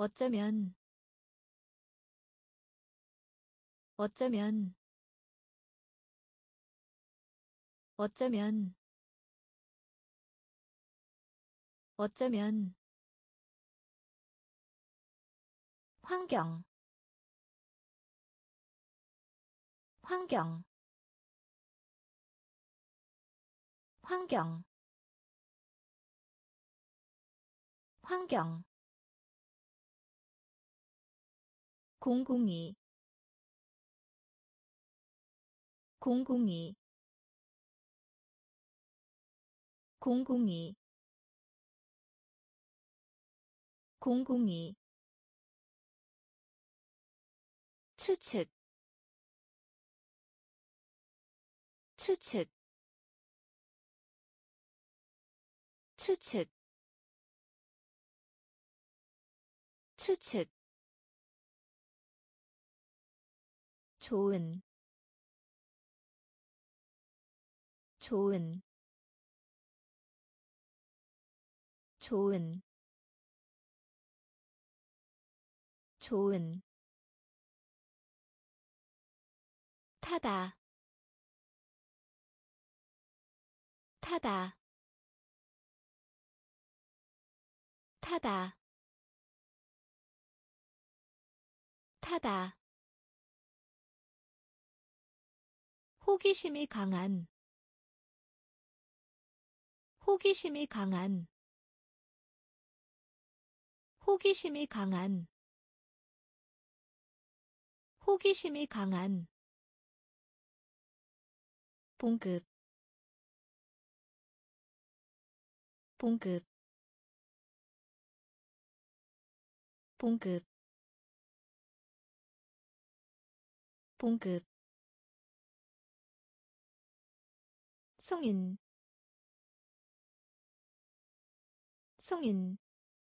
어쩌면 어쩌면 어쩌면 어쩌면 환경 환경 환경 환경 공공이 공공이 공공이 공공이 추측 추측 추측 추측 좋은 좋은 좋은 좋은 타다 타다 타다 타다 호기심이 강한 호기심이 강한 호기심이 강한 호기심이 강한 봉급 봉급 봉급 봉급 성인 성인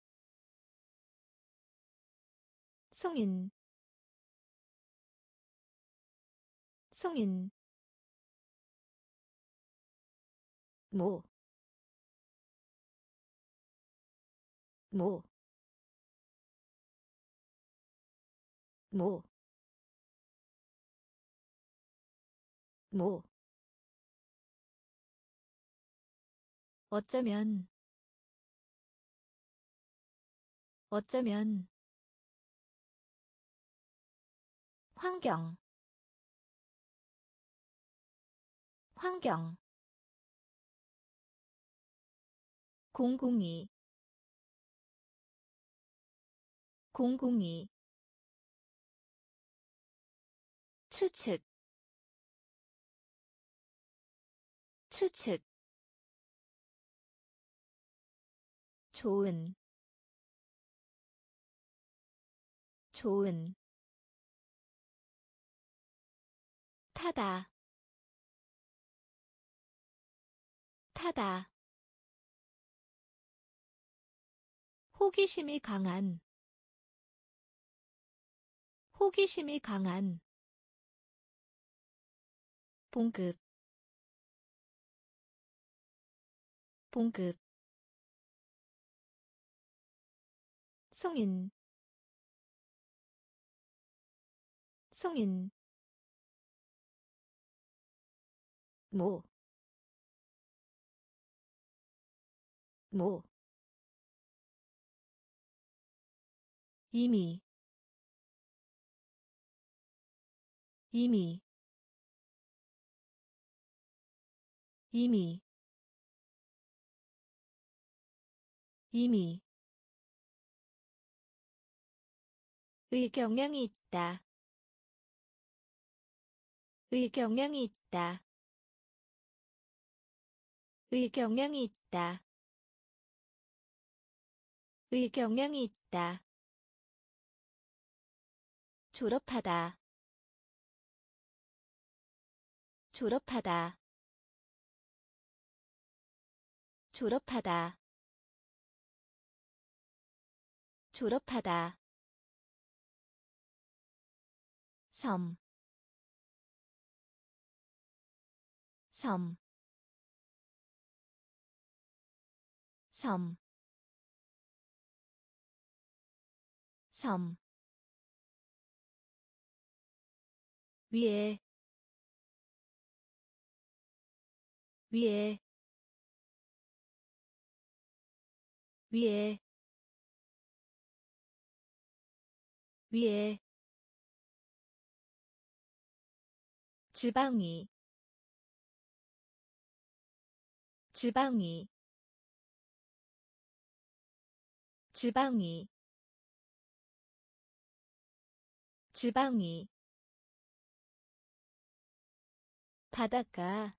성인 성인 모 모 모 모 어쩌면 어쩌면 환경 환경 공공이 공공이 추측 추측 좋은 좋은 타다 타다 호기심이 강한 호기심이 강한 봉급 봉급 성인 성인 모 모 이미 이미 이미 이미 의경향이 있다 의경향이 있다 의경향이 있다 의경향이 있다 졸업하다 졸업하다 졸업하다 졸업하다 섬, 섬, 섬, 섬 위에 위에 위에 위에 지방이 지방이 지방이 지방이 바닷가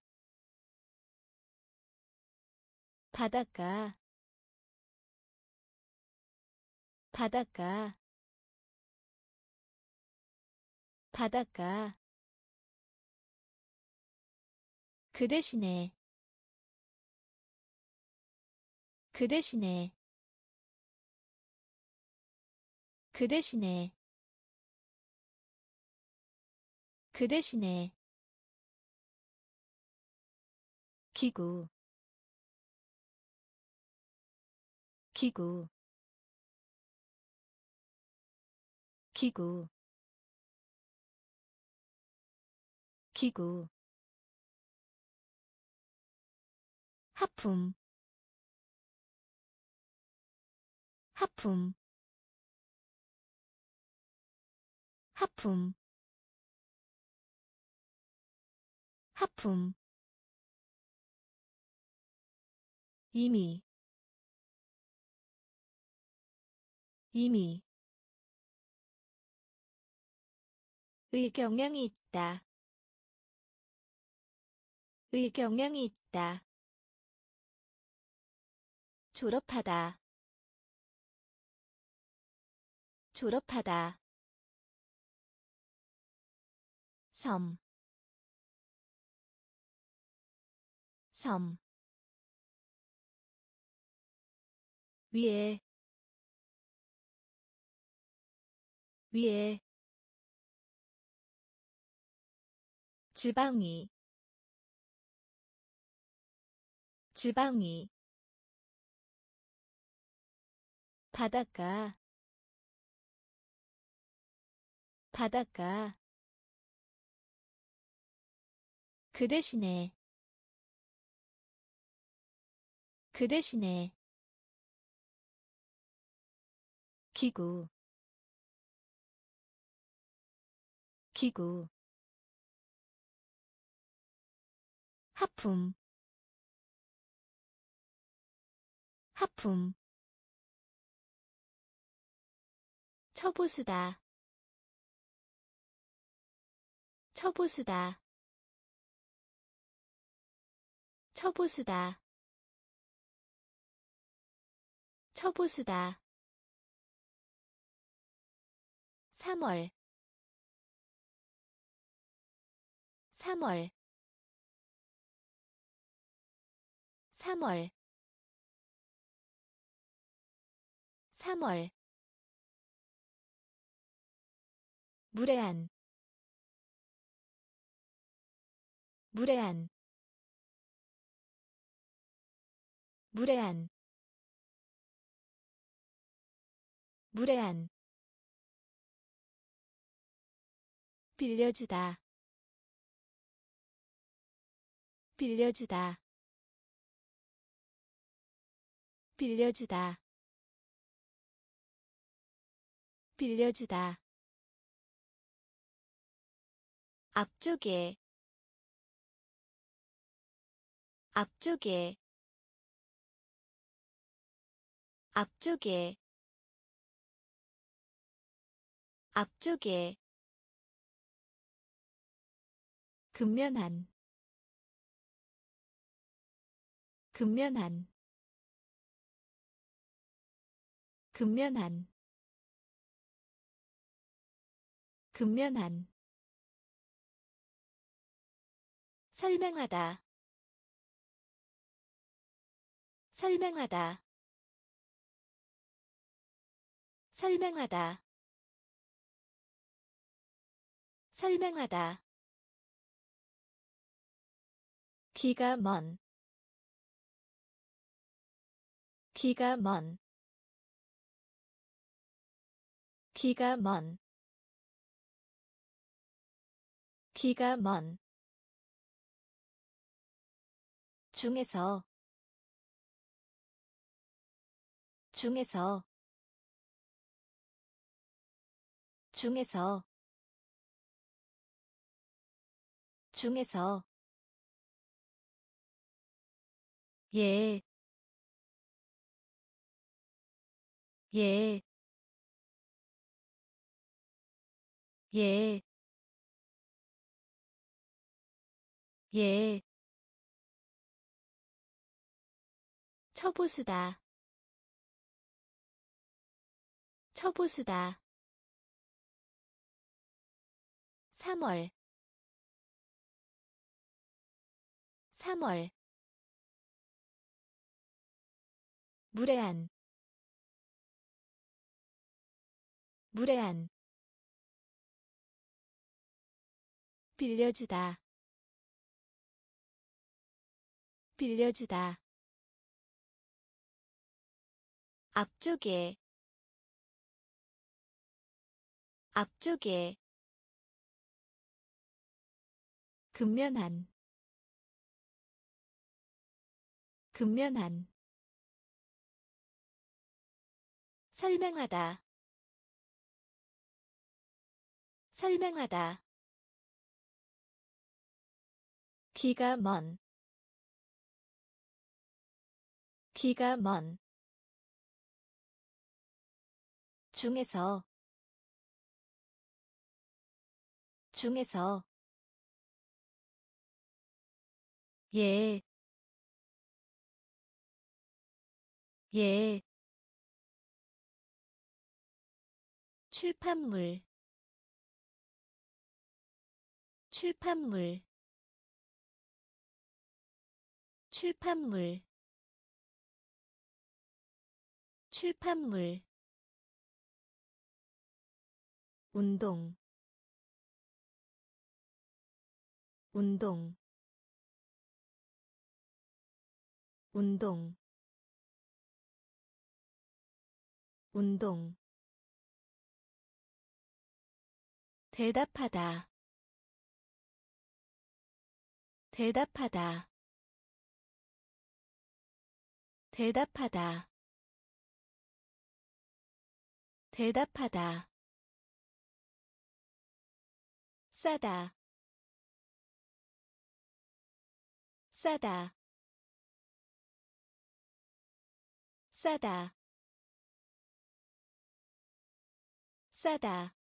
바닷가 바닷가 바닷가 그 대신에 그 대신에 그 대신에 그 대신에 기구 기구 기구 기구 하품 하품 하품 하품 이미 이미 의경향이 있다 의경향이 있다 졸업하다 졸업하다 섬 섬 위에 위에 지방이 지방이 바닷가 바닷가 그 대신에 그 대신에 기구 기구 하품 하품 처보수다 처보수다 처보수다 처보수다 3월 3월 3월 3월 무례한 무례한 무례한 무례한 빌려주다 빌려주다 빌려주다 빌려주다 앞쪽에 앞쪽에 앞쪽에 앞쪽에 근면한 근면한 근면한 근면한 설명하다 설명하다 설명하다 설명하다 기가 먼 기가 먼 기가 먼, 기가 먼, 중에서, 중에서, 중에서, 중에서, 예, 예, 예, 예, 처보수다, 처보수다, 3월, 3월, 무례한, 무례한, 빌려주다, 빌려주다, 앞쪽에, 앞쪽에, 근면한, 근면한, 설명하다, 설명하다, 기가 먼, 기가 먼, 중에서, 중에서, 예, 예, 출판물, 출판물, 출판물, 출판물, 운동, 운동, 운동, 운동, 대답하다, 대답하다, 대답하다, 대답하다, 싸다, 싸다, 싸다, 싸다,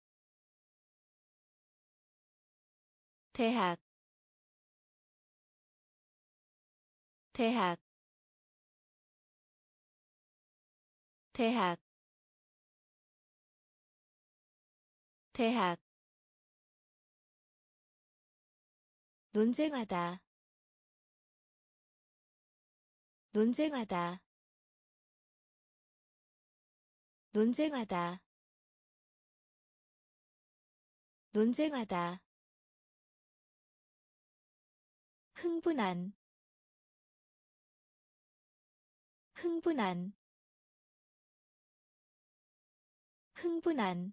대학, 대학, 대학, 대학, 논쟁하다, 논쟁하다, 논쟁하다, 논쟁하다, 흥분한, 흥분한, 흥분한,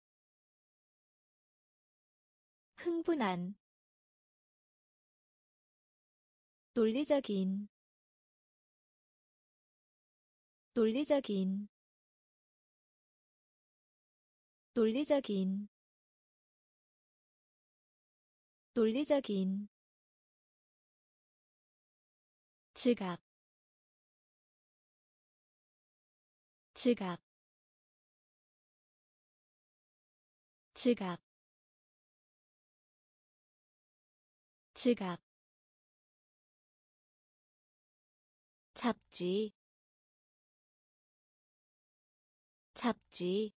흥분한, 논리적인, 논리적인, 논리적인, 논리적인, 지갑, 지갑, 지갑, 지갑, 잡지, 잡지,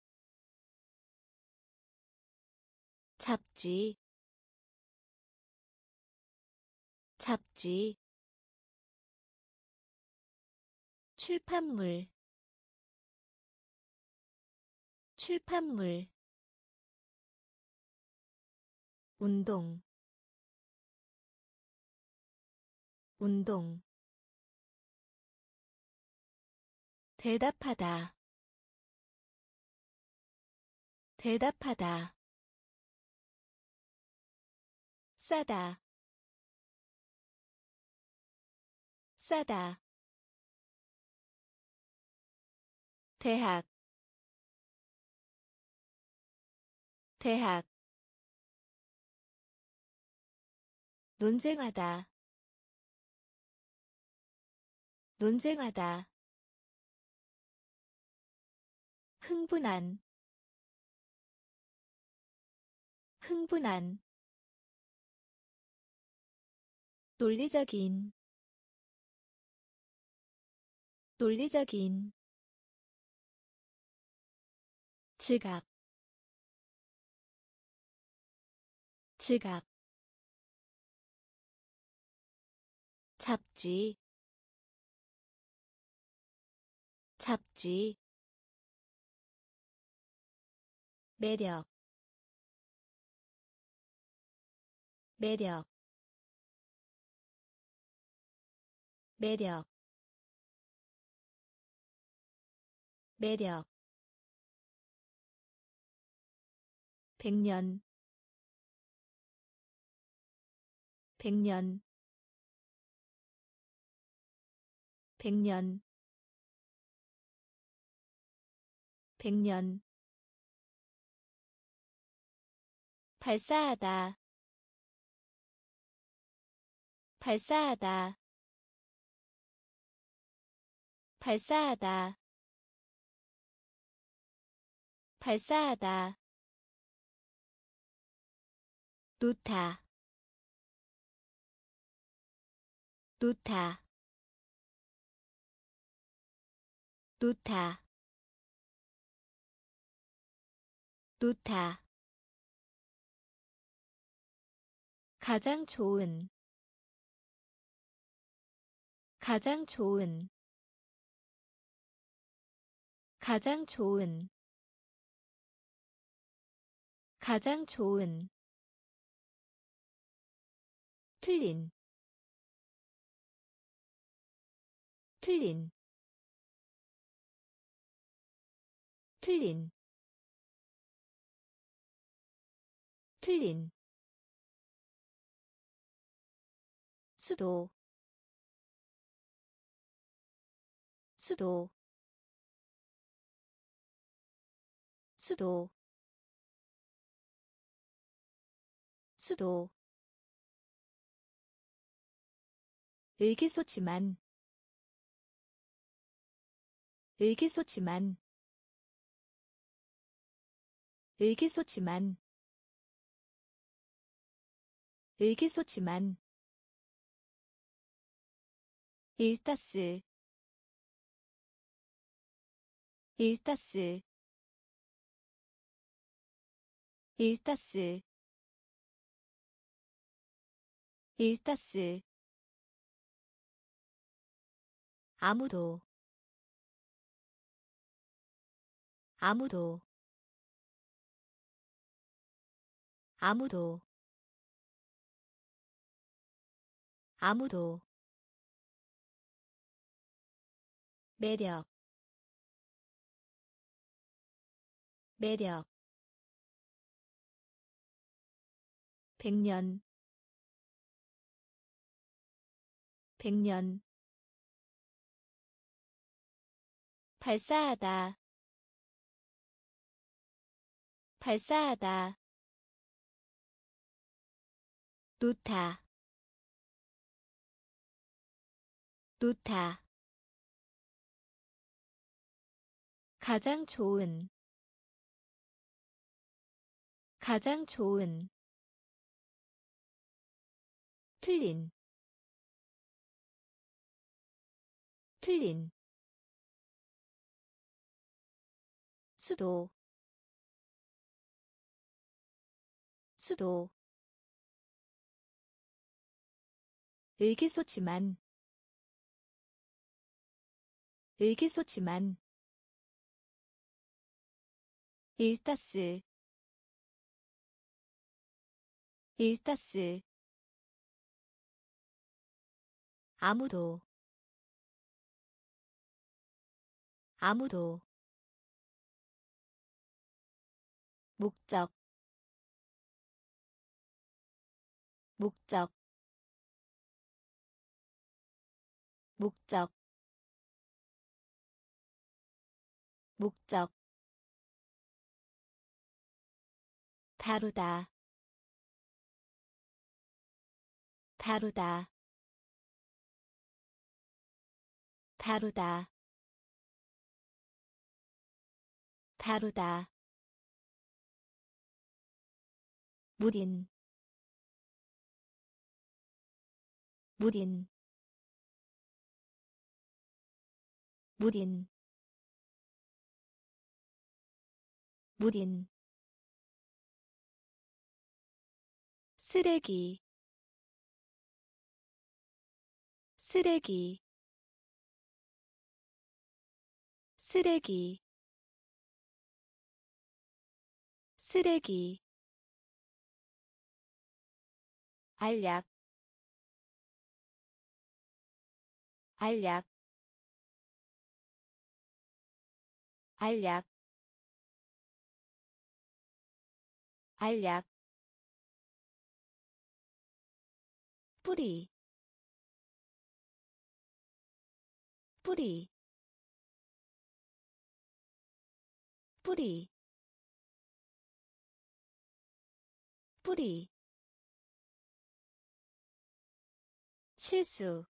잡지, 잡지, 출판물, 출판물, 운동, 운동, 대답하다, 대답하다 싸다 싸다 대학 대학 논쟁하다 논쟁하다 흥분한 흥분한 논리적인 논리적인 지갑 지갑 잡지 잡지 매력 매력 매력 매력 100년 100년 100년 100년 발사하다 발사하다 발사하다 발사하다 놓다 놓다 놓다 놓다 가장 좋은 가장 좋은 가장 좋은 가장 좋은 틀린 틀린 틀린 틀린 수도 수도 수도 수도 의기소침한 의기소침한 의기소침한 의기소침한 일타스 일타스 일타스 일타스 아무도 아무도 아무도 아무도 매력 매력 100년 100년 발사하다 발사하다 놓다 놓다 가장 좋은 가장 좋은 틀린 틀린 수도 수도 의기소침한 의기소침한 일타스 일타스 아무도 아무도 목적 목적 목적 목적 다루다 다루다 다루다 다루다 무딘 무딘 무딘 무딘 쓰레기 쓰레기 쓰레기 쓰레기 알약 알약 알약 알약 뿌리 뿌리 뿌리 뿌리 실수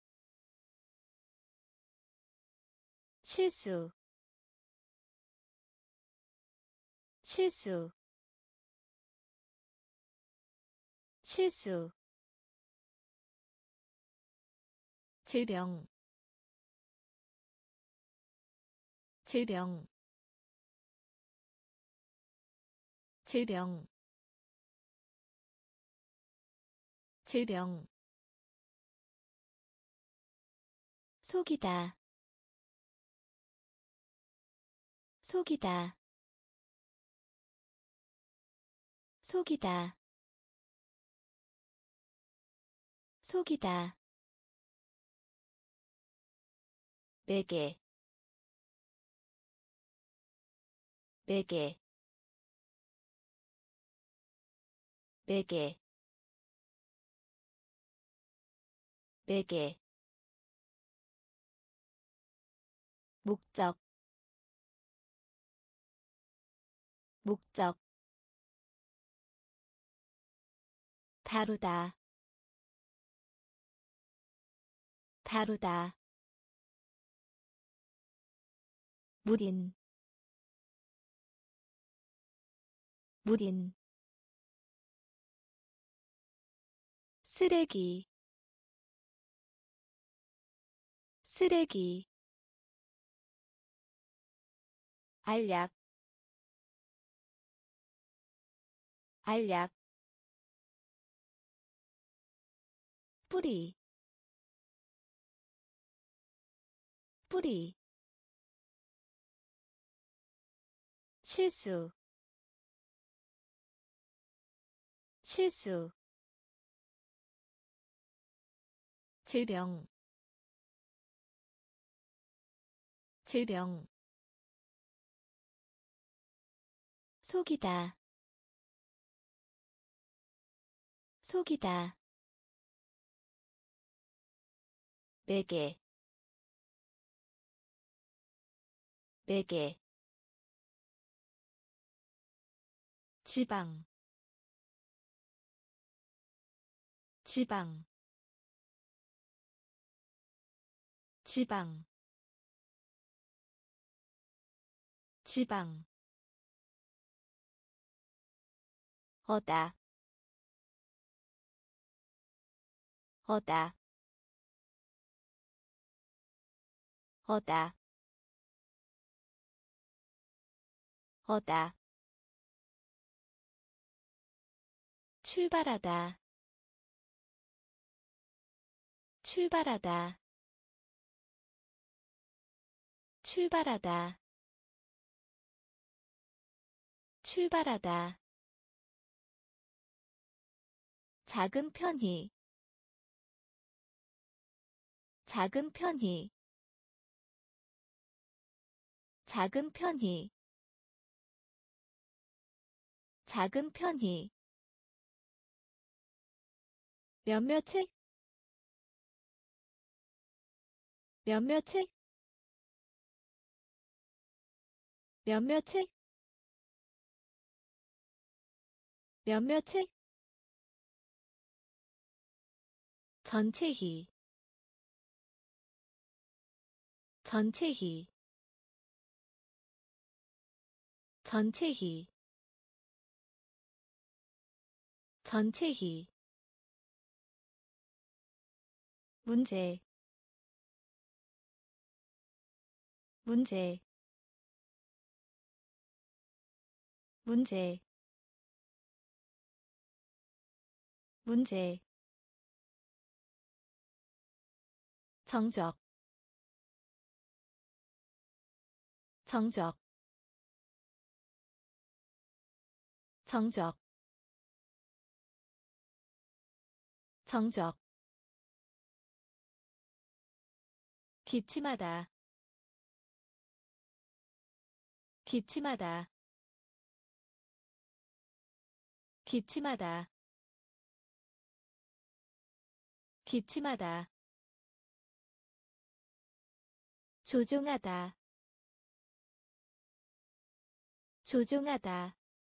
실수 실수 실수 질병 질병 질병 질병 속이다 속이다 속이다 속이다 베개 베개 베개 베개 목적 목적 다루다 다루다 무딘 무딘 쓰레기 쓰레기 알약 알약 뿌리 뿌리 실수 실수 질병 질병 속이다 속이다 베개 베개 지방 지방 지방 지방 어다 어다 어다 어다 출발하다 출발하다 출발하다 출발하다 작은 편히 작은 편히 작은 편히 작은 편히 몇몇의 몇몇의 몇몇의 몇몇의 전체히 전체히 전체히 전체히 문제 문제 문제 문제 정적 정적 정적 정적 기침하다 기침하다 기침하다 기침하다 조종하다 조종하다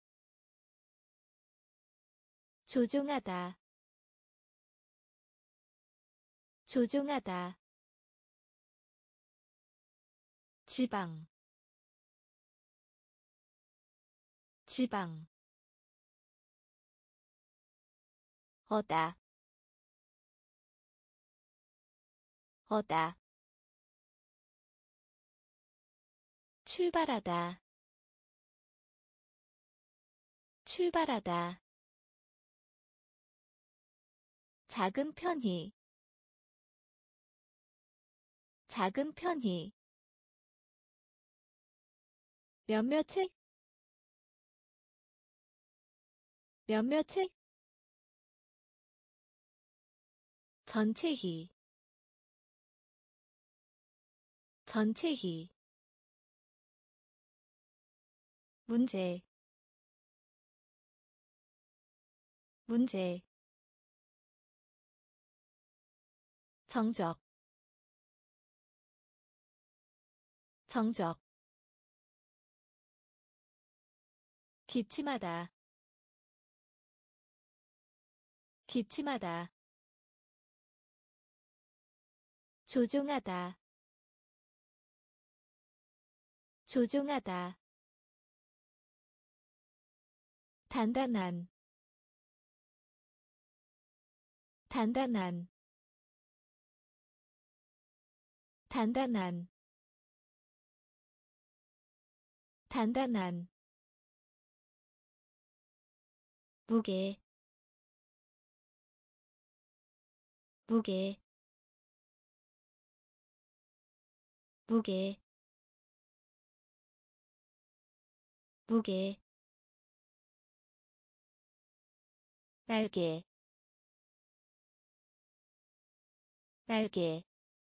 조종하다 조종하다 지방 지방 어다 어다 출발하다 출발하다 작은 편히 작은 편히 몇몇의 몇몇의 전체히 전체히 문제 문제 정적 정적 기침하다 기침하다 조종하다 조종하다 단단한 단단한 단단한 단단한 무게 무게 무게 무게 날개 날개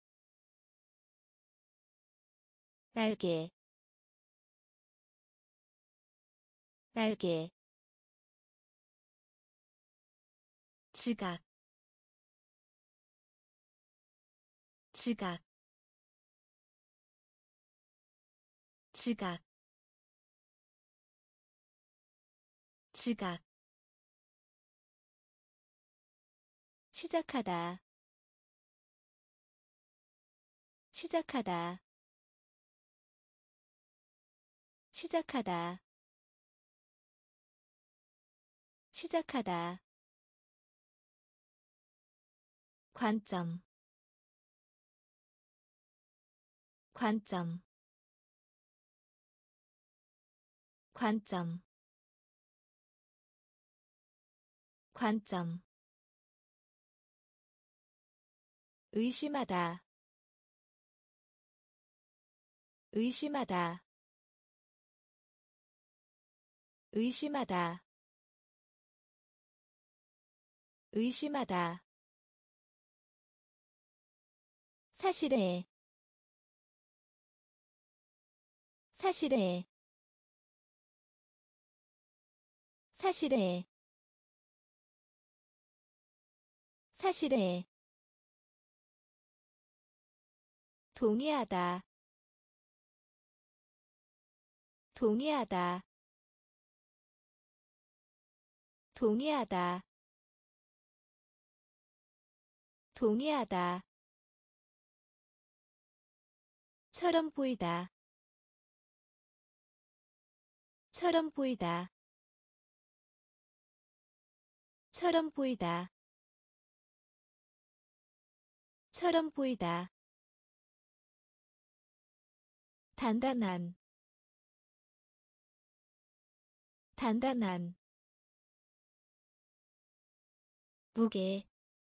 날개 날개 지각 지각 지각 지각 시작하다 시작하다 시작하다 시작하다 관점 관점 관점 관점 의심하다 의심하다 의심하다 의심하다 사실에 사실에 사실에 사실에 동의하다 동의하다 동의하다 동의하다 처럼 보이다 처럼 보이다 처럼 보이다 처럼 보이다 단단한 단단한 무게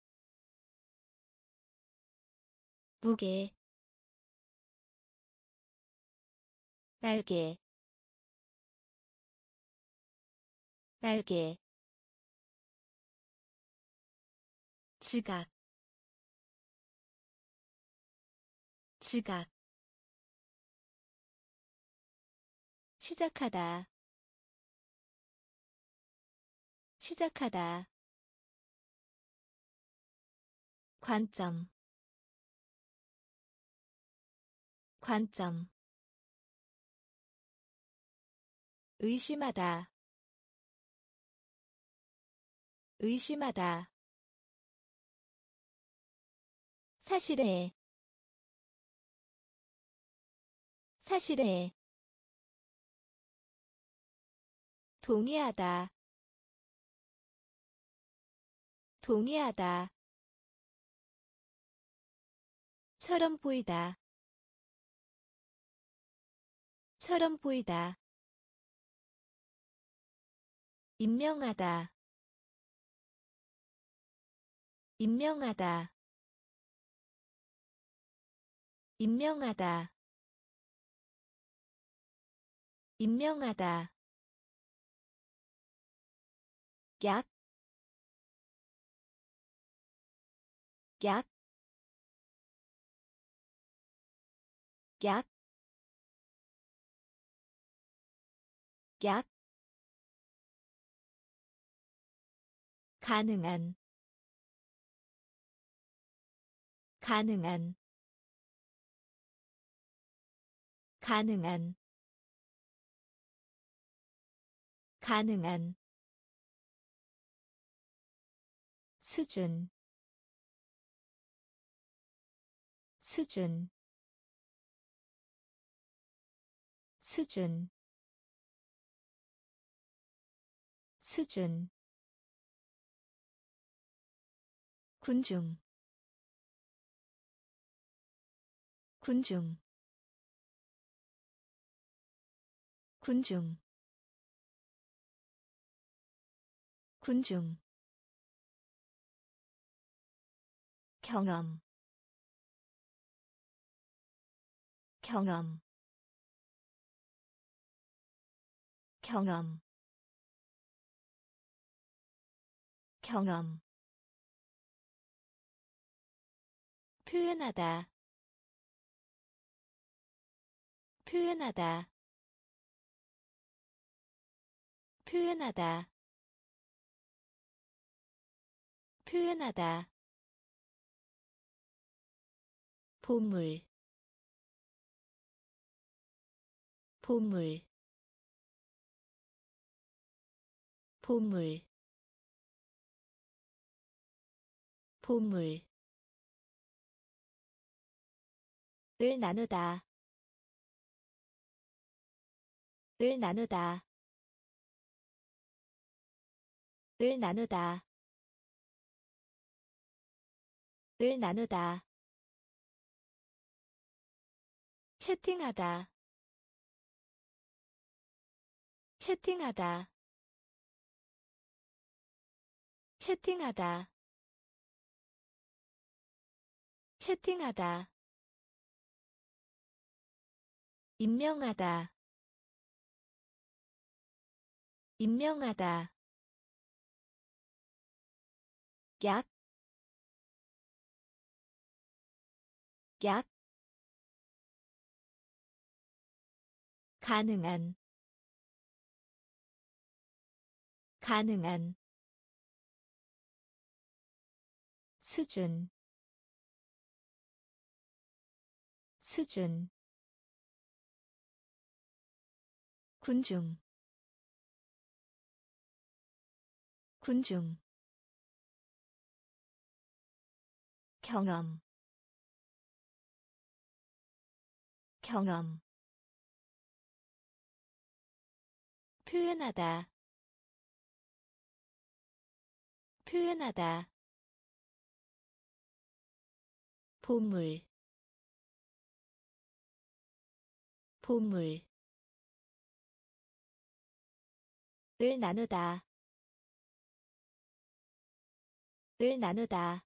무게 날개 날개 지각 지각 시작하다 시작하다 관점 관점 의심하다 의심하다 사실에 사실에 동의하다 동의하다 처럼 보이다 처럼 보이다 임명하다 임명하다 임명하다 임명하다 약, 약, 약, 약, 가능한, 가능한, 가능한, 가능한, 수준, 수준, 수준, 수준, 군중, 군중, 군중, 군중, 경험, 경험, 경험, 경험, 표현하다, 표현하다, 표현하다, 표현하다, 보물, 보물, 보물, 보물, 을 나누다, 을 나누다, 을 나누다, 을 나누다, 채팅하다, 채팅하다, 채팅하다, 채팅하다, 임명하다, 임명하다, 약, 약, 가능한, 가능한 수준 수준 군중 군중 경험 경험 표현하다 표현하다 보물 보물 을 나누다 을 나누다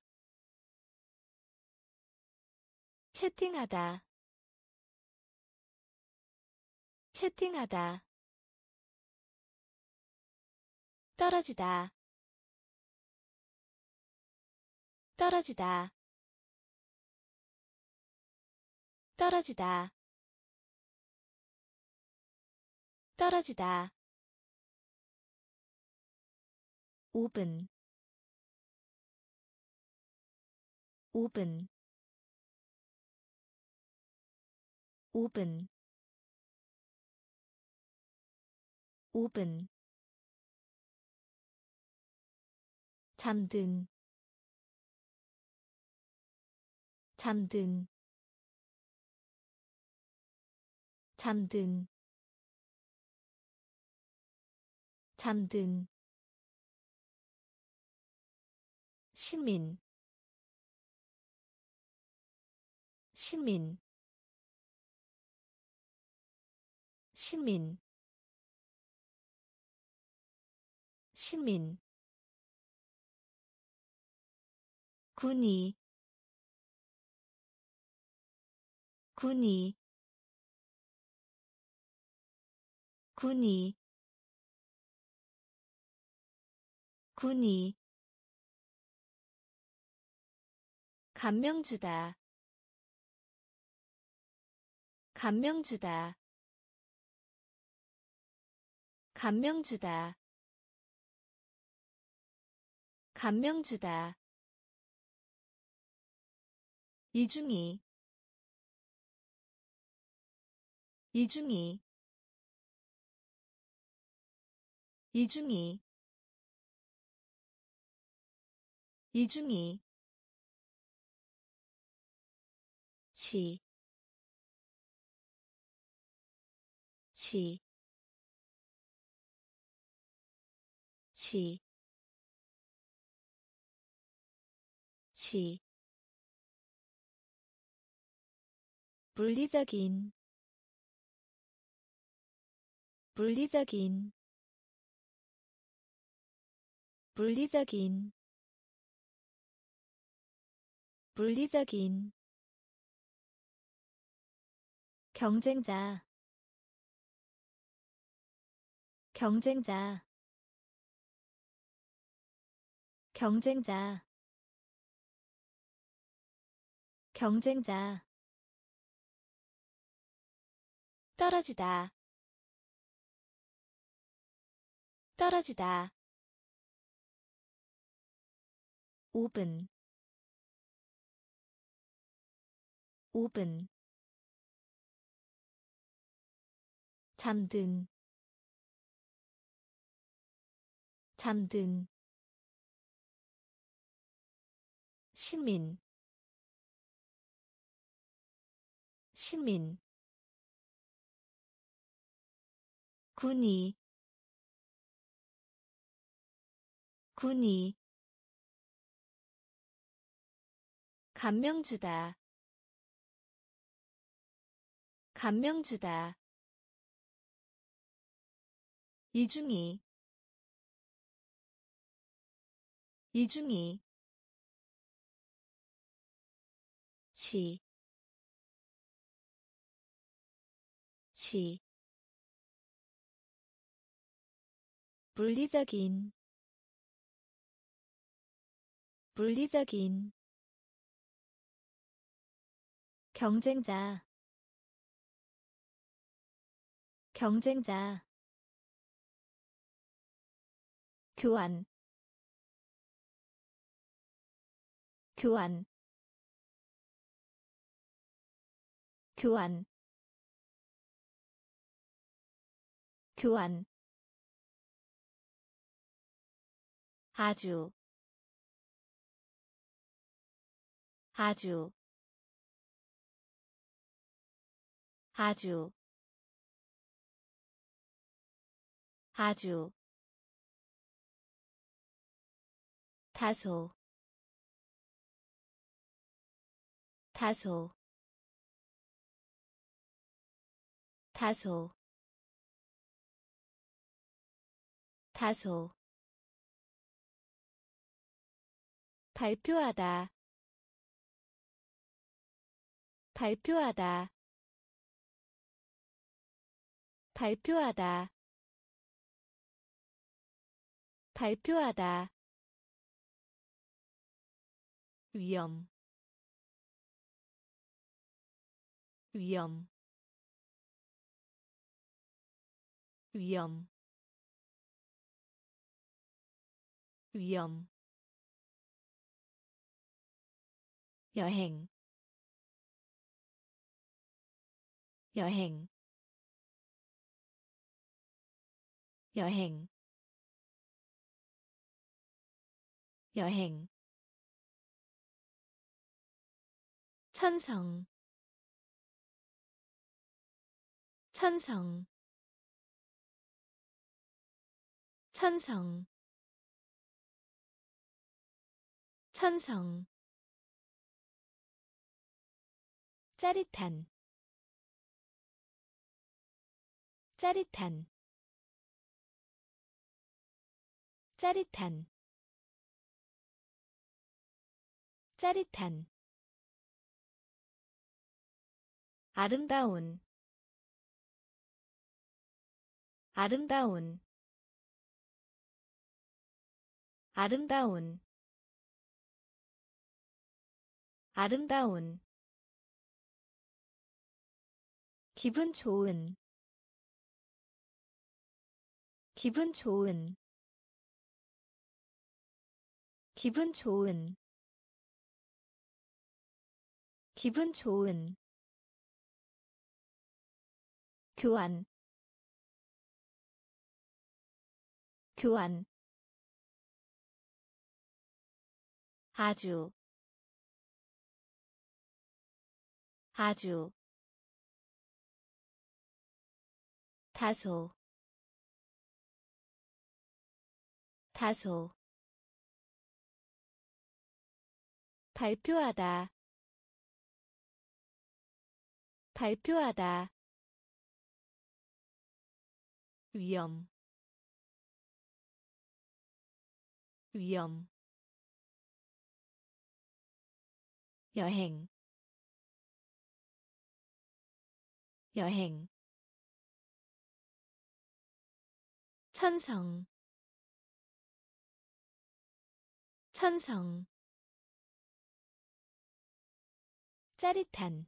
채팅하다 채팅하다 떨어지다 떨어지다 떨어지다 떨어지다 5분 5분 5분 5분 잠든 잠든 잠든 잠든 시민 시민 시민 시민 군이 군이 군이 군이 감명 주다 감명 주다 감명 주다 감명 주다 이중이 이중이 이중이 이중이 시, 시, 시, 시 물리적인 물리적인 물리적인 물리적인 경쟁자 경쟁자 경쟁자 경쟁자 떨어지다 떨어지다 5분 5분 잠든 잠든 시민 시민 군이 군이 감명 주다 감명 주다 이중이 이중이 시, 시 물리적인 물리적인 경쟁자 경쟁자 교환 교환 교환 교환 아주 아주 아주 아주 다소 다소 다소 다소 발표하다 발표하다 발표하다 발표하다 위험 위험 위험 위험 여행 여행 여행 여행 천성 천성 천성 천성 짜릿한 짜릿한 짜릿한 짜릿한 아름다운 아름다운 아름다운 아름다운 기분 좋은 기분 좋은 기분 좋은 기분 좋은 교환 교환 아주 아주 다소 다소 발표하다 발표하다 위험 위험 여행 여행 천성 천성 짜릿한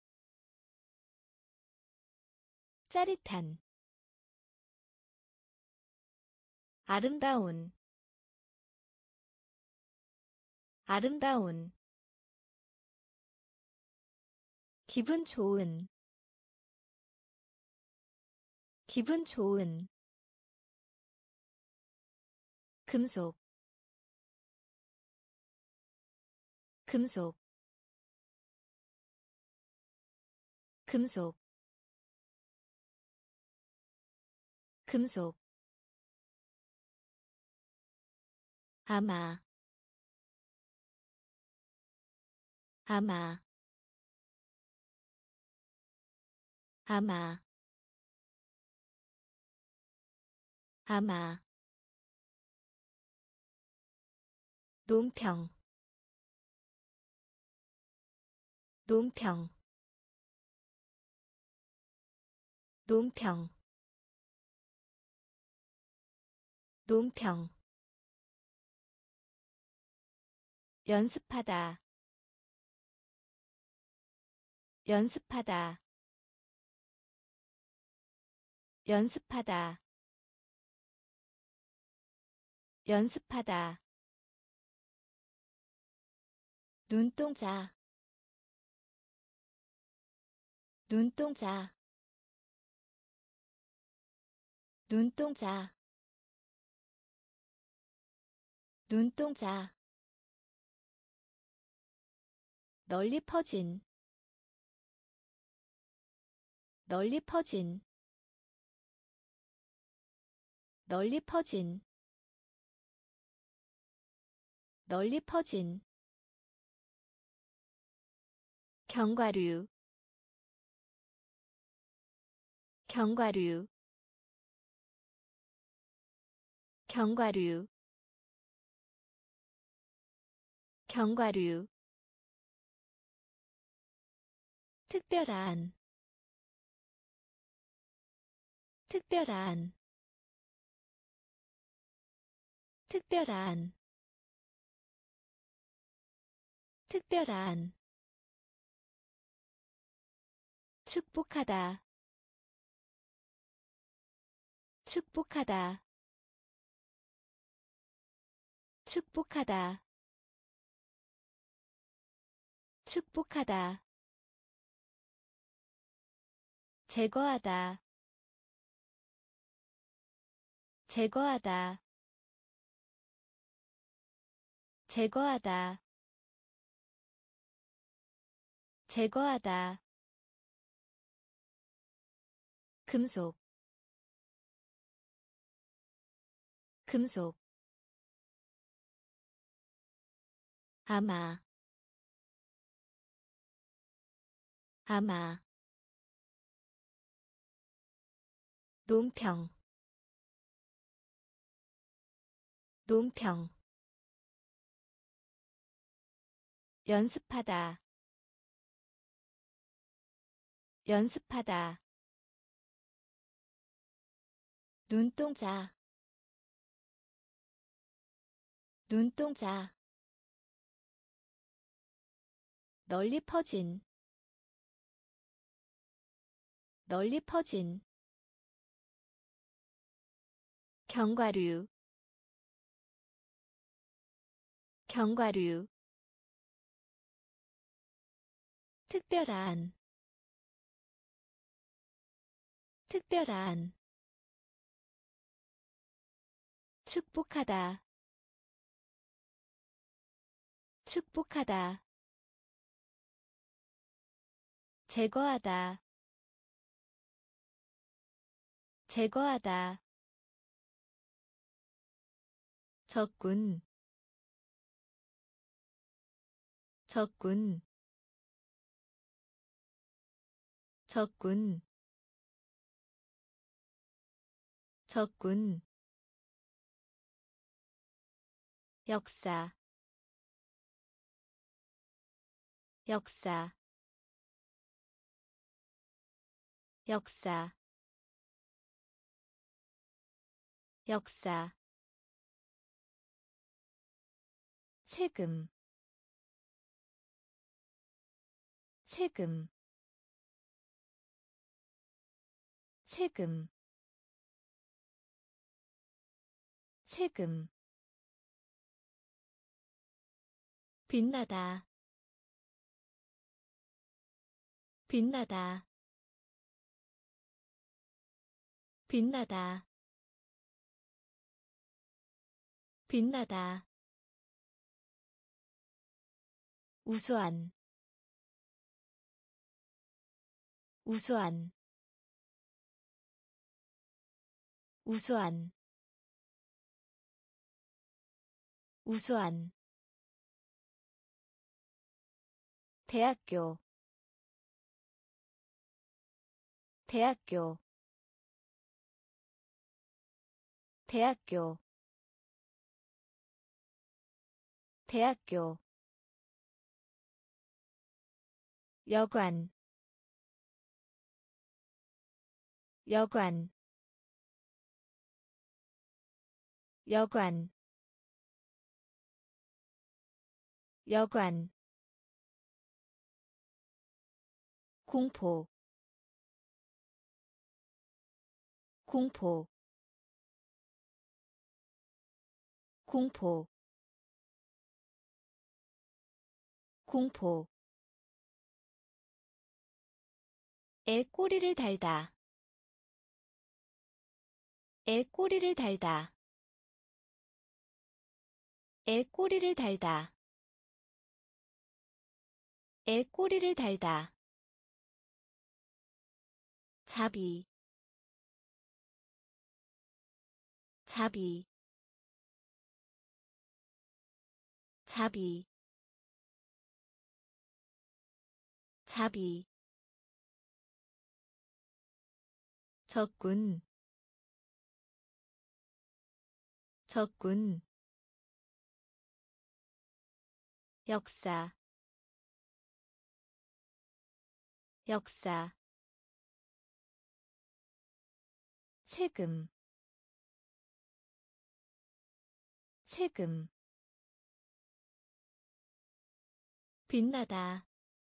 짜릿한 아름다운 아름다운 기분 좋은 기분 좋은 금속 금속 금속 금속 아마 아마 아마 아마 논평 논평 논평 논평 연습하다 연습하다 연습하다 연습하다. 눈동자. 눈동자. 눈동자. 눈동자. 널리 퍼진. 널리 퍼진. 널리 퍼진. 널리 퍼진. 견과류. 견과류. 견과류. 견과류. 특별한. 특별한. 특별한. 특별한. 축복하다. 축복하다. 축복하다. 축복하다. 제거하다. 제거하다. 제거하다. 제거하다. 금속. 금속. 아마. 아마. 논평. 논평. 연습하다. 연습하다. 눈동자. 눈동자. 널리 퍼진. 널리 퍼진. 견과류. 견과류. 특별한. 특별한. 축복하다. 축복하다. 제거하다. 제거하다. 적군. 적군. 적군. 적군. 역사. 역사. 역사. 역사. 세금. 세금. 세금. 세금. 빛나다. 빛나다. 빛나다. 빛나다. 우수한. 우수한. 우수한. 우수한. 대학교. 대학교. 대학교. 대학교. 여관. 여관. 여관. 여관. 공포. 공포. 공포 공포 애 꼬리를 달다 애 꼬리를 달다 애 꼬리를 달다 애 꼬리를 달다 자비 자비 자비 자비 적군 적군 역사 역사 세금 세금 빛나다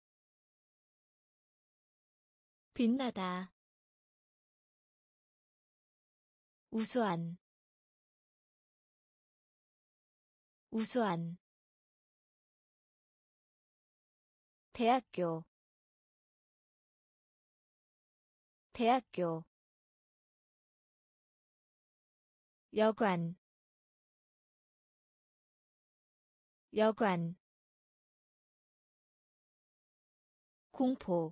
빛나다 우수한 우수한 대학교 대학교 여관 여관 공포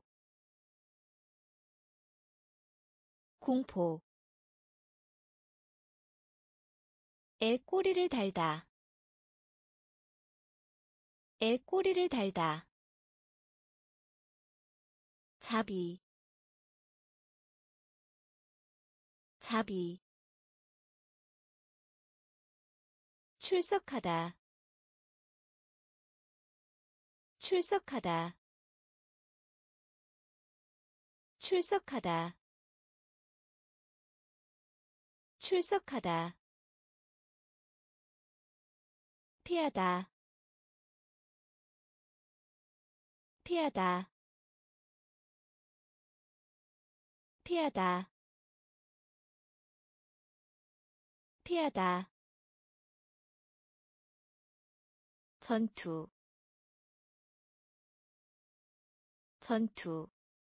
공포 애 꼬리를 달다 애 꼬리를 달다 자비 자비 출석하다 출석하다 출석하다 출석하다 피하다 피하다 피하다 피하다 전투 전투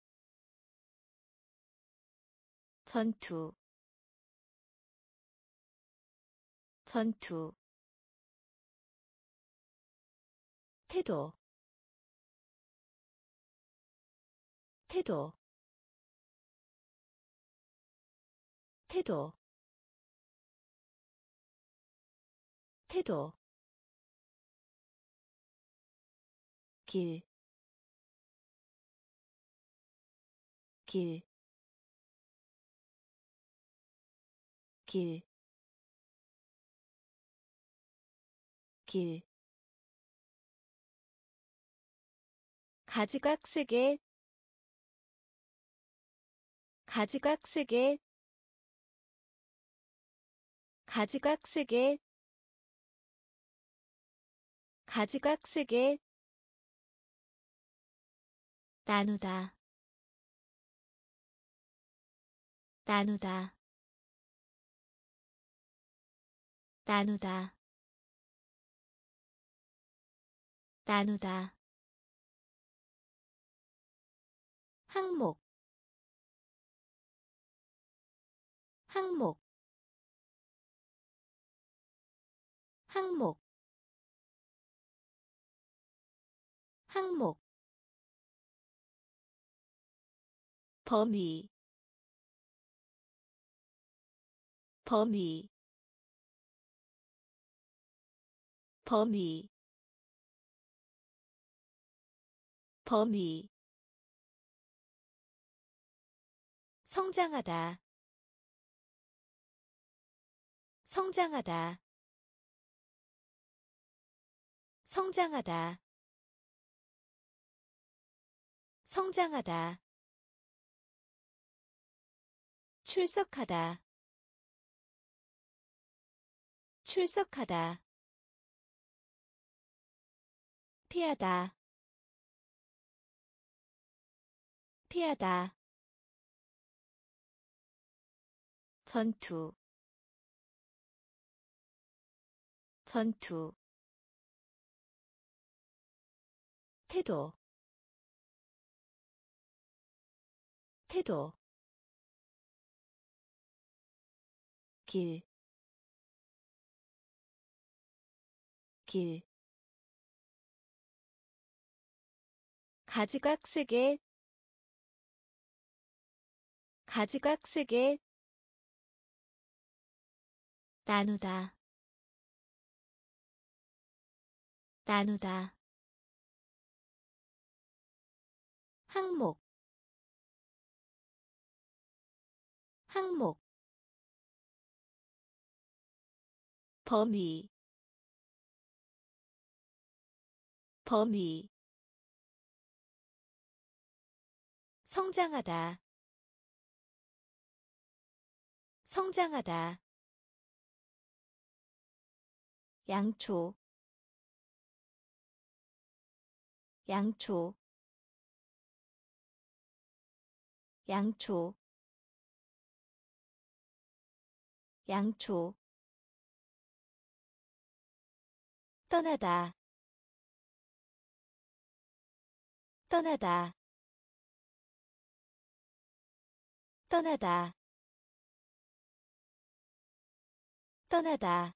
전투 전투 태도 태도 태도 태도 길, 길, 길, 길. 가지각색의 가지각색의 가지각색의 가지각색의 나누다 나누다 나누다 나누다 항목 항목 항목 항목 범위 범위 범위 범위 성장하다 성장하다 성장하다 성장하다 출석하다 출석하다 피하다 피하다 전투 전투 태도 태도 길 길 가지각색의 가지각색의 나누다 나누다 항목 항목 범위 범위 성장하다 성장하다 양초 양초 양초 양초 떠나다 떠나다 떠나다 떠나다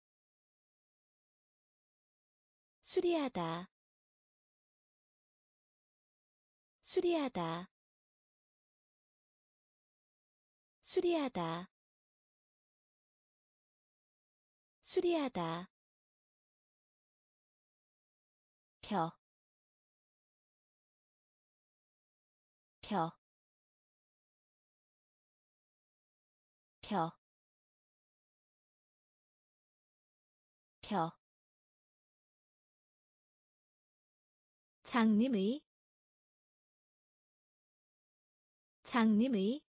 수리하다 수리하다 수리하다 수리하다 펴 펴 펴 펴 장님의 장님의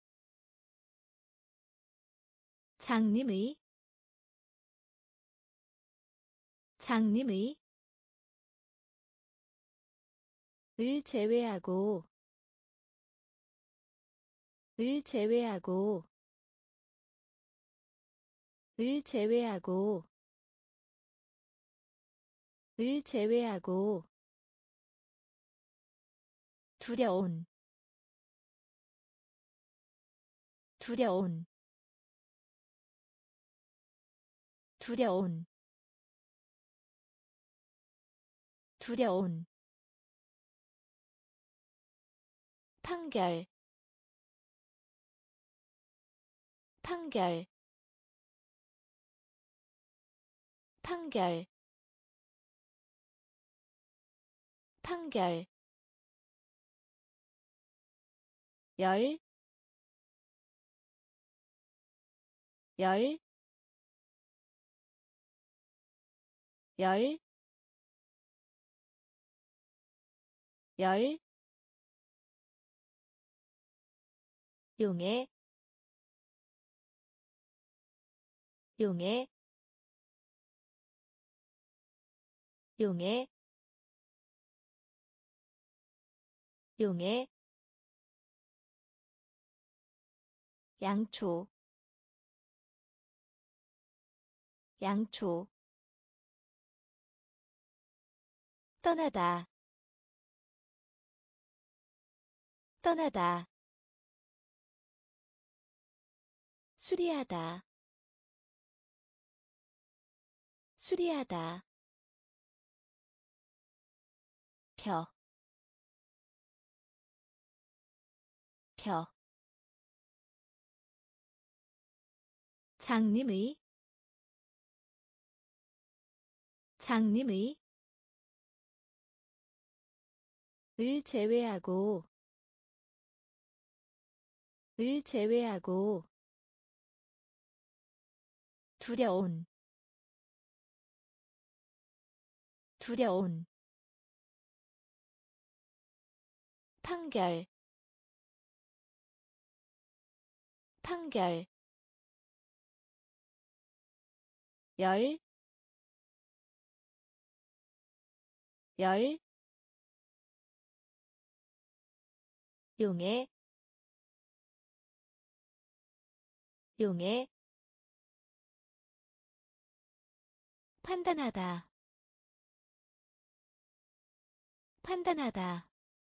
장님의 장님의 을 제외하고 을 제외하고 을 제외하고 을 제외하고 두려운 두려운 두려운 두려운 판결 판결 판결 판결 열 열 열 열 용해 용해 용해 용해 양초 양초 떠나다 떠나다 수리하다 수리하다 펴 펴 장님의 장님의 을 제외하고 을 제외하고 두려운 두려운 판결 판결 열 열 용해 용해 판단하다 판단하다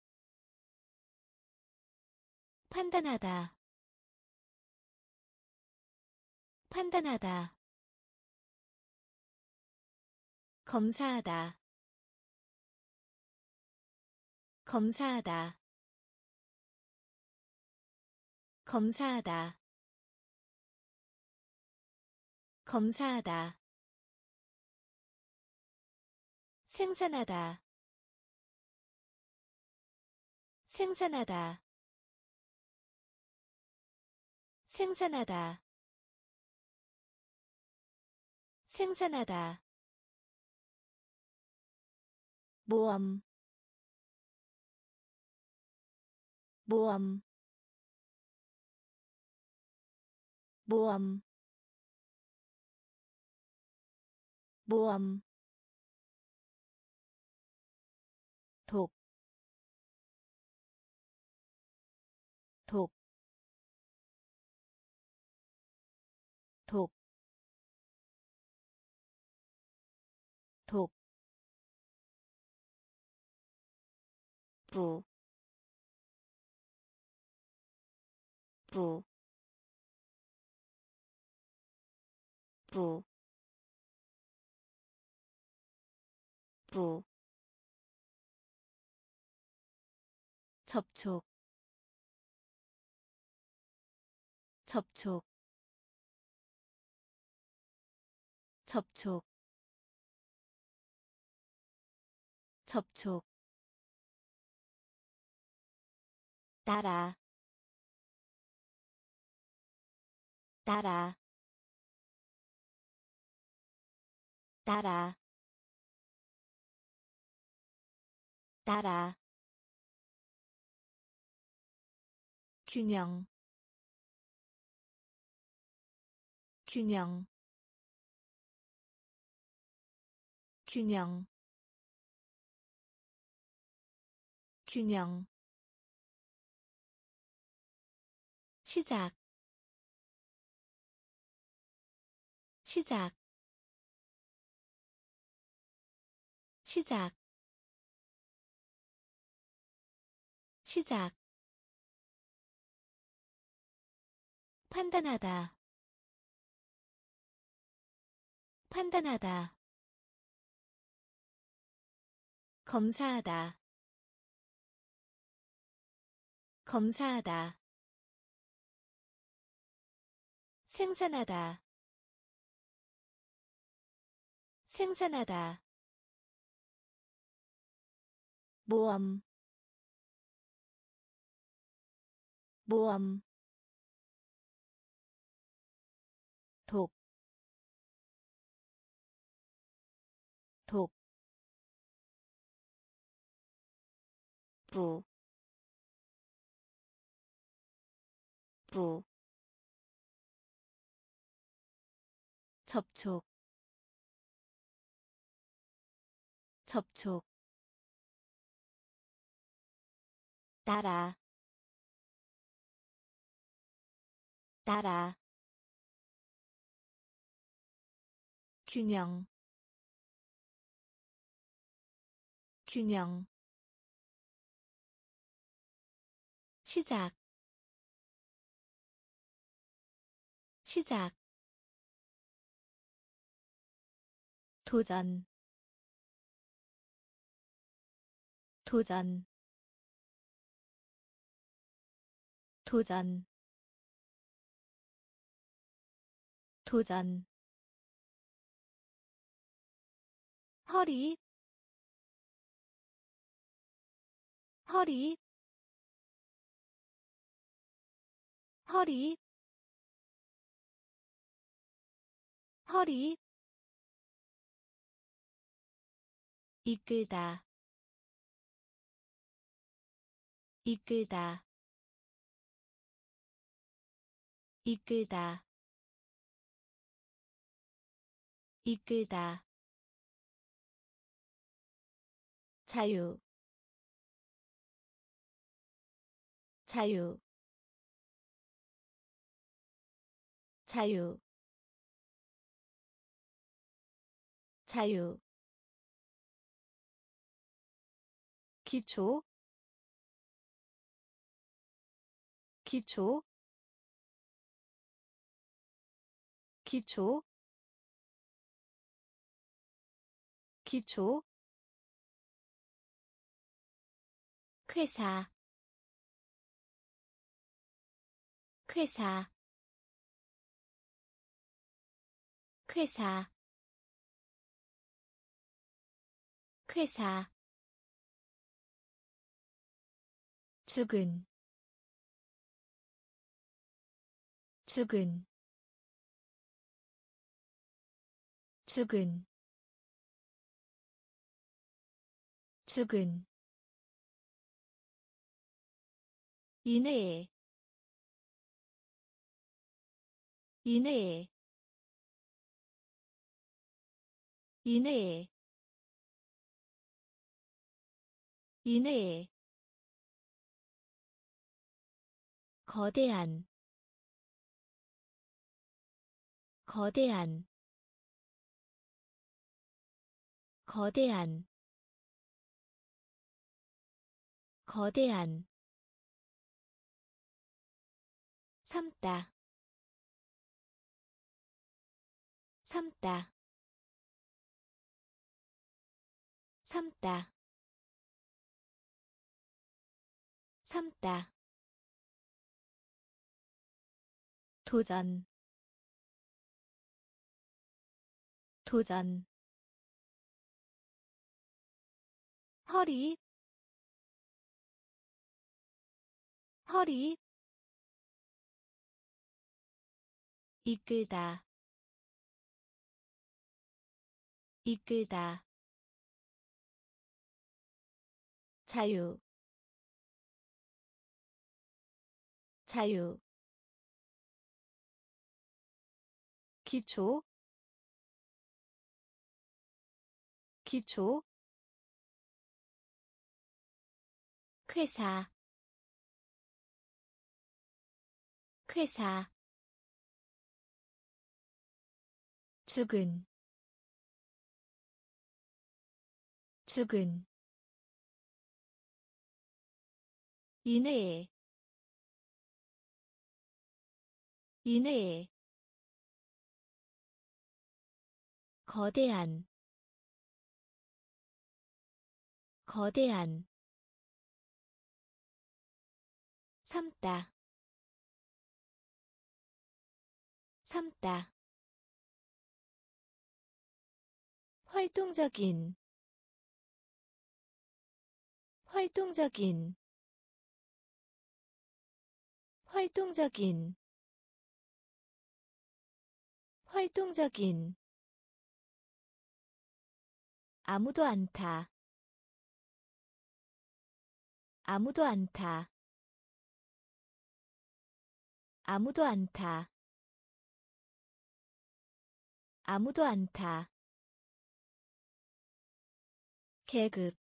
판단하다 판단하다 검사하다 검사하다 검사하다 검사하다 생산하다 생산하다 생산하다 생산하다 모험 모험 모험 모험 독, 독, 독, 독, 부, 부, 부, 부, 접촉, 접촉, 접촉, 접촉, 따라, 따라, 따라, 따라, 균형, 균형, 균형, 균형, 시작, 시작, 시작, 시작, 판단하다, 판단하다, 검사하다, 검사하다, 생산하다, 생산하다, 모험, 모험, 독, 독, 부, 부, 접촉, 접촉, 따라, 따라, 균형, 균형, 시작, 시작, 도전, 도전, 도전, 도전, 허리, 허리, 허리, 허리, 이끌다, 이끌다, 이끌다, 이끌다, 자유, 자유, 자유, 자유 기초 기초 기초 기초 회사 회사 회사 회사 죽은 죽은 죽은 죽은 이내에 이내에 이내에 이내에 거대한 거대한 거대한 거대한 삼다 삼다 삼다 삼다 도전 도전 허리 허리 이끌다 이끌다 자유 자유 기초 기초 회사 회사 죽은 죽은 이내에 이내에 거대한 거대한 삼다 삼다 활동적인 활동적인 활동적인 활동적인 아무도 않다 아무도 않다 아무도 않다 아무도 않다 계급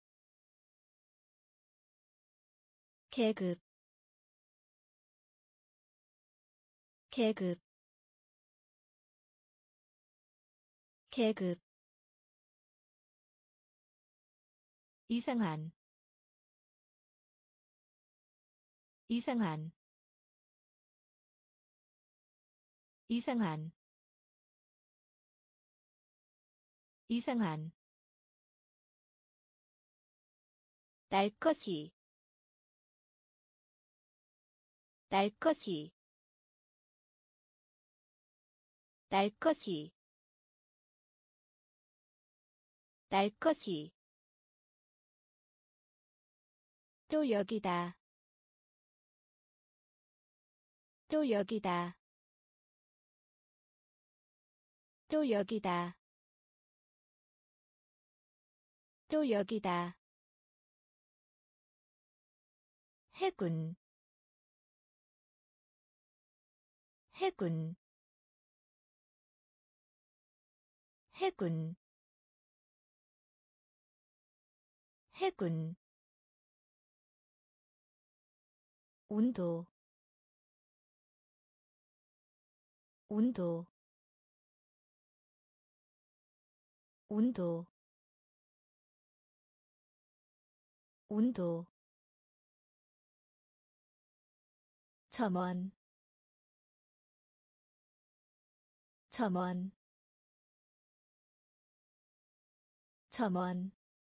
계급 계급 계급 이상한 이상한 이상한 이상한 날 것이 날 것이 날 것이 날 것이 또 여기다 또 여기다 또 여기다 또 여기다 해군 해군 해군 해군 온도 온도 온도 온도 점원 점원 점원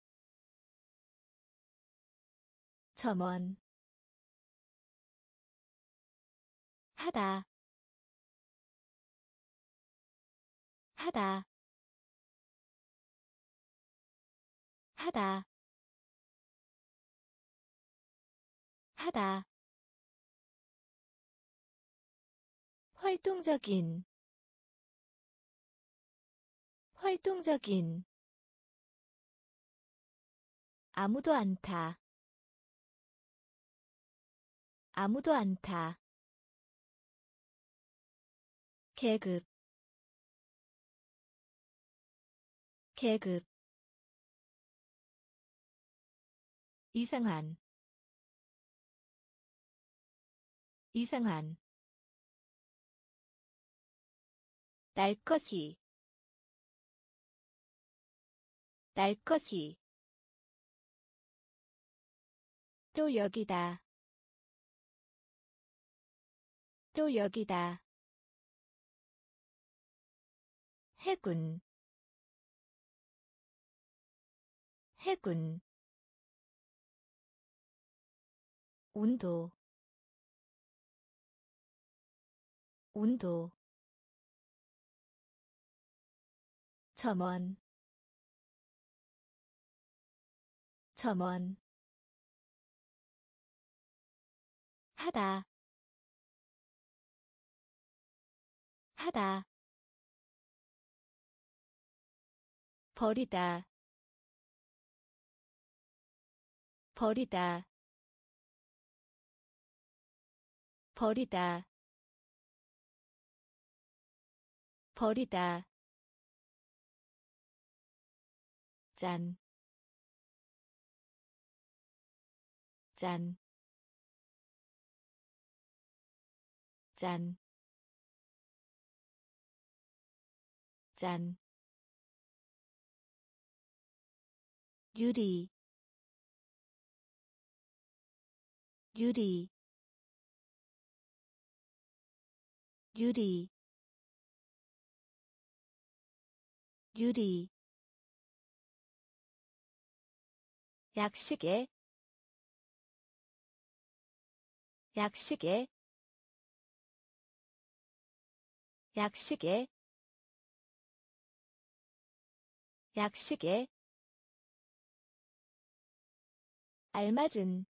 점원 하다 하다 하다 하다 활동적인 활동적인 아무도 않다 아무도 않다 계급 계급 이상한 이상한 날것이 날것이 또 여기다 또 여기다 해군 해군 온도 온도 점원 점원 하다 하다 버리다 버리다 버리다 버리다 짠, 짠, 짠, 짠, 유리, 유리, 유리, 유리, 약식에 약식에 약식에 약식에 알맞은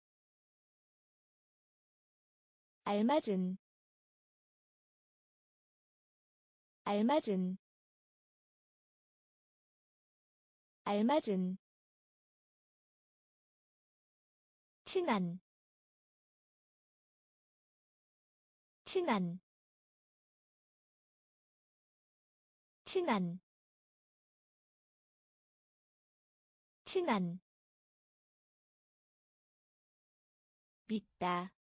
알맞은 알맞은 알맞은 친한 친한 친한 친한 믿다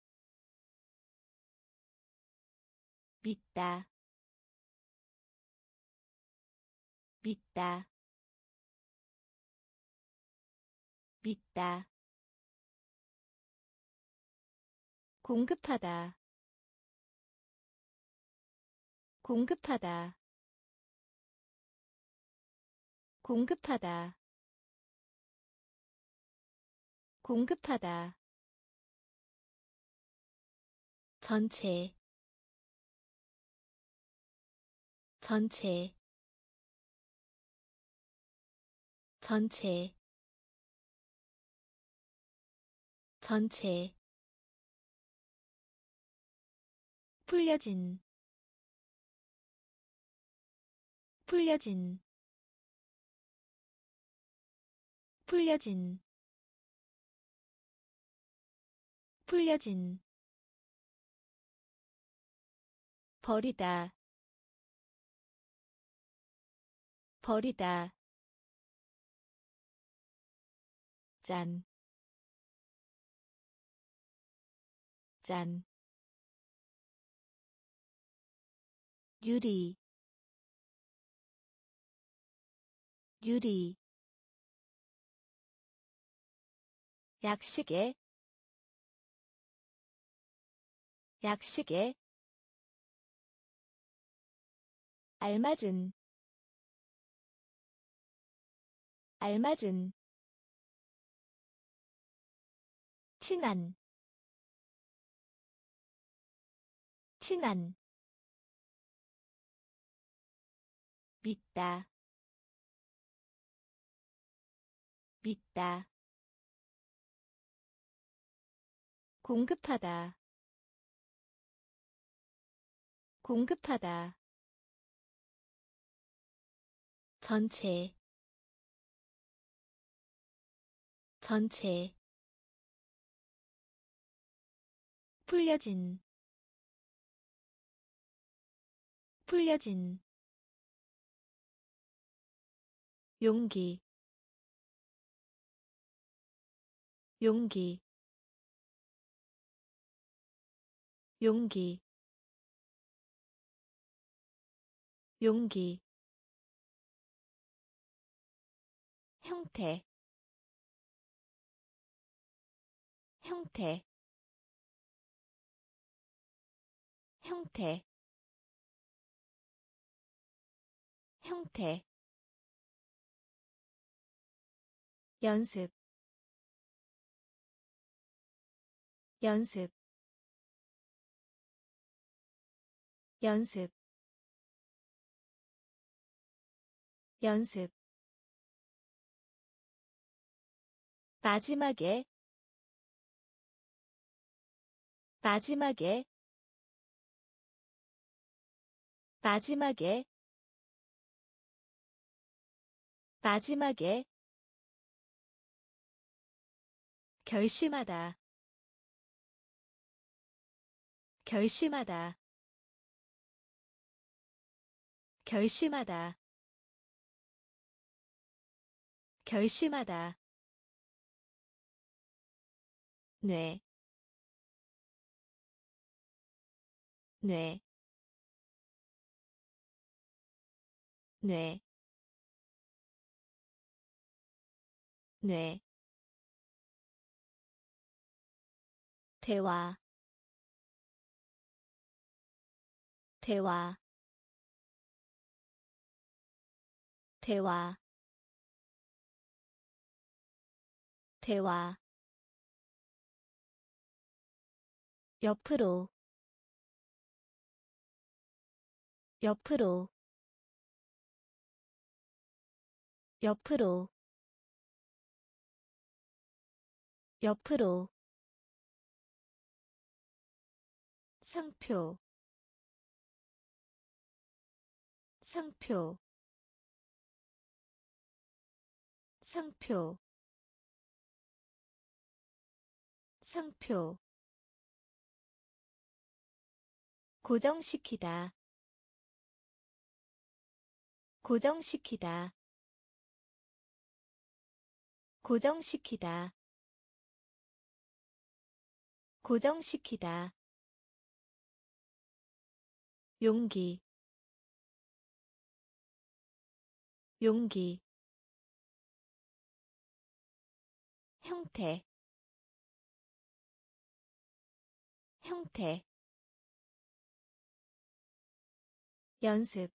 믿다 믿다 믿다 공급하다 공급하다 공급하다 공급하다 전체 전체 전체 전체 풀려진 풀려진 풀려진 풀려진 버리다 버리다 짠, 짠, 유리, 유리 약시계 약시계 알맞은 알맞은 친한 친한 믿다 믿다 공급하다 공급하다 전체 전체 풀려진 풀려진 용기 용기 용기 용기 형태 형태 형태 형태 연습 연습 연습 연습 마지막에 마지막에 마지막에 마지막에 결심하다 결심하다 결심하다 결심하다 뇌, 뇌, 뇌, 뇌, 대화, 대화, 대화, 대화, 옆으로, 옆으로, 옆으로, 옆으로, 상표, 상표, 상표, 상표, 고정시키다, 고정시키다, 고정시키다, 고정시키다, 용기, 용기, 형태, 형태, 연습,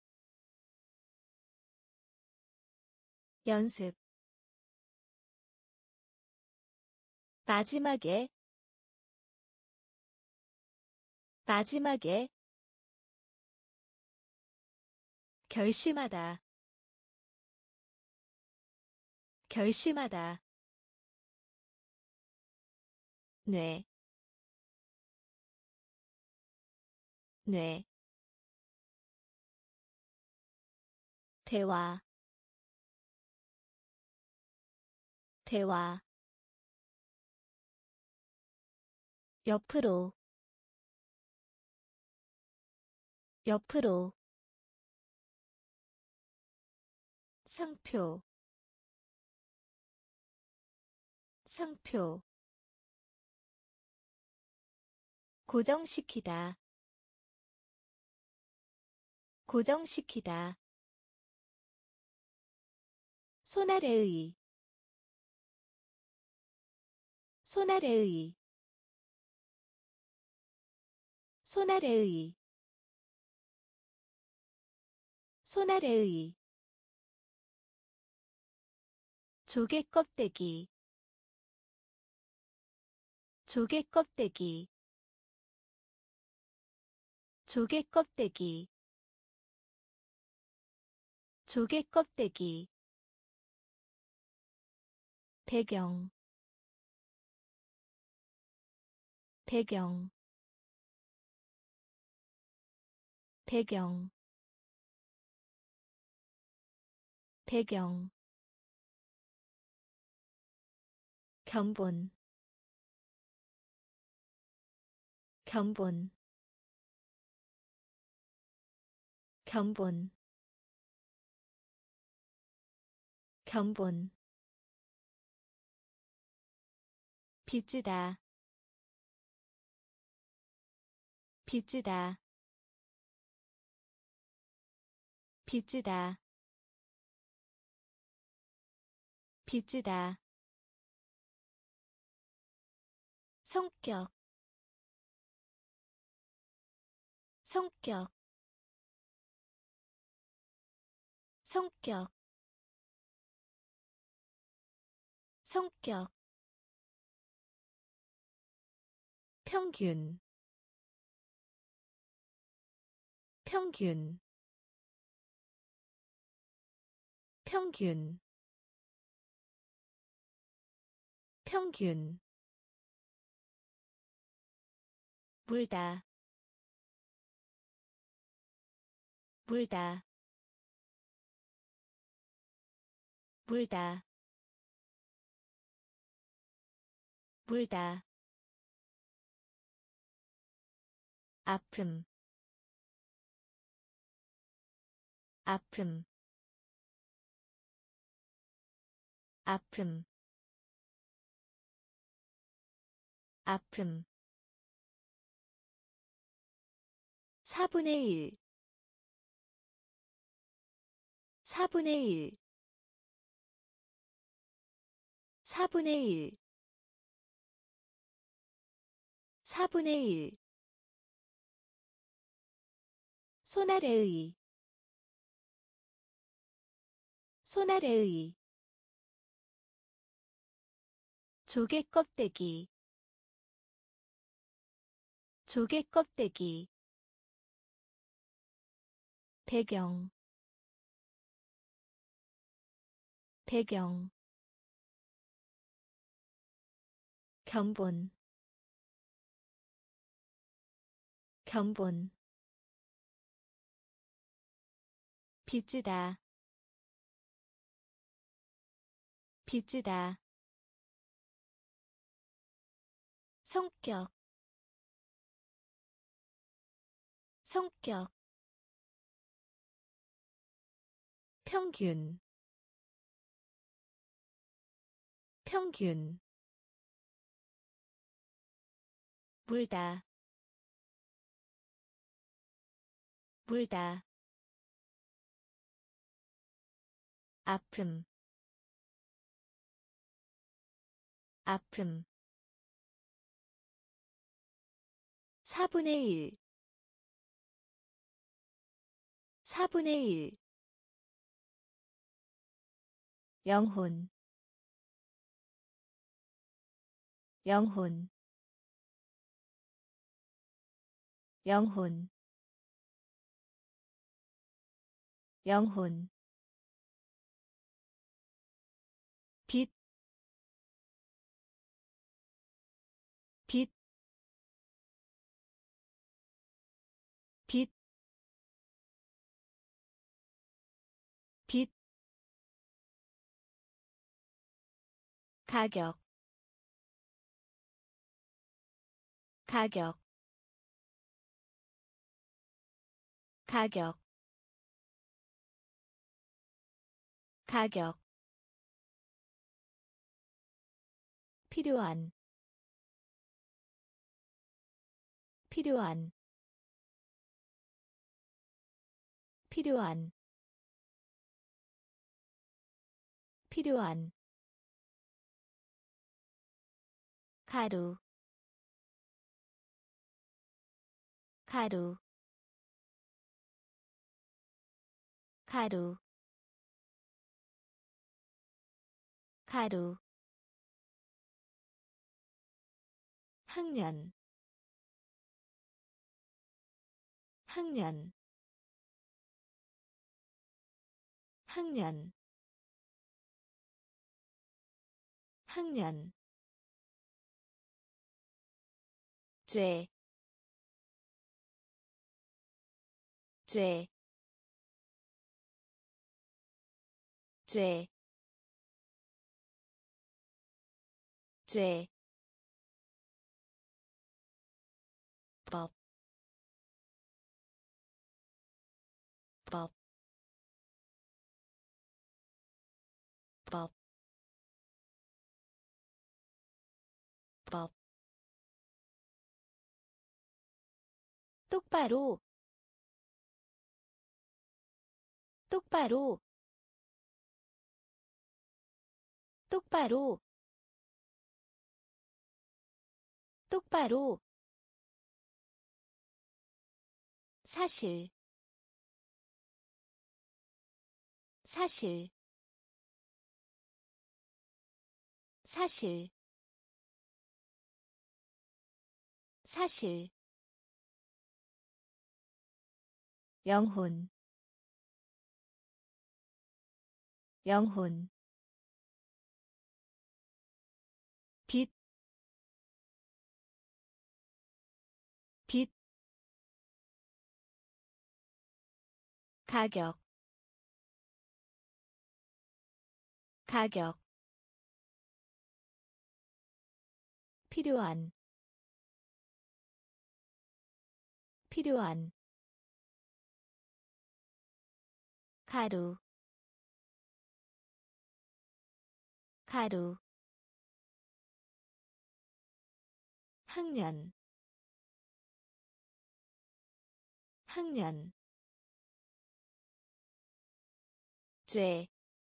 연습, 마지막에, 마지막에, 결심하다, 결심하다, 뇌, 뇌, 대화, 대화, 옆으로, 옆으로, 상표, 상표, 고정시키다, 고정시키다, 손아래의 손아래의 손아래의 손아래의 조개 껍데기 조개 껍데기 조개 껍데기 조개 껍데기 배경 배경 배경 배경 견본 견본 견본 견본 빚지다 빚지다 빚지다 빚지다 성격 성격 성격 성격 평균 평균 평균 평균 물다 물다 물다 물다 아픔 아픔 아픔 아픔 4분의 1 4분의 1 4분의 1 4분의 1 손아래의 손아래의 조개 껍데기 조개 껍데기 배경 배경 견본 견본 빚지다 빚지다 성격 성격 평균 평균 물다 물다 아픔 아픔 4분의 1 4분의 1 영혼 영혼 영혼 영혼 빛, 빛, 빛, 빛, 가격, 가격, 가격, 가격, 필요한, 필요한, 필요한, 필요한 가루 가루 가루 가루 학년 학년 학년 학년 죄, 죄, 죄, 죄, 법, 법, 법, 법, 똑바로, 똑바로, 똑바로, 똑바로, 사실, 사실, 사실, 사실, 영혼, 영혼, 빛, 빛, 가격, 가격, 필요한, 필요한, 가루, 가루, 학년, 학년, 죄,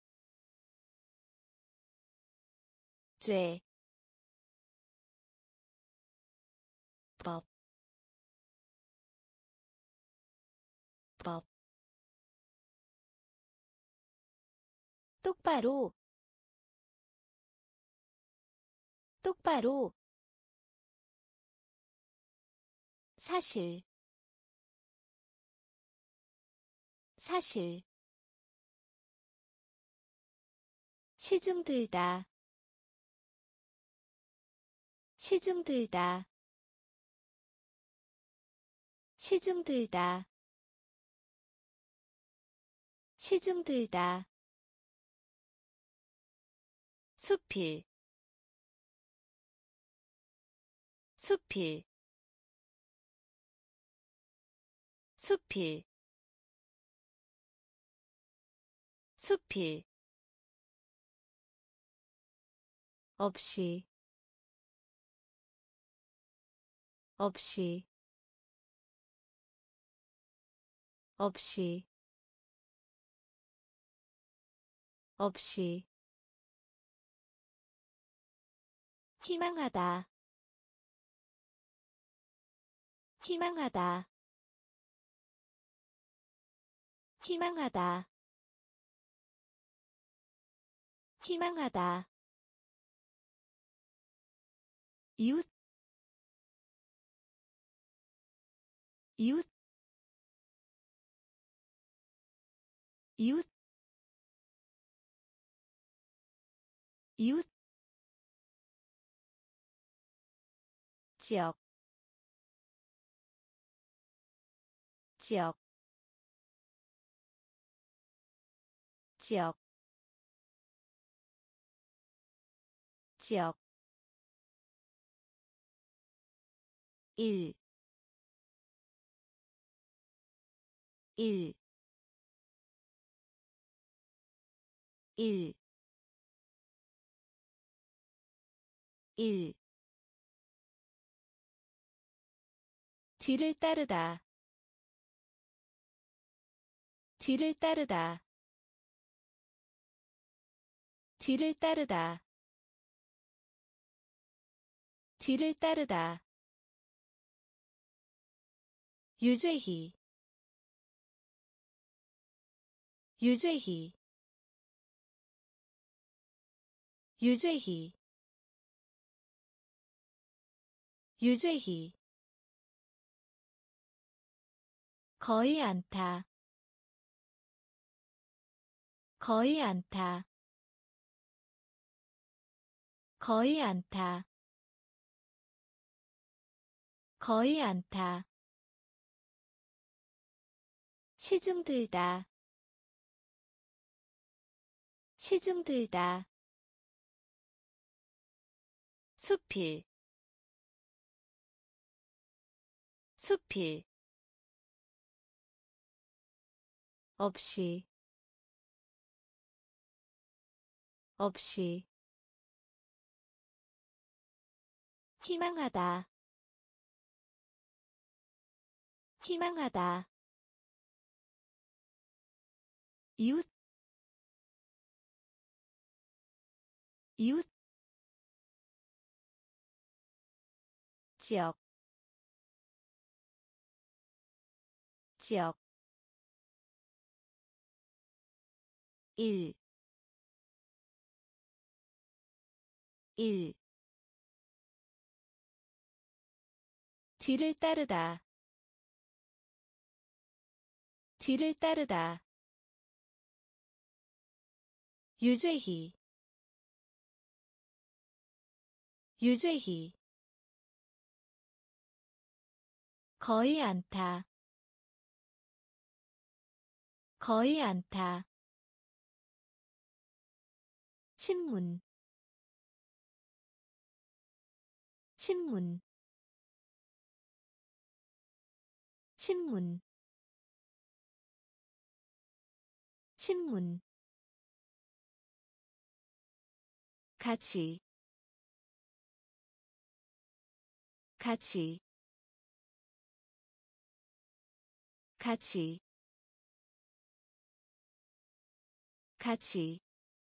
죄, 법, 법, 똑바로, 똑바로, 사실, 사실, 시중 들다, 시중 들다, 시중 들다, 시중 들다, 수필, 수필, 수필, 수필, 없이, 없이, 없이, 없이, 희망하다, 희망하다, 희망하다, 희망하다, 이웃, 이웃, 이웃, 이웃, 지역, 지역, 지역, 지역, 1, 1, 1, 1, 뒤를 따르다, 뒤를 따르다, 뒤를 따르다. 뒤를 따르다. 유죄히. 유죄히. 유죄히. 유죄히. 거의 않다. 거의 않다. 거의 않다. 거의 않다. 시중 들다. 시중 들다. 수필. 수필. 없이. 없이. 희망하다. 희망하다. 이웃. 이웃. 지역. 지역. 1 1 뒤를 따르다. 뒤를 따르다. 유죄히. 유죄히. 거의 않다. 거의 않다. 신문. 신문. 신문. 신문. 같이. 같이. 같이. 같이.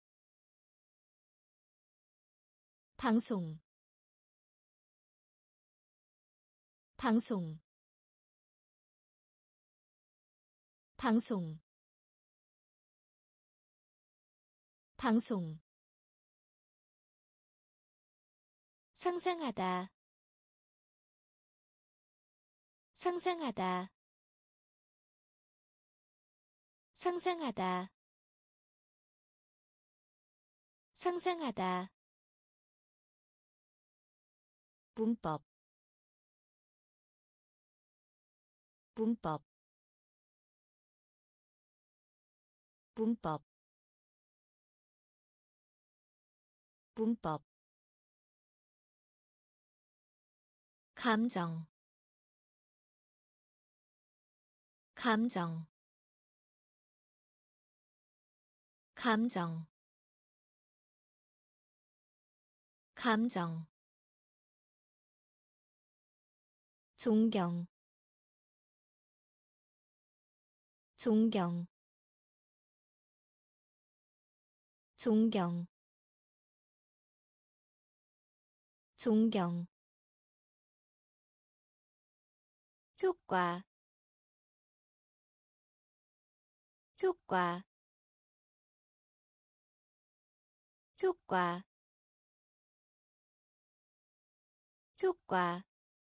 방송. 방송. 방송. 방송. 상상하다. 상상하다. 상상하다. 상상하다. 문법. 문법. 문법. 문법. 감정. 감정. 감정. 감정. 존경. 존경. 존경. 존경. 효과. 효과. 효과. 효과.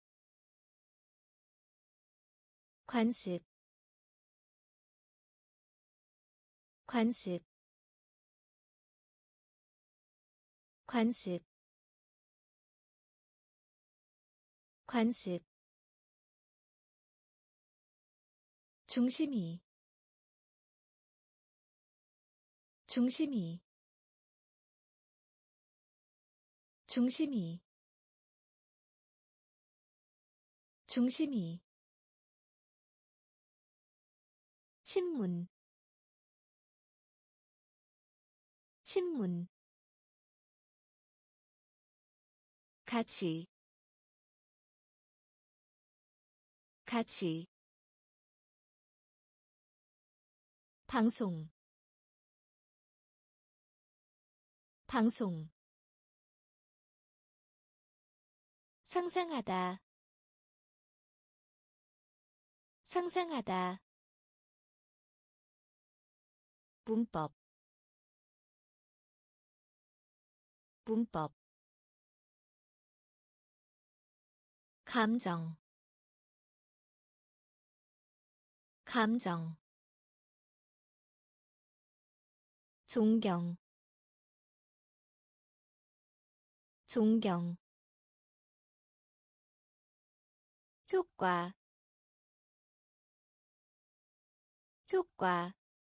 관습. 관습. 관습. 관습. 중심이. 중심이. 중심이. 중심이. 신문. 신문. 같이. 같이. 방송. 방송 상상하다 상상하다 문법 문법 감정 감정 존경 존경 효과 효과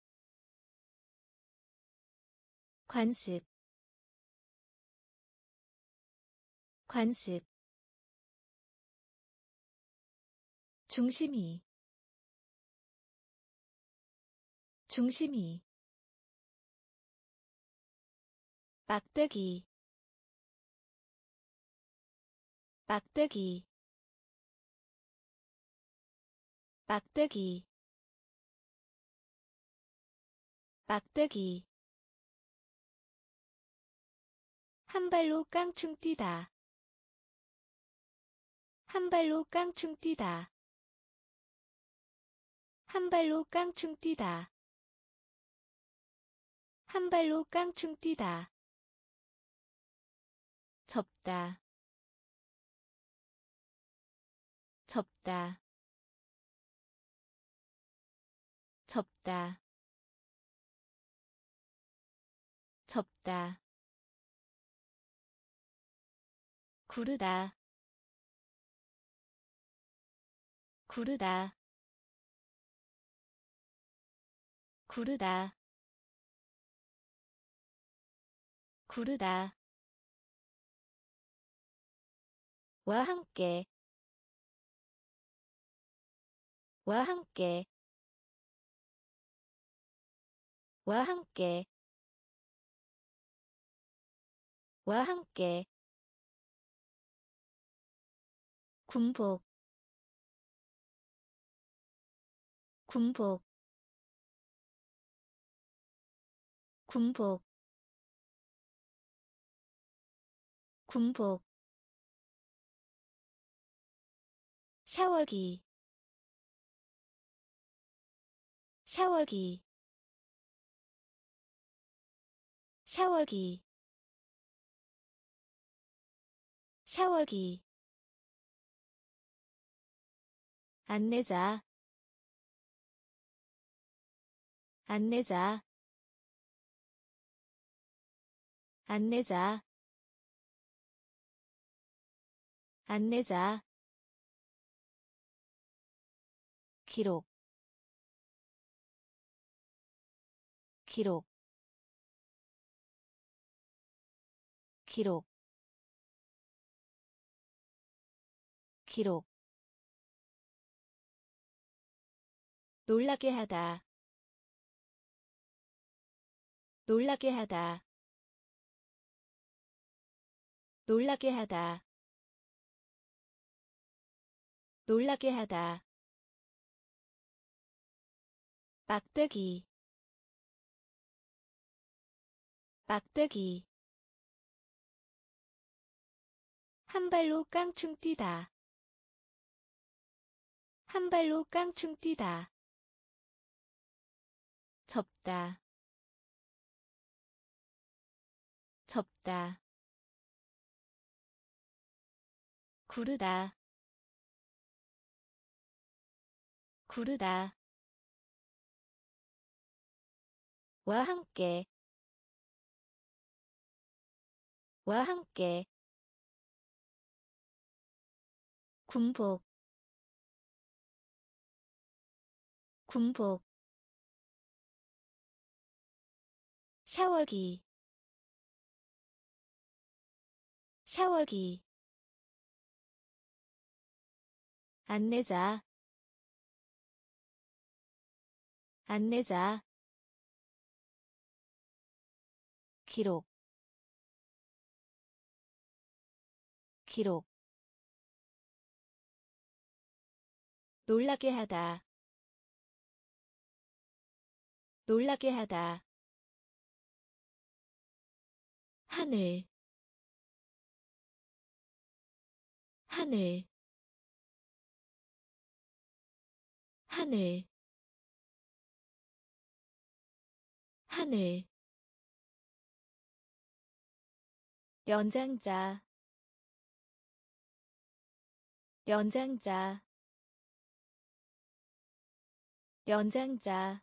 관습 관습 중심이 중심이 막대기 막대기 막대기 막대기 한 발로 깡충 뛰다 한 발로 깡충 뛰다 한 발로 깡충 뛰다 한 발로 깡충 뛰다 접다 접다 접다 접다 구르다 구르다 구르다 구르다 와 함께 와 함께 와 함께 와 함께 군복 군복 군복 군복 샤워기 샤워기 샤워기 샤워기 안내자 안내자 안내자 안내자 기록 기록 기록 기록 놀라게 하다 놀라게 하다 놀라게 하다 놀라게 하다 막대기 막대기 한 발로 깡충 뛰다 한 발로 깡충 뛰다 접다 접다 구르다 구르다 와 함께 와 함께 군복 군복 샤워기 샤워기 안내자 안내자 기록 기록 놀라게 하다 놀라게 하다 하늘 하늘 하늘 하늘 연장자 연장자 연장자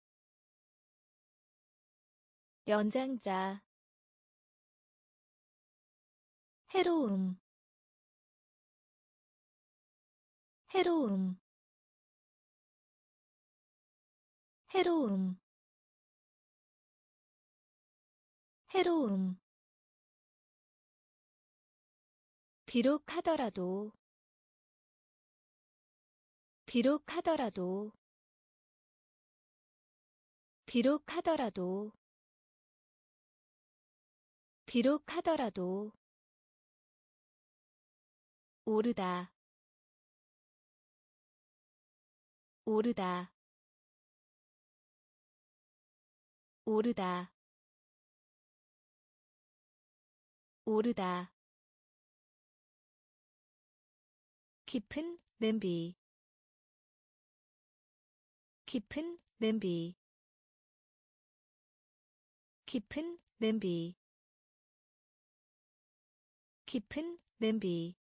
연장자 해로움 해로움 해로움 해로움 비록 하더라도 비록 하더라도 비록 하더라도 비록 하더라도 오르다 오르다 오르다 오르다 깊은 냄비 깊은 냄비 깊은 냄비 깊은 냄비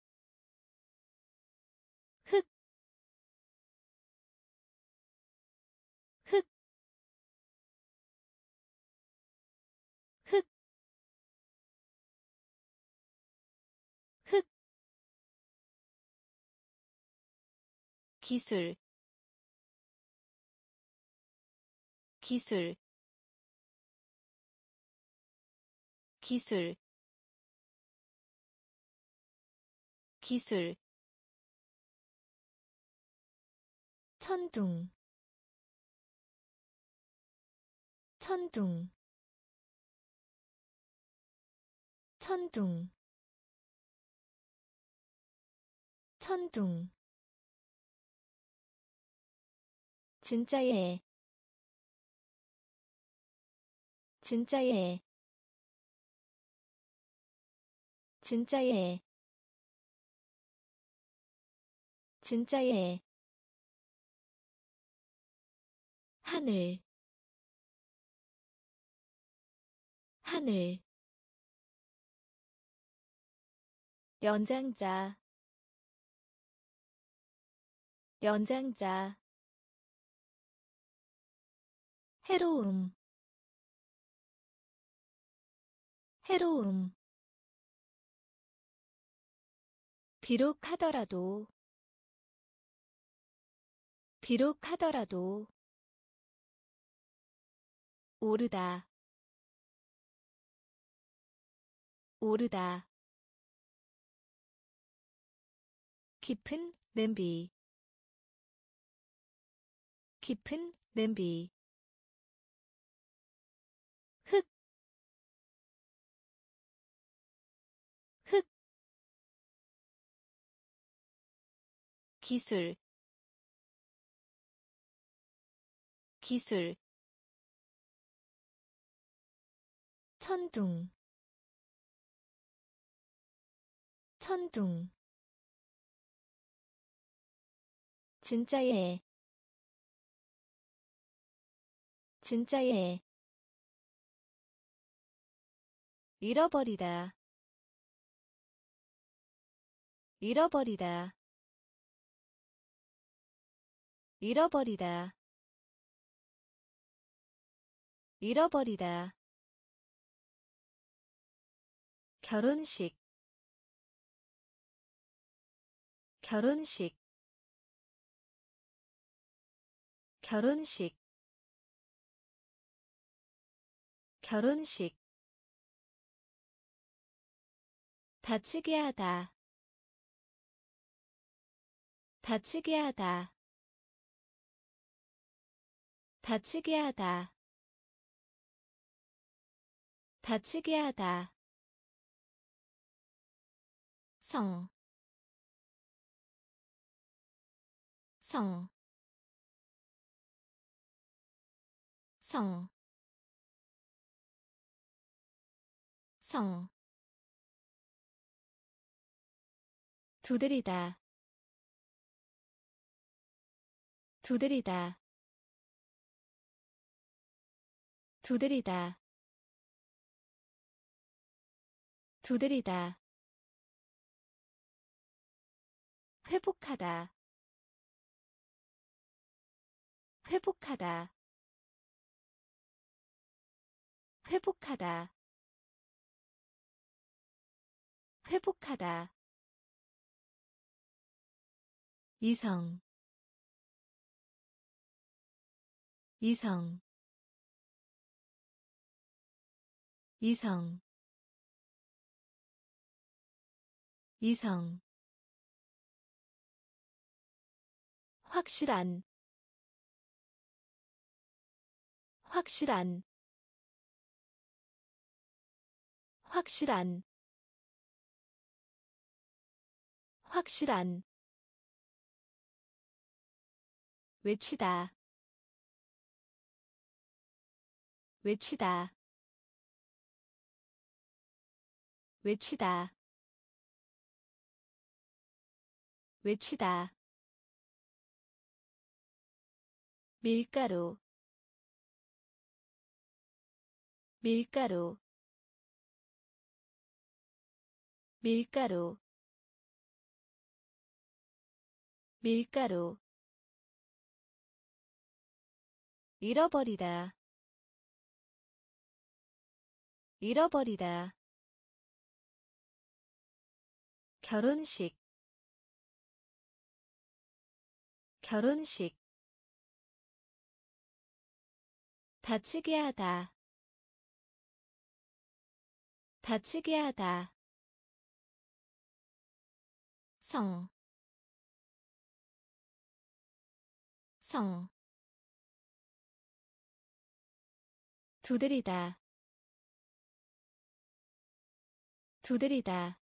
흙 흙 흙 흙 기술 기술 기술 기술 천둥 천둥 천둥 천둥 진짜예 진짜예 진짜예 진짜예 하늘 하늘 연장자 연장자 해로움 해로움 비록 하더라도 비록 하더라도 오르다 오르다 깊은 냄비 깊은 냄비 흙 흙 기술 기술 천둥 천둥 진짜예 진짜예 잃어버리다 잃어버리다 잃어버리다 잃어버리다 결혼식 결혼식 결혼식 결혼식 다치게 하다 다치게 하다 다치게 하다 다치게 하다 성, 성, 성, 성 두드리다 두드리다 두드리다 두드리다 회복하다 회복하다 회복하다 회복하다 이성 이성 이성 이성 확실한 확실한 확실한 확실한 외치다 외치다 외치다 외치다 밀가루 밀가루 밀가루 밀가루 잃어버리다 잃어버리다 결혼식 결혼식 다치게 하다 다치게 하다 성 성 두드리다 두드리다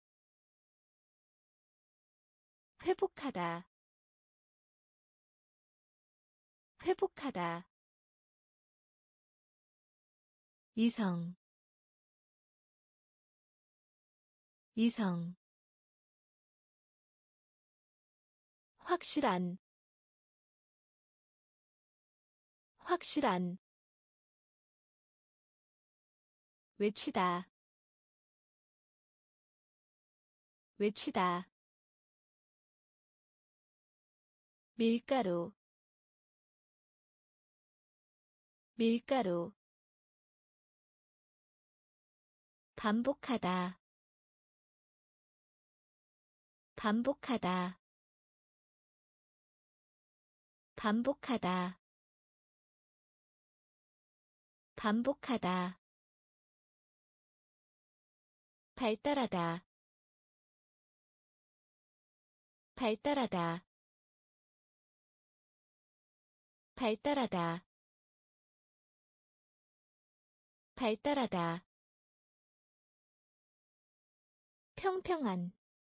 회복하다 회복하다 이성 이성 확실한 확실한 외치다 외치다 밀가루 밀가루 반복하다 반복하다 반복하다 반복하다 발달하다 발달하다 발달하다 발달하다 평평한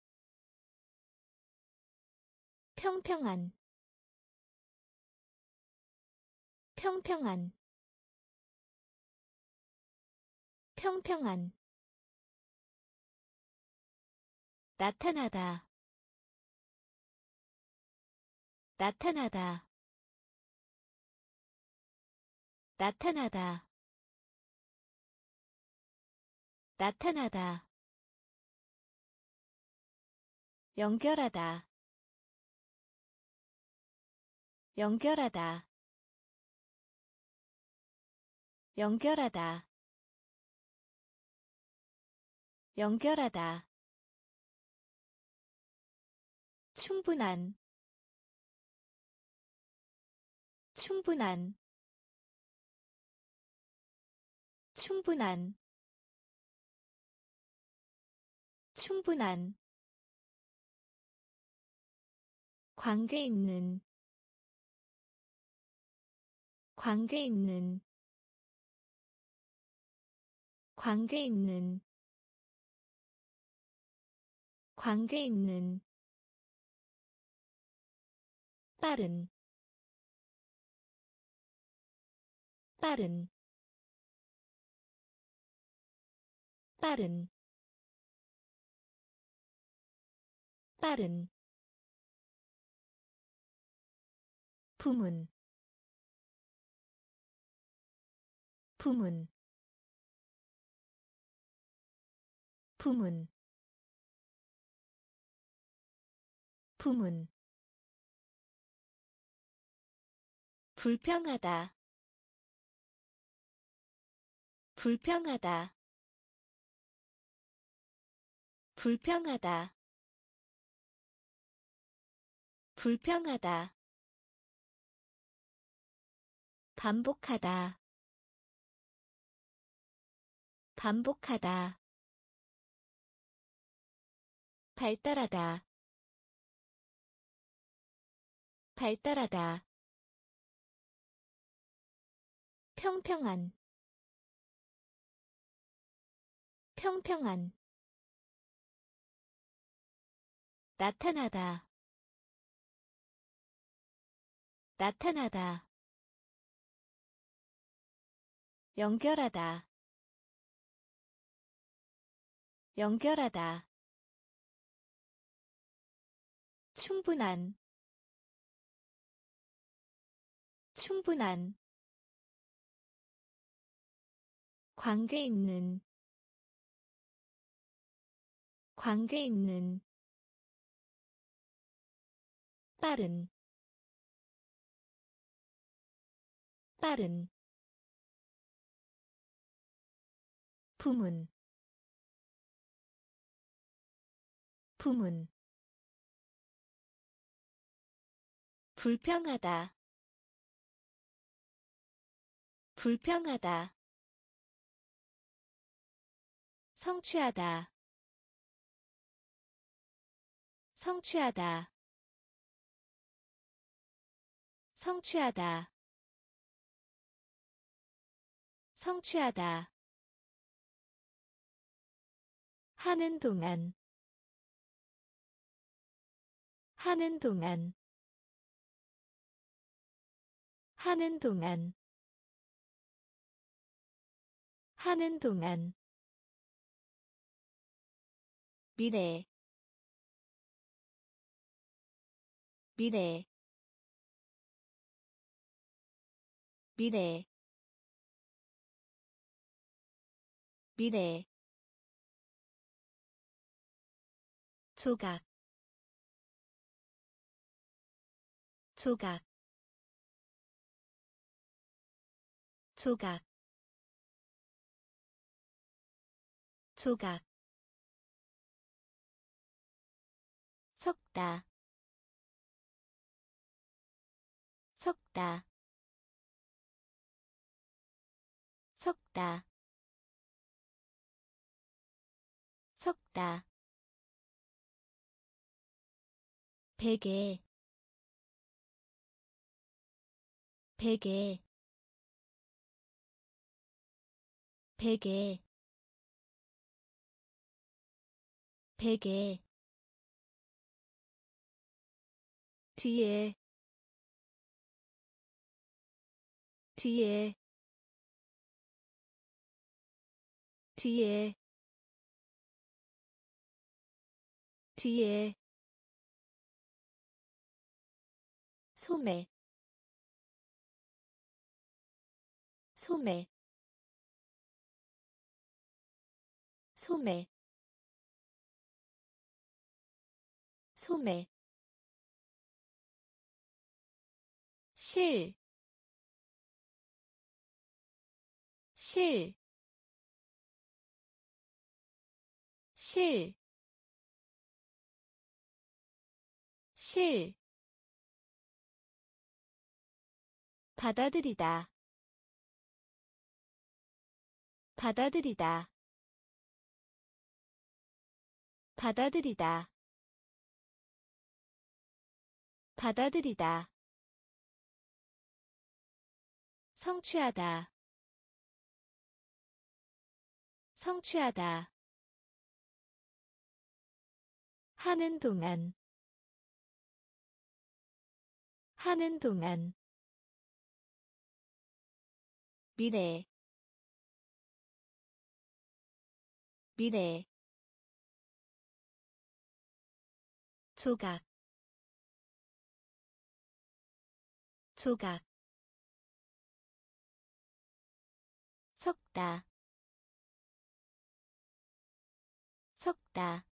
평평한 평평한 평평한 나타나다 나타나다 나타나다 나타나다 연결하다 연결하다 연결하다 연결하다 충분한 충분한 충분한 충분한 관계 있는 관계 있는 관계 있는 관계 있는 빠른 빠른 빠른 빠른 부문 부문 부문 부문 불평하다 불평하다 불평하다 불평하다 반복하다 반복하다 발달하다 발달하다 평평한 평평한 나타나다 나타나다 연결하다 연결하다 충분한 충분한 관계 있는 관계 있는 빠른 빠른 부문 부문 불평하다 불평하다 성취하다 성취하다 성취하다 성취하다 하는 동안 하는 동안 하는 동안 하는 동안 미래 미래 미래 미래 조각 조각 조각 조각 섞다 섞다 섞다 섞다 베개 베개 베개 베개 뒤에 뒤에 뒤에 뒤에 소매 소매 소매 소매 실 실 실 실 받아들이다 받아들이다 받아들이다 받아들이다 성취하다 성취하다 하는 동안 하는 동안 미래 미래 조각 조각 섞다 섞다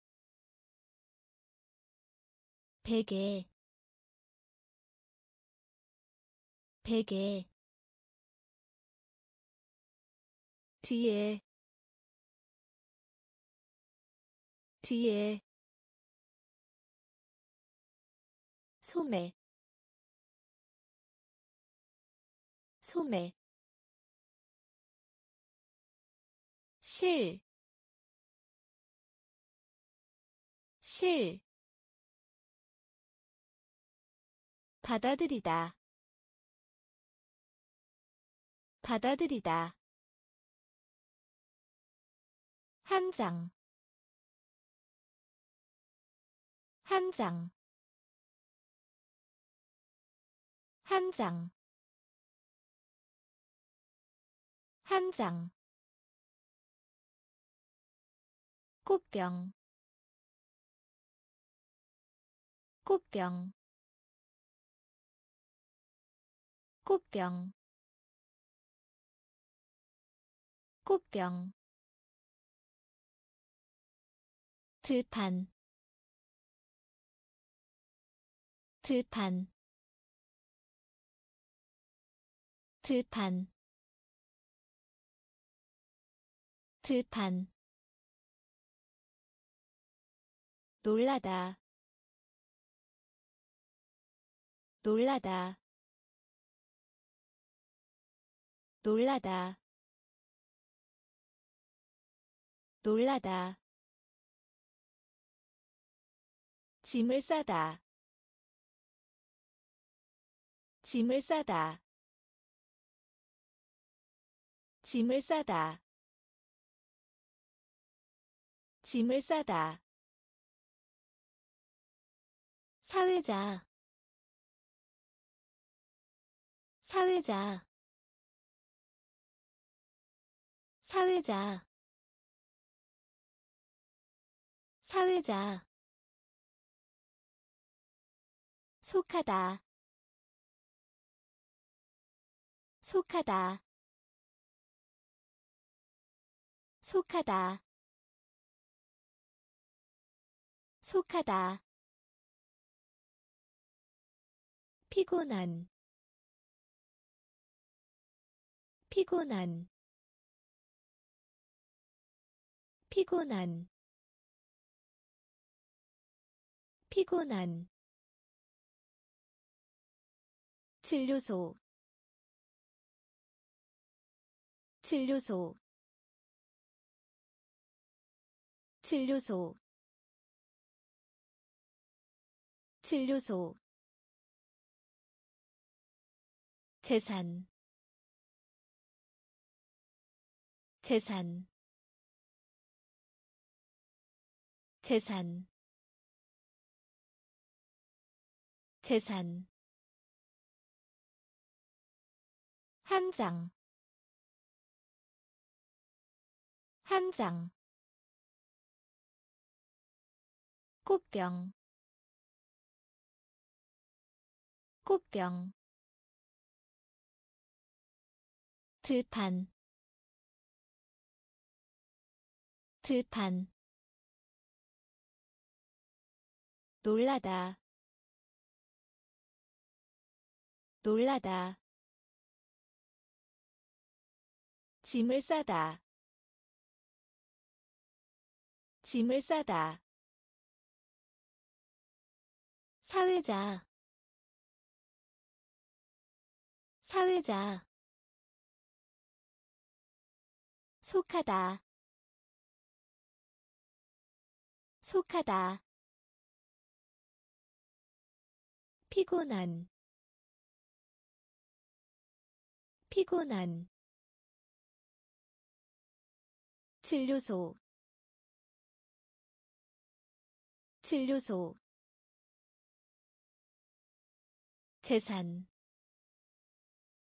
베개 베개 뒤에 뒤에 소매 소매 실 실 받아들이다 받아들이다 한 장 한 장 한 장 한 장 꽃병 꽃병 꽃병 꽃병 들판 들판 들판 들판 놀라다 놀라다 놀라다 놀라다 짐을 싸다 짐을 싸다 짐을 싸다 짐을 싸다 사회자 사회자 사회자 사회자 속하다 속하다 속하다 속하다 피곤한 피곤한 피곤한 피곤한 진료소 진료소 진료소 진료소 재산 재산 재산 재산 한 장 한 장 꽃병 꽃병 들판 들판 놀라다 놀라다 짐을 싸다 짐을 싸다 사회자 사회자 속하다 속하다 피곤한 피곤한 진료소 진료소 재산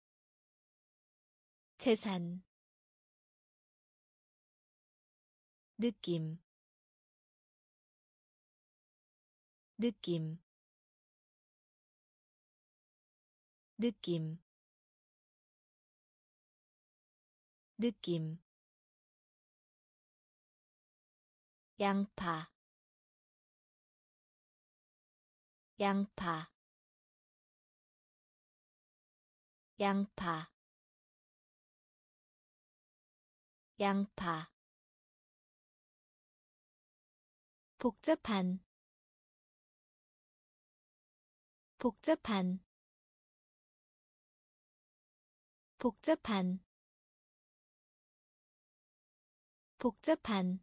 재산 느낌 느낌 느낌 느낌 양파 양파 양파 양파 복잡한 복잡한 복잡한 복잡한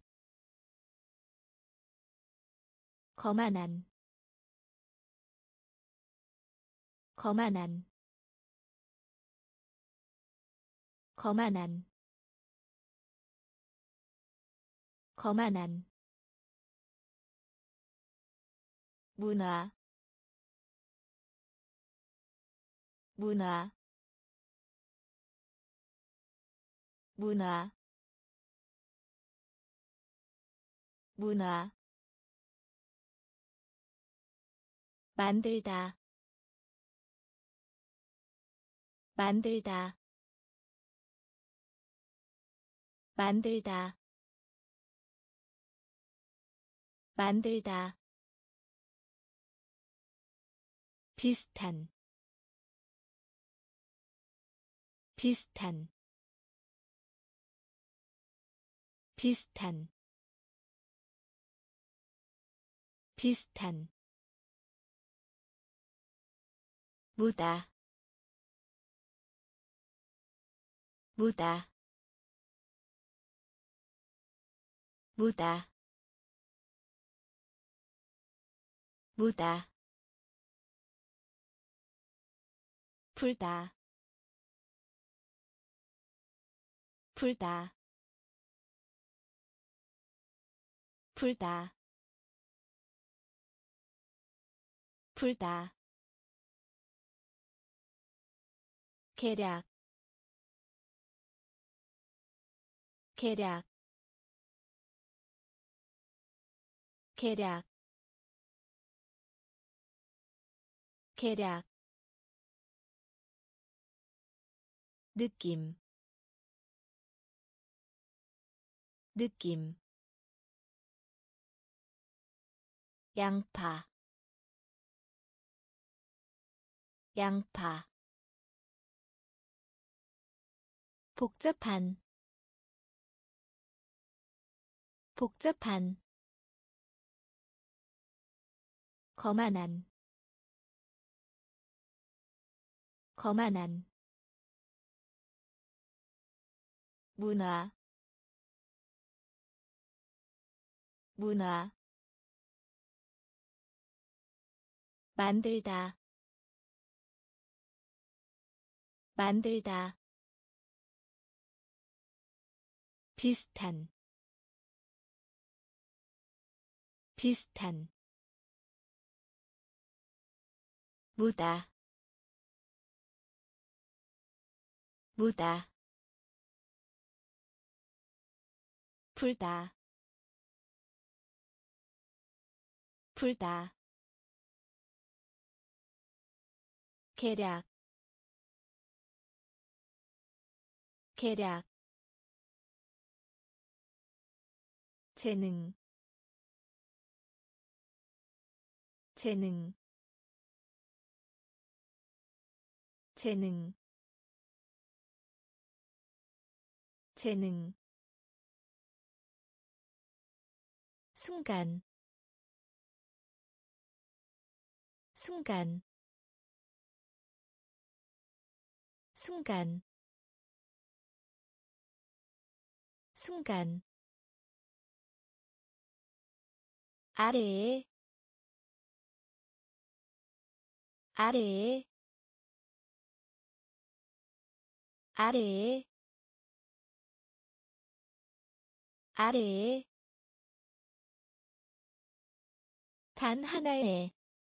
거만한 거만한 거만한 거만한 문화 문화 문화 문화 만들다 만들다 만들다 만들다 비슷한 비슷한 비슷한 비슷한 무다 무다 무다 무다 풀다 풀다 풀다 풀다 계략 계략 계략 계략 느낌 느낌 양파 양파 복잡한 복잡한 거만한 거만한 문화 문화 만들다 만들다 비슷한 비슷한 무다 무다 풀다 풀다 계략 계략 재능 재능 재능 재능 순간 순간 순간 순간 아래에 아래에 아래에 아래에 단 하나의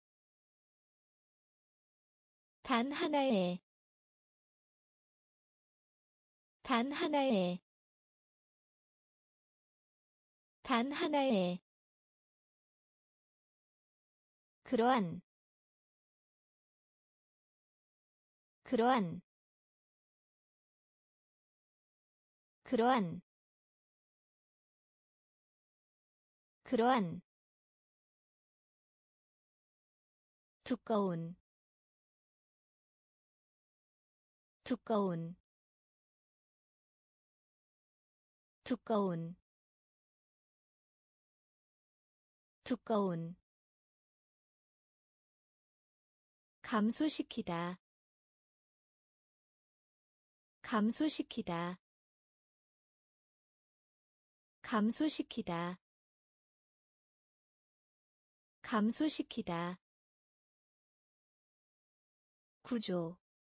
단 하나의 단 하나의 단 하나의 그러한 그러한 그러한 그러한 두꺼운 두꺼운 두꺼운 두꺼운 감소시키다 감소시키다 감소시키다 감소시키다 구조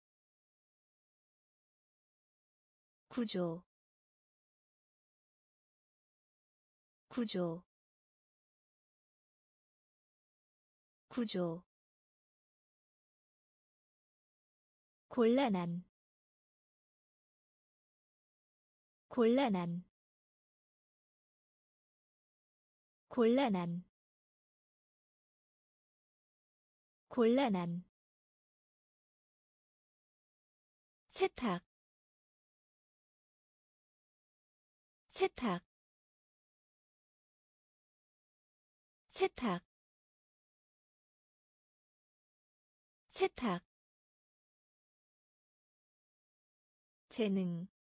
구조 구조 구조 곤란한 곤란한 곤란한 곤란한 세탁 세탁 세탁 세탁 재능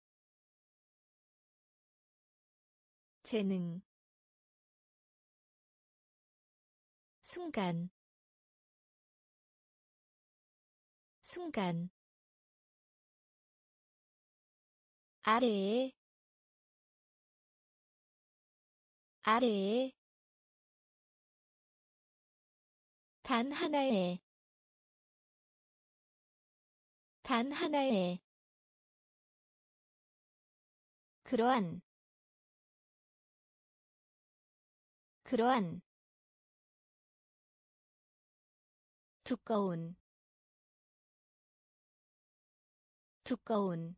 재능 순간 순간 아래에 아래에 단 하나의 단 하나의 그러한 그러한 두꺼운 두꺼운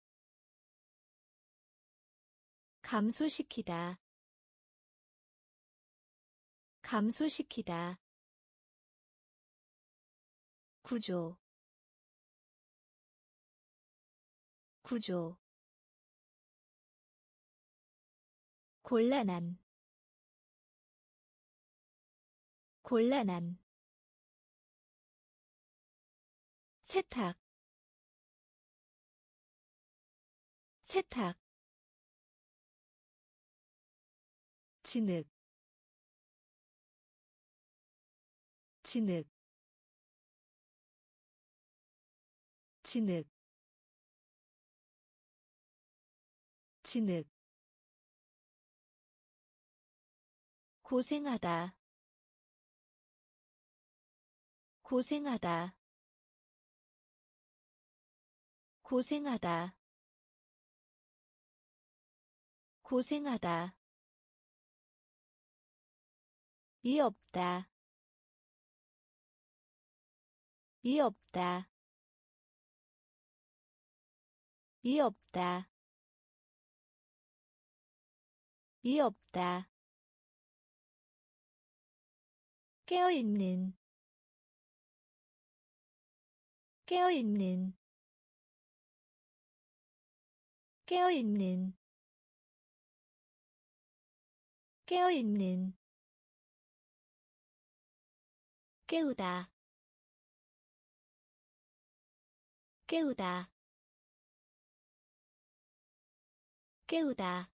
감소시키다 감소시키다 구조 구조 곤란한 곤란한 세탁 세탁 진흙 진흙 진흙 진흙 고생하다 고생하다 고생하다 고생하다 이 없다 이 없다 이 없다 이 없다 깨어있는 깨어있는 깨어있는 깨어있는 깨우다 깨우다 깨우다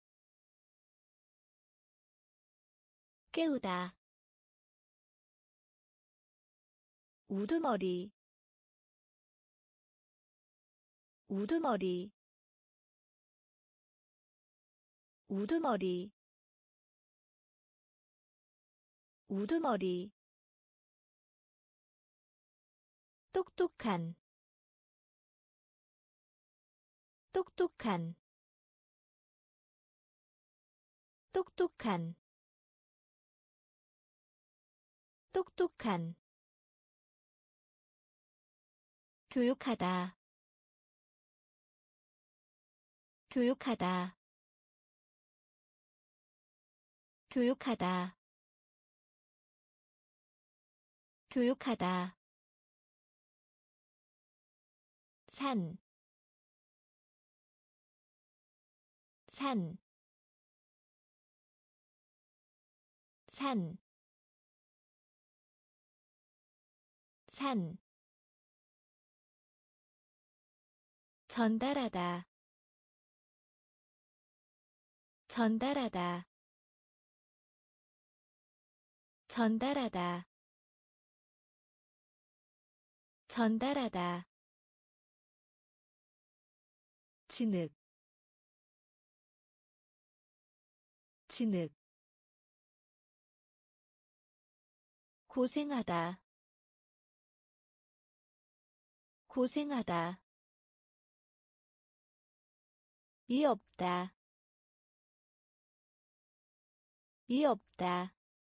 깨우다 우두머리 우두머리 우두머리 우두머리 똑똑한 똑똑한 똑똑한 똑똑한 교육하다 교육하다 교육하다 교육하다 산, 산, 산, 산 전달하다 전달하다 전달하다 전달하다 진흙 진흙 고생하다 고생하다 이 없다 이 없다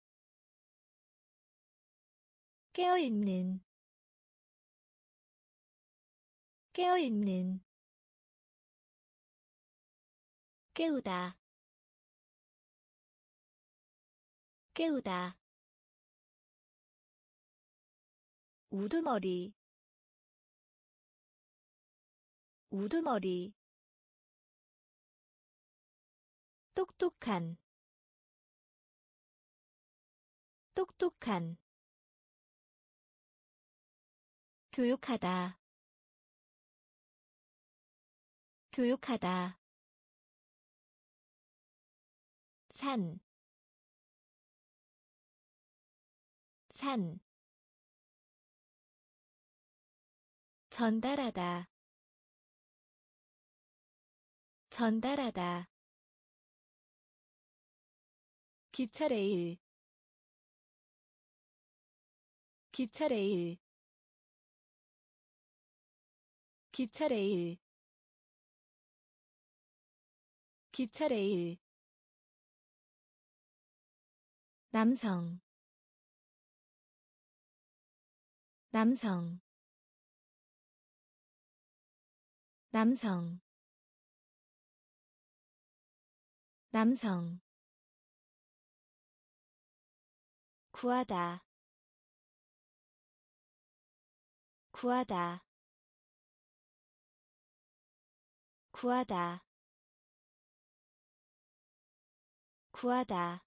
깨어있는 깨어있는 깨우다 깨우다 우두머리 우두머리 똑똑한 똑똑한 교육하다 교육하다 산, 산 전달하다 전달하다 기차레일 기차레일 기차레일 기차레일 남성 남성 남성 남성 구하다 구하다 구하다 구하다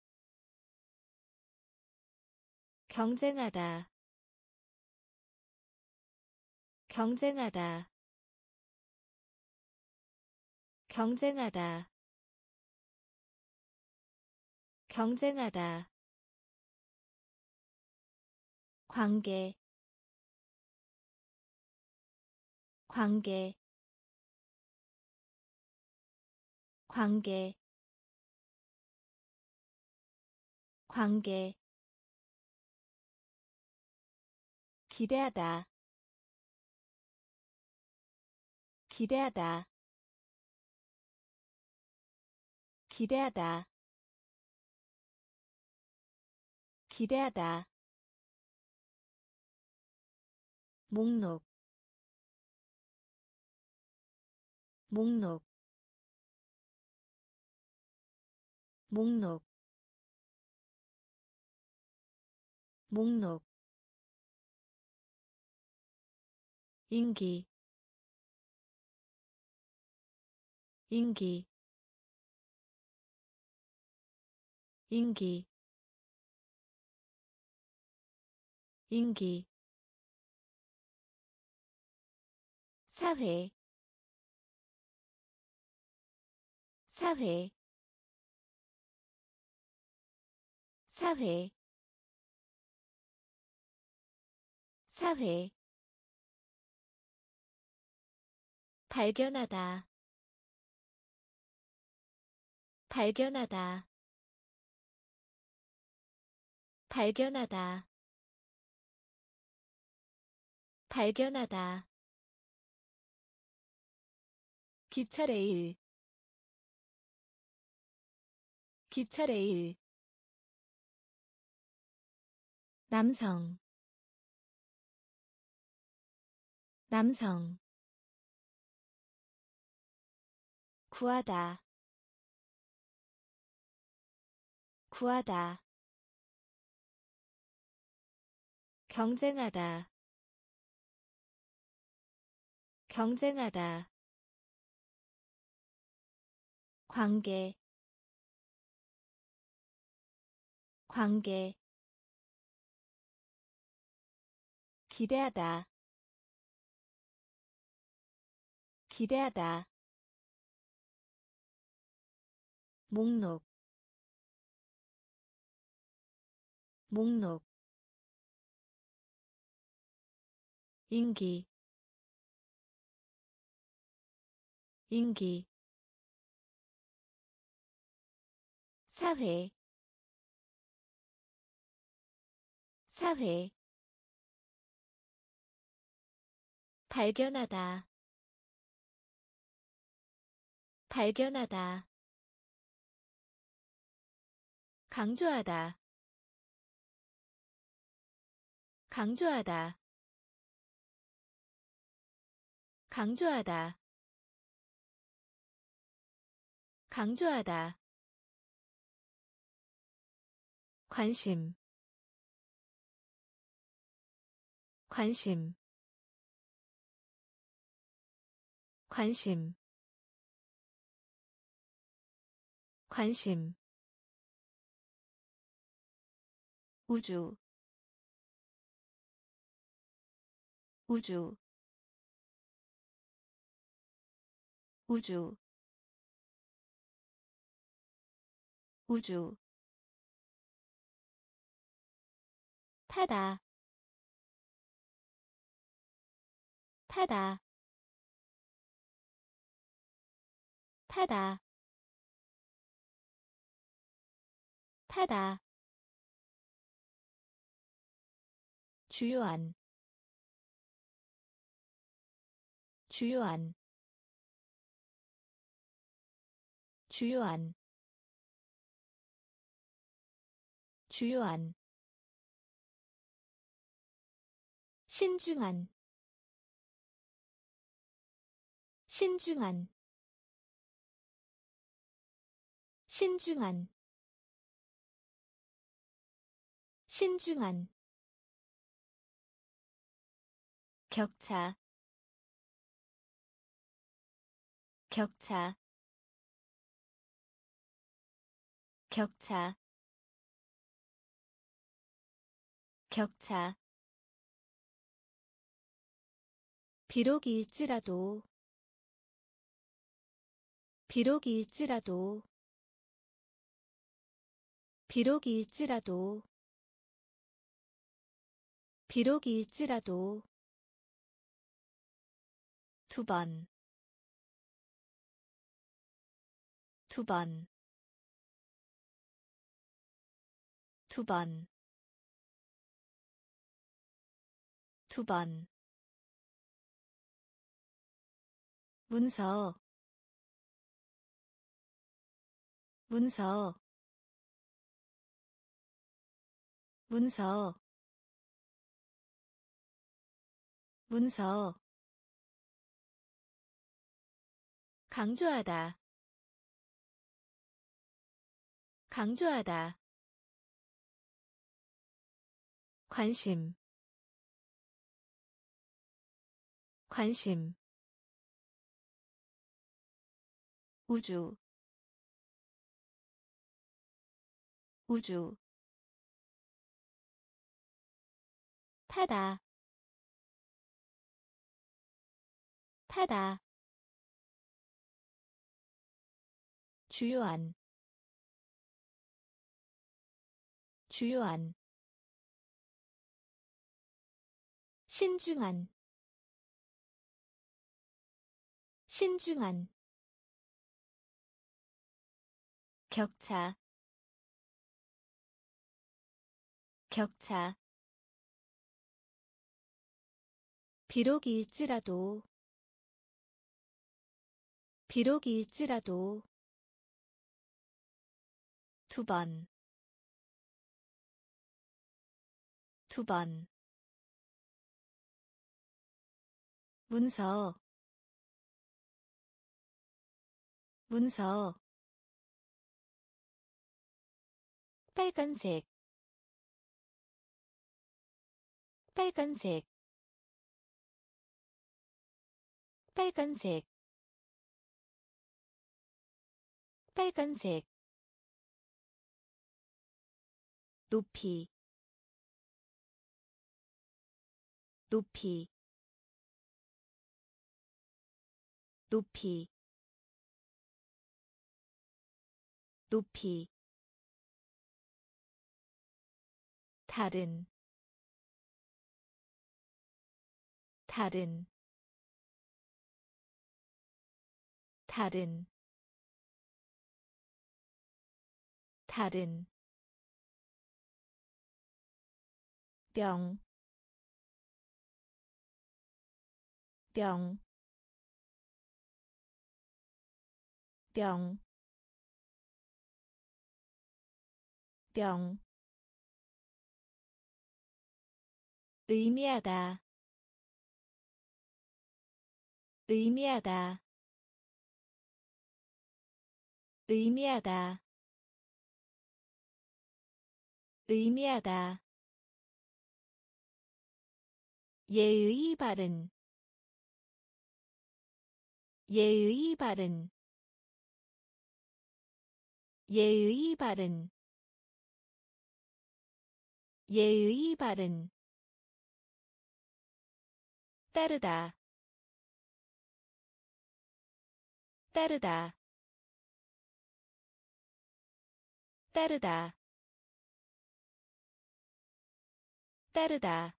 경쟁하다 경쟁하다 경쟁하다 경쟁하다 관계 관계 관계 관계 기대하다 기대하다 기대하다 기대하다 목록 목록 목록 목록 임기 임기 임기 임기 사회 사회 사회 사회 발견하다 발견하다 발견하다 발견하다 기차레일 기차레일 남성 남성 구하다 구하다 경쟁하다 경쟁하다 관계 관계 기대하다 기대하다 목록 목록 임기 임기 사회 사회 발견하다 발견하다 강조하다 강조하다 강조하다 강조하다 관심 관심 관심 관심 우주 우주 우주 우주 타다 타다 타다 타다 주요한 주요한 주요한 주요한 신중한 신중한 신중한 신중한 격차 격차 격차 격차 비록일지라도 비록일지라도 비록일지라도 비록일지라도 두 번, 두 번, 두 번, 두 번. 문서, 문서, 문서, 문서. 강조하다, 강조하다. 관심, 관심. 우주, 우주. 타다, 타다. 주요한, 주요한. 신중한, 신중한. 격차, 격차. 비록일지라도 비록일지라도 두 번, 두 번. 문서, 문서. 빨간색 빨간색 빨간색 빨간색 높이 높이 높이 높이 다른 다른 다른 다른 병, 병, 병, 병, 의미하다, 의미하다, 의미하다, 의미하다. 예의 바른, 예의 바른, 예의 바른, 예의 바른. 따르다, 따르다, 따르다, 따르다.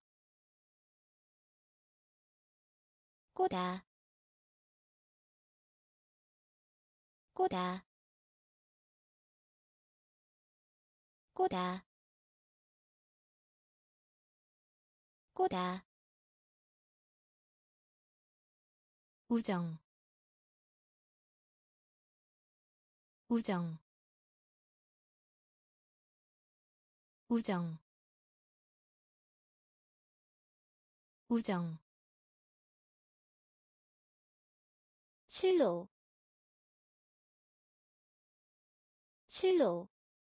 꼬다, 꼬다, 꼬다, 꼬다. 우정, 우정, 우정, 우정. 실로, 실로,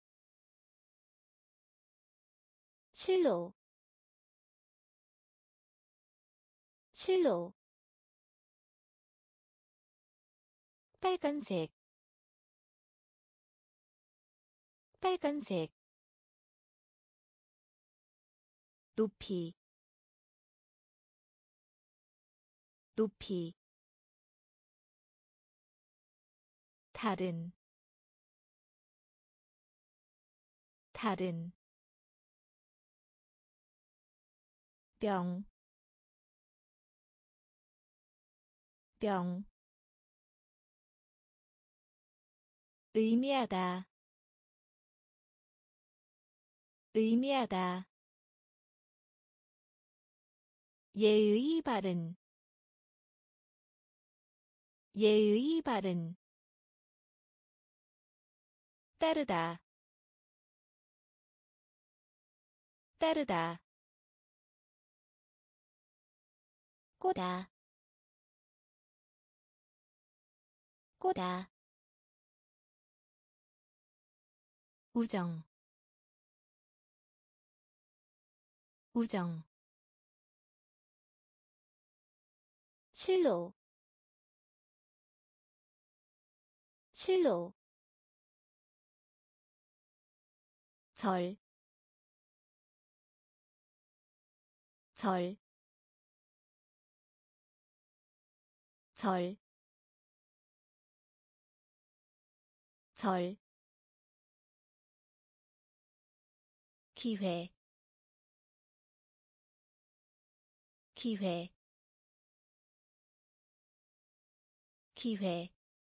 실로, 실로. 빨간색 빨간색 높이 높이 다른 다른 병, 병. 의미하다, 의미하다. 예의 바른, 예의 바른. 따르다, 따르다. 꼬다, 꼬다. 우정, 우정. 실로, 실로. 절, 절, 절, 절. 기회, 기회, 기회,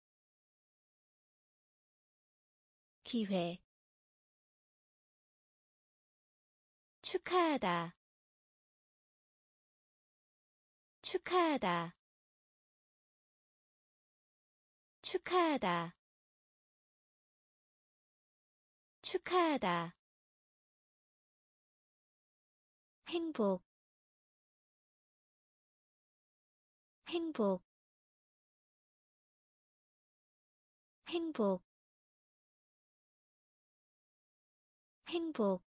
기회. 축하하다, 축하하다, 축하하다, 축하하다. 행복, 행복, 행복, 행복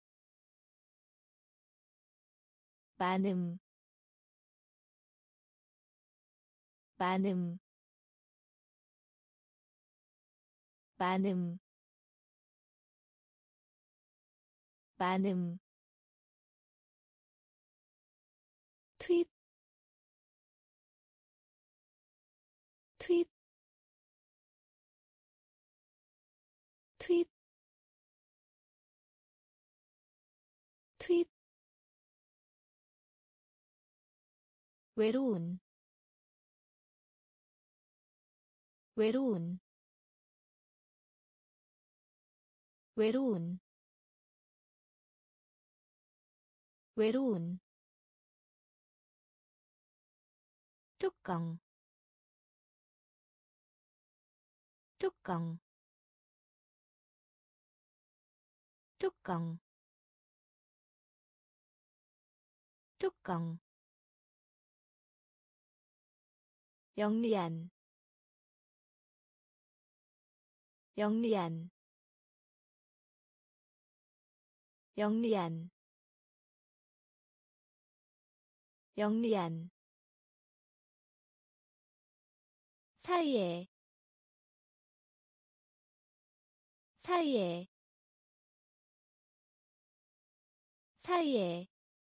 많음 많음 많음 많음 투입 투입 투입 투입 외로운 외로운 외로운 외로운 뚜껑 뚜껑 뚜껑 뚜껑 영리한 영리한 영리한 영리한 사이에 사이에 사이에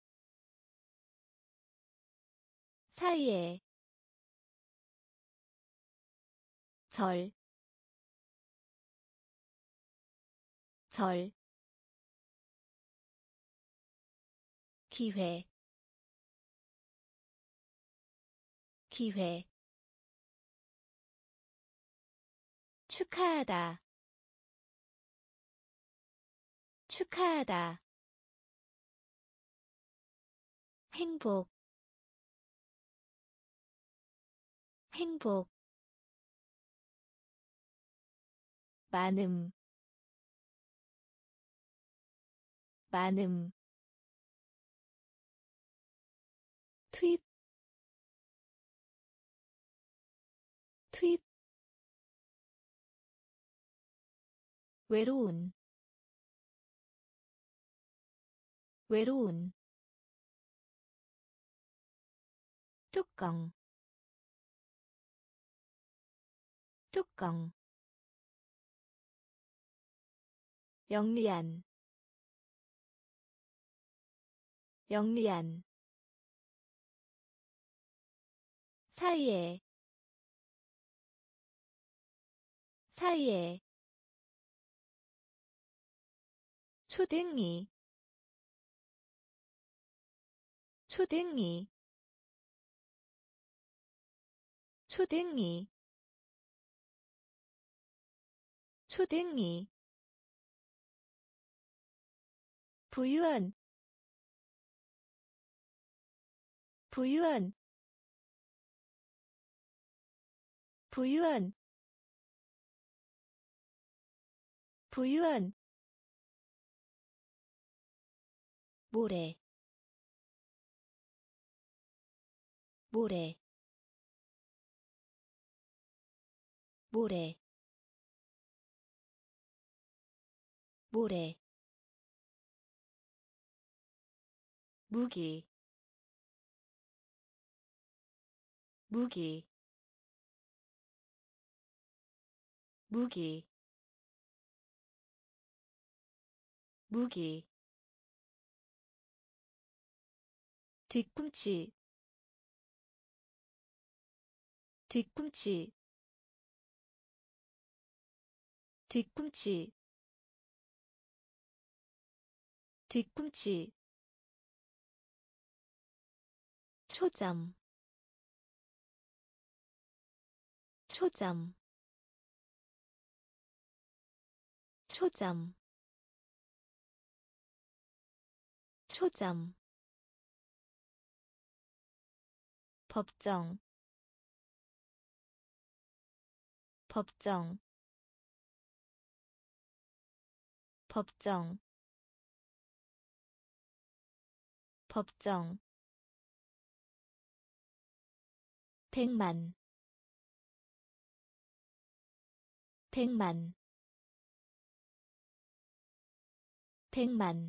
사이에 절, 절, 기회, 기회, 축하하다, 축하하다, 행복, 행복, 많음, 많음, 투입, 투입, 외로운, 외로운, 뚜껑, 뚜껑, 영리한, 영리한, 사이에, 사이에, 초등이, 초등이, 초등이, 초등이, 부유한, 부유한, 부유한, 부유한, 모래, 모래, 모래, 모래, 무기, 무기, 무기, 무기, 뒤꿈치, 뒤꿈치, 뒤꿈치, 뒤꿈치, 초점, 초점, 초점, 초점, 법정, 법정, 법정, 법정, 백만, 백만, 백만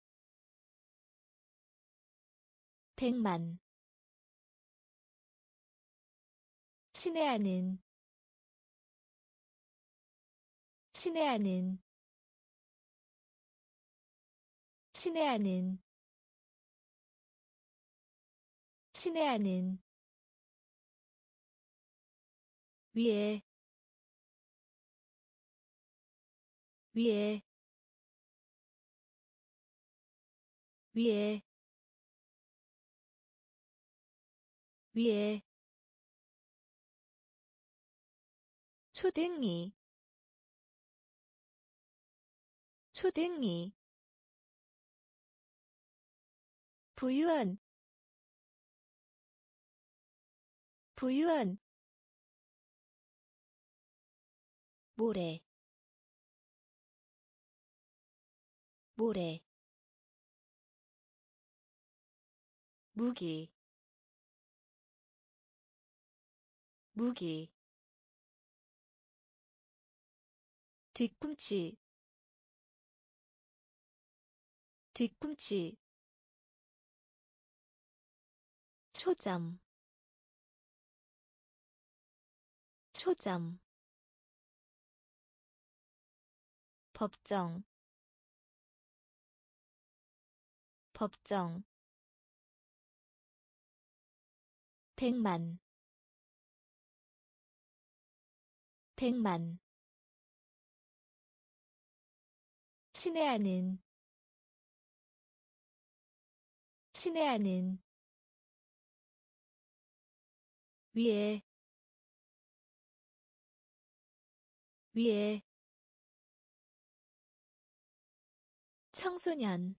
백만 친애하는 친애하는 친애하는 친애하는 위에 위에 위에 위에 초등이 초등이 부유한 부유한 모래 모래 무기 무기 뒤꿈치 뒤꿈치 초점 초점 법정 법정 백만 백만 친애하는 친애하는 위에 위에 청소년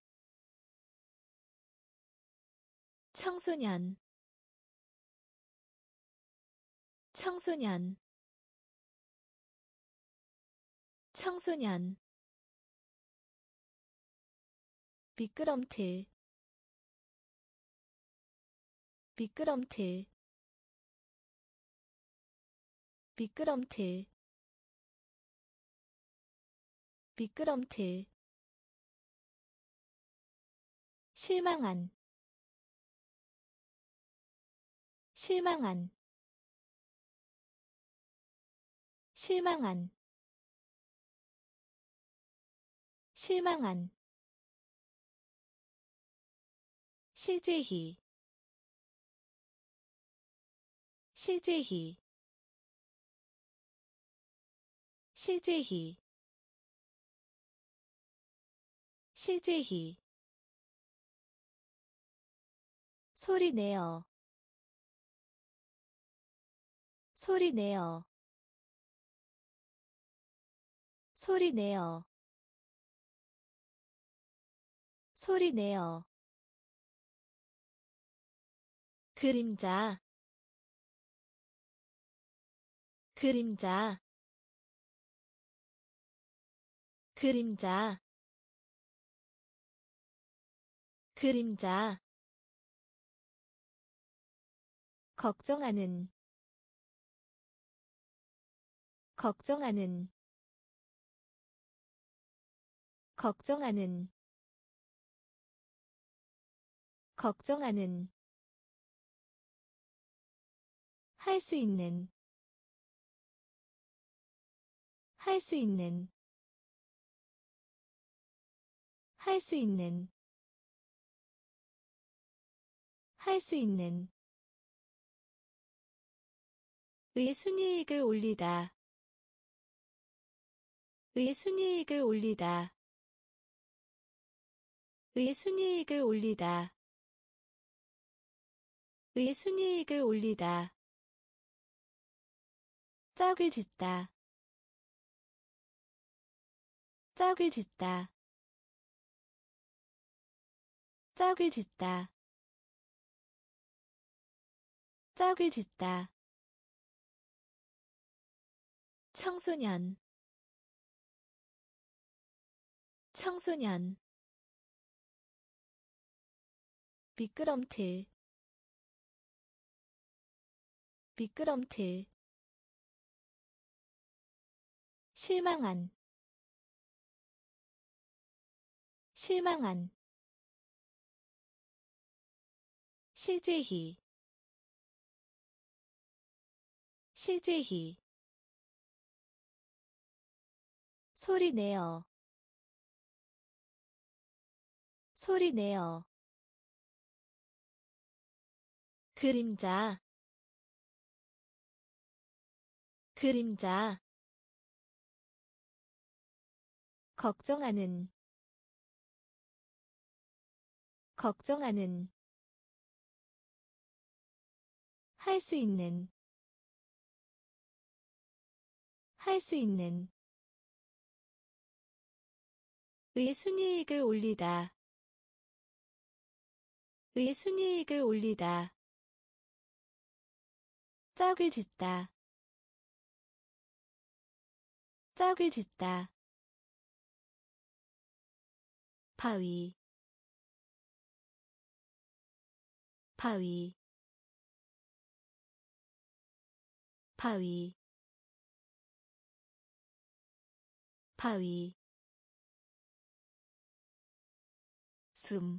청소년 청소년 청소년 미끄럼틀 미끄럼틀 미끄럼틀 미끄럼틀 실망한 실망한 실망한 실망한 실제히 실제히 실제히 실제히 소리내어 소리내어 소리내어 소리내어 그림자 그림자 그림자 그림자 걱정하는 걱정하는 걱정하는 걱정하는 할 수 있는 할 수 있는 할 수 있는 할 수 있는 의 순이익을 올리다 의 순이익을 올리다 의 순이익을 올리다 의 순이익을 올리다 짝을 짓다 짝을 짓다 짝을 짓다 짝을 짓다 청소년 청소년 미끄럼틀 미끄럼틀 실망한 실망한 실제히 실제히 소리내어 소리내어 그림자 그림자 걱정하는 걱정하는 할 수 있는 할 수 있는 의 순이익을 올리다 의 순이익을 올리다 짝을 짓다 짝을 짓다 바위 바위 바위 바위 숨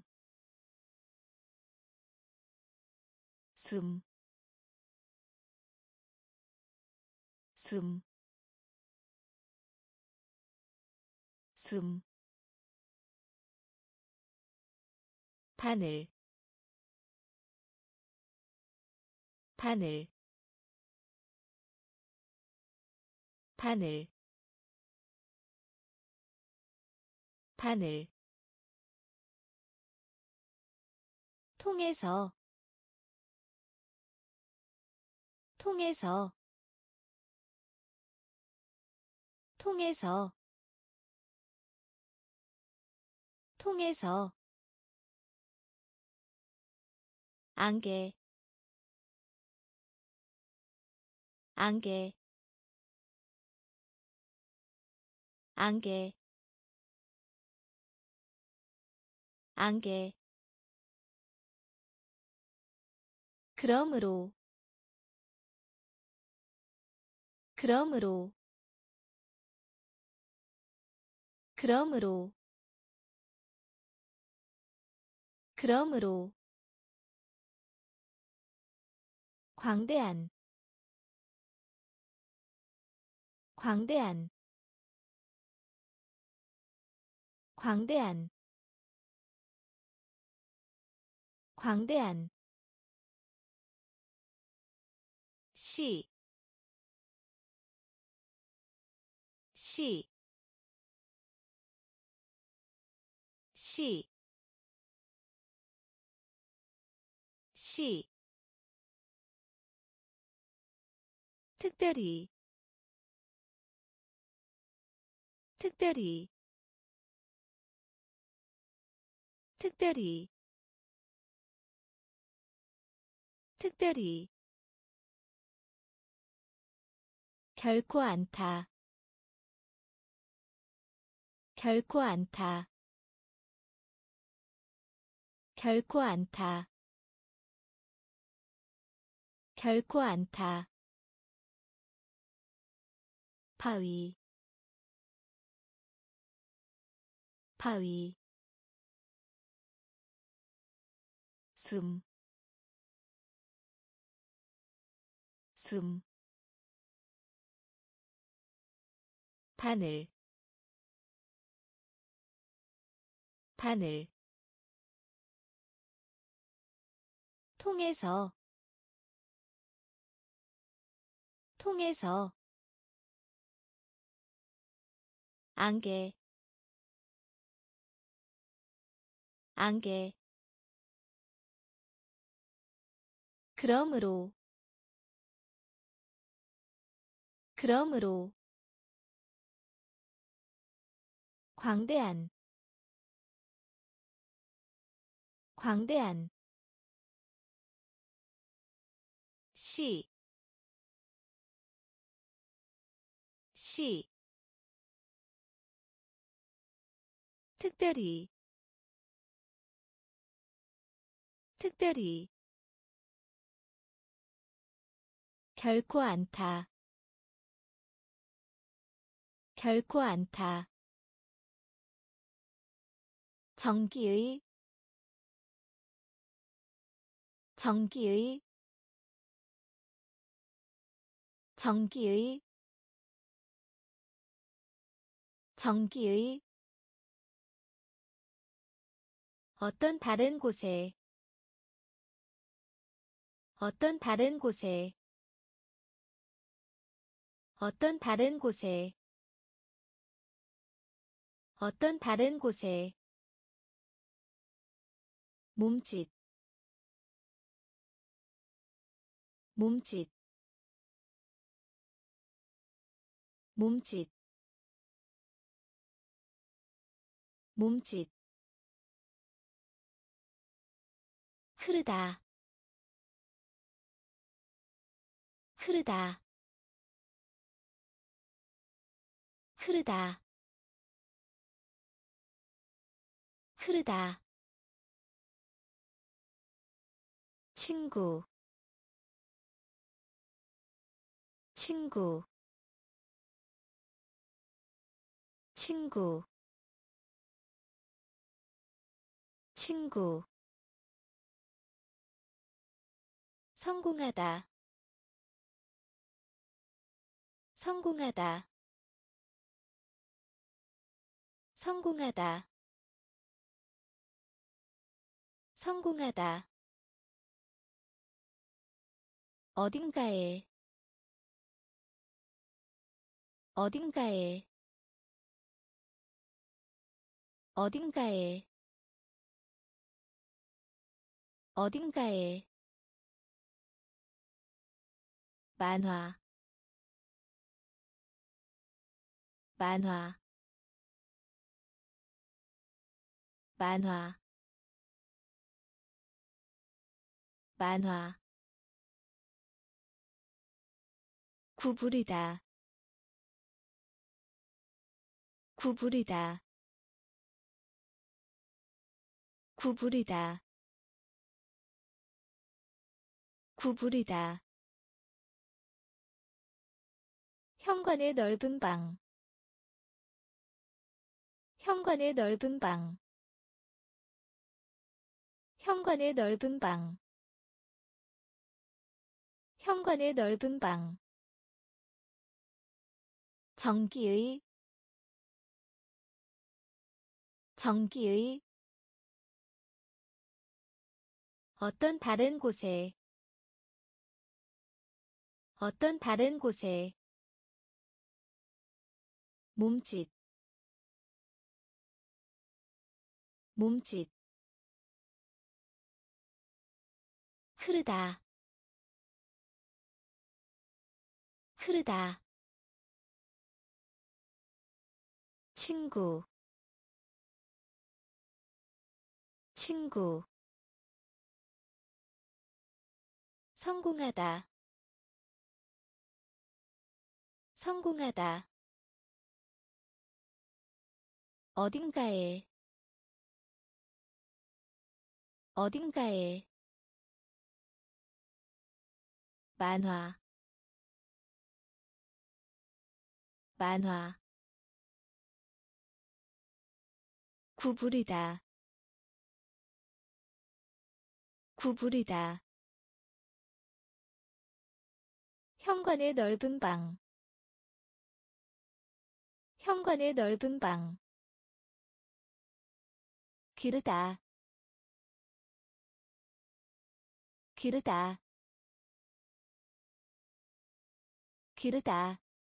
숨, 숨, 숨, 바늘, 바늘, 바늘, 바늘, 통해서, 통해서, 통해서, 통해서, 안개, 안개, 안개, 안개, 그러므로, 그러므로, 그러므로, 그러므로, 광대한, 광대한, 광대한, 광대한, 시, 시, 시, 시, 특별히, 특별히, 특별히, 특별히, 결코 않다, 결코 않다, 결코 않다, 결코 않다, 바위, 바위, 숨, 숨, 바늘, 바늘, 통해서, 통해서, 안개, 안개, 그러므로, 그러므로, 광대한, 광대한, 시, 시, 특별히, 특별히, 결코 않다, 결코 않다, 전기의 전기의 전기의 전기의 어떤 다른 곳에 어떤 다른 곳에 어떤 다른 곳에 어떤 다른 곳에 몸짓 몸짓 몸짓 몸짓 흐르다 흐르다 흐르다 흐르다 친구 친구 친구 친구 성공하다 성공하다 성공하다 성공하다 어딘가에 어딘가에 어딘가에 어딘가에 만화 만화 만화 만화 구부리다 구부리다 구부리다 구부리다 현관의 넓은 방 현관의 넓은 방 현관의 넓은 방 현관의 넓은 방 전기의 전기의 어떤 다른 곳에 어떤 다른 곳에 몸짓 몸짓 흐르다 흐르다 친구 친구 성공하다 성공하다 어딘가에 어딘가에 만화 만화 구부리다 구부리다 현관의 넓은 방 현관의 넓은 방 기르다 기르다 기르다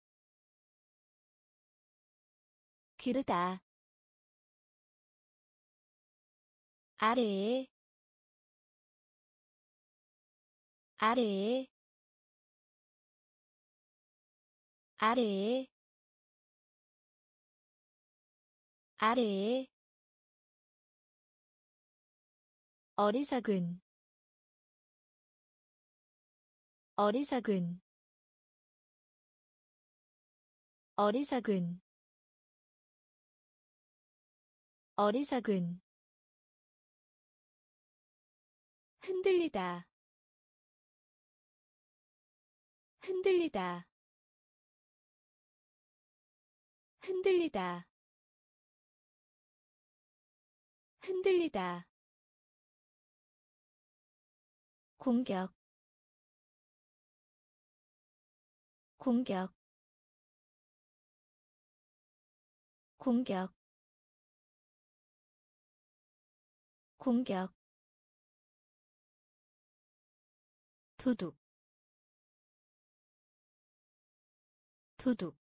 기르다 아래에 아래에 아래에 아래에 어리석은 어리석은 어리석은 어리석은 흔들리다 흔들리다 흔들리다 흔들리다. 공격, 공격, 공격, 공격. 도둑, 도둑,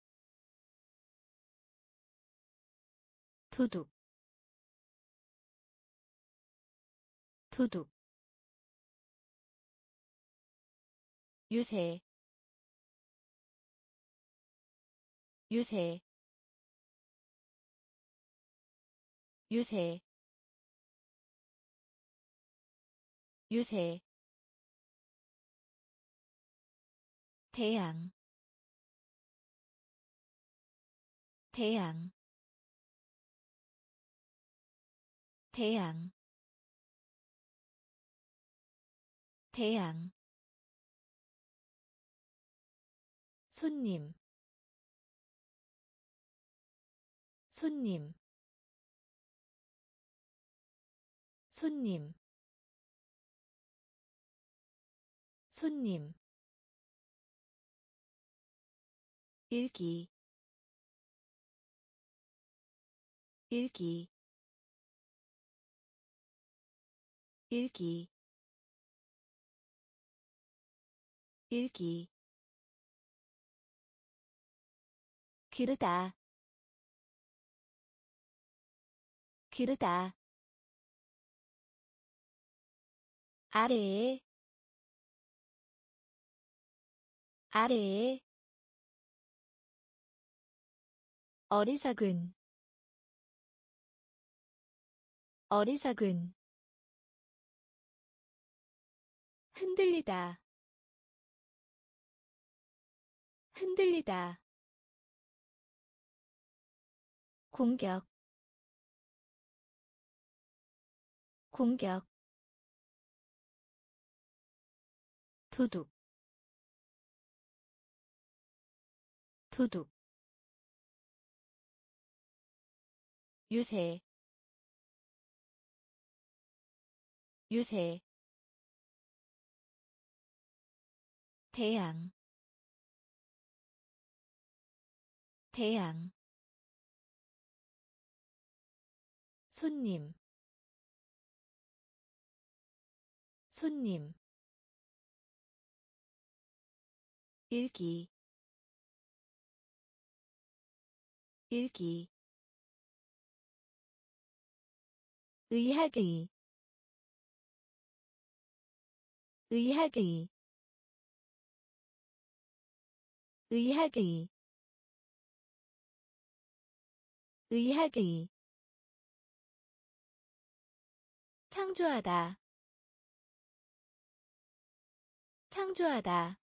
도둑, 도둑. 유세, 유세, 유세, 유세. 태양, 태양, 태양, 태양. 손님, 손님, 손님, 손님. 읽기, 읽기, 읽기, 읽기. 기르다, 기르다. 아래에, 아래에. 어리석은, 어리석은. 흔들리다, 흔들리다. 공격, 공격. 도둑, 도둑. 유세, 유세. 태양, 태양. 손님, 손님. 읽기, 읽기. 의학의, 의학의, 의학의, 의학의. 창조하다, 창조하다,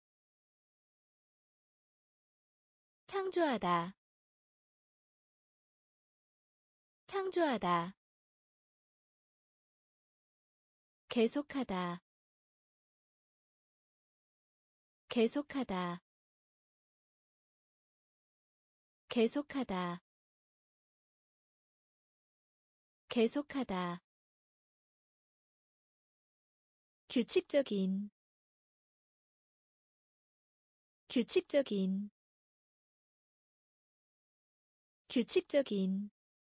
창조하다, 창조하다. 계속하다, 계속하다, 계속하다, 계속하다. 규칙적인, 규칙적인, 규칙적인,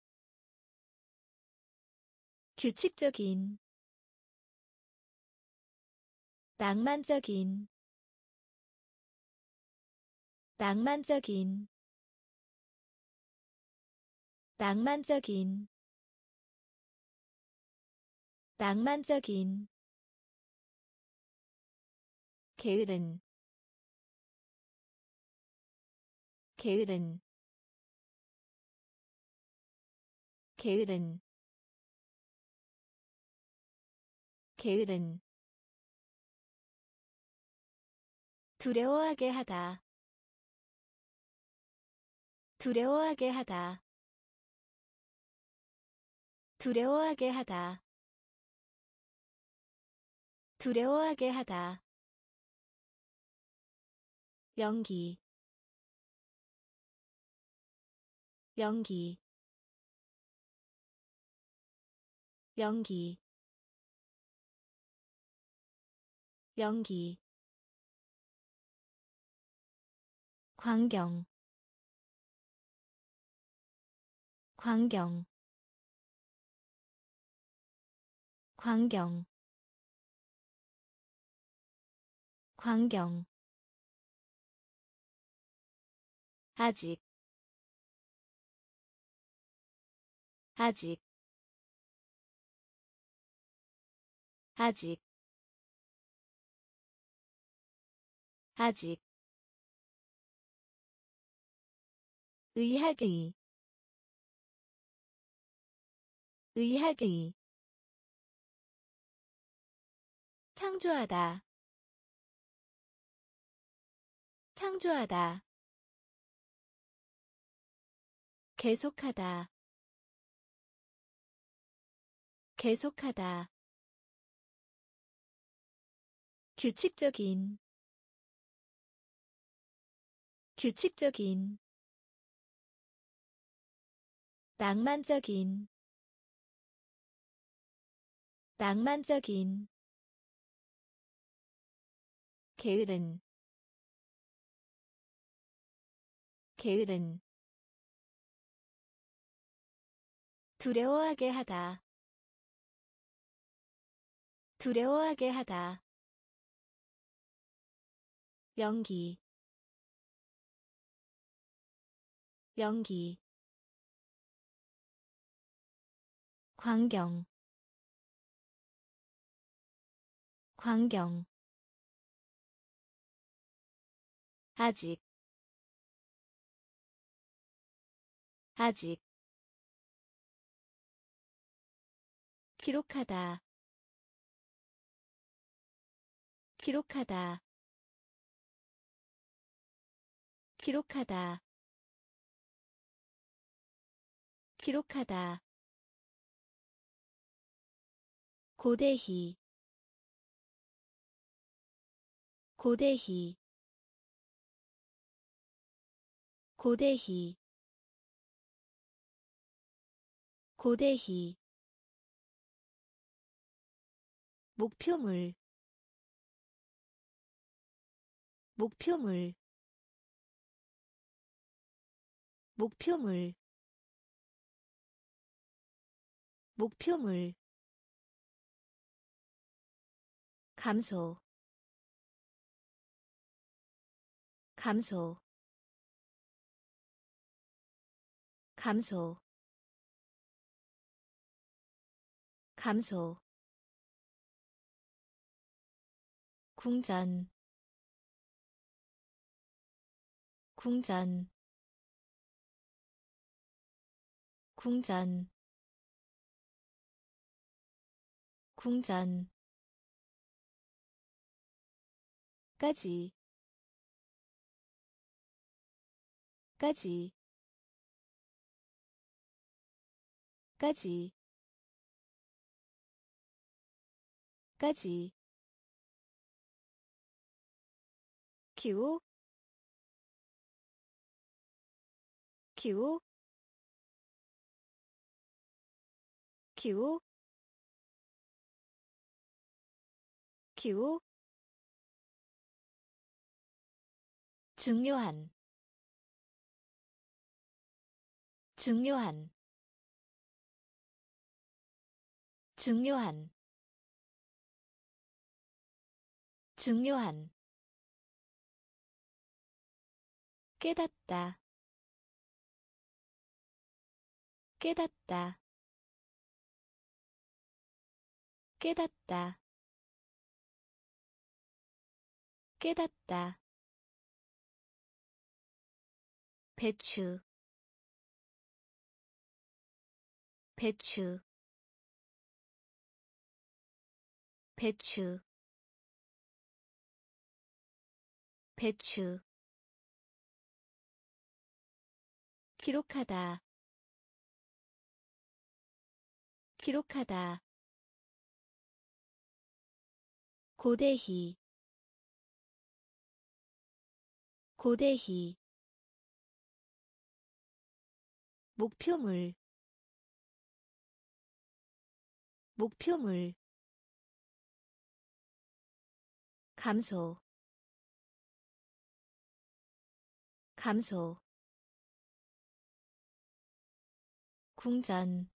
규칙적인. 낭만적인, 낭만적인, 낭만적인, 낭만적인. 게으른, 게으른, 게으른, 게으른. 두려워하게 하다, 두려워하게 하다, 두려워하게 하다, 두려워하게 하다. 연기, 연기, 연기 연기 광경 광경 광경 광경 아직 아직 아직 아직 의학의 의학의 창조하다 창조하다 계속하다 계속하다 규칙적인 규칙적인 낭만적인 낭만적인 게으른 게으른 두려워하게 하다 두려워하게 하다 연기 연기 광경 광경 아직 아직 기록하다 기록하다 기록하다 기록하다 고대희 고대희 고대희 고대희 목표물 목표물 목표물 목표물 감소 감소 감소 감소 궁전 궁전 궁전 궁전 까지 까지 까지 까지 기호 기호 기호 기호 중요한 중요한 중요한 중요한 깨닫다 깨닫다 깨닫다 깨닫다 배추 배추 배추 배추 기록하다 기록하다 고대희 고대희 목표물 목표물 감소 감소 궁전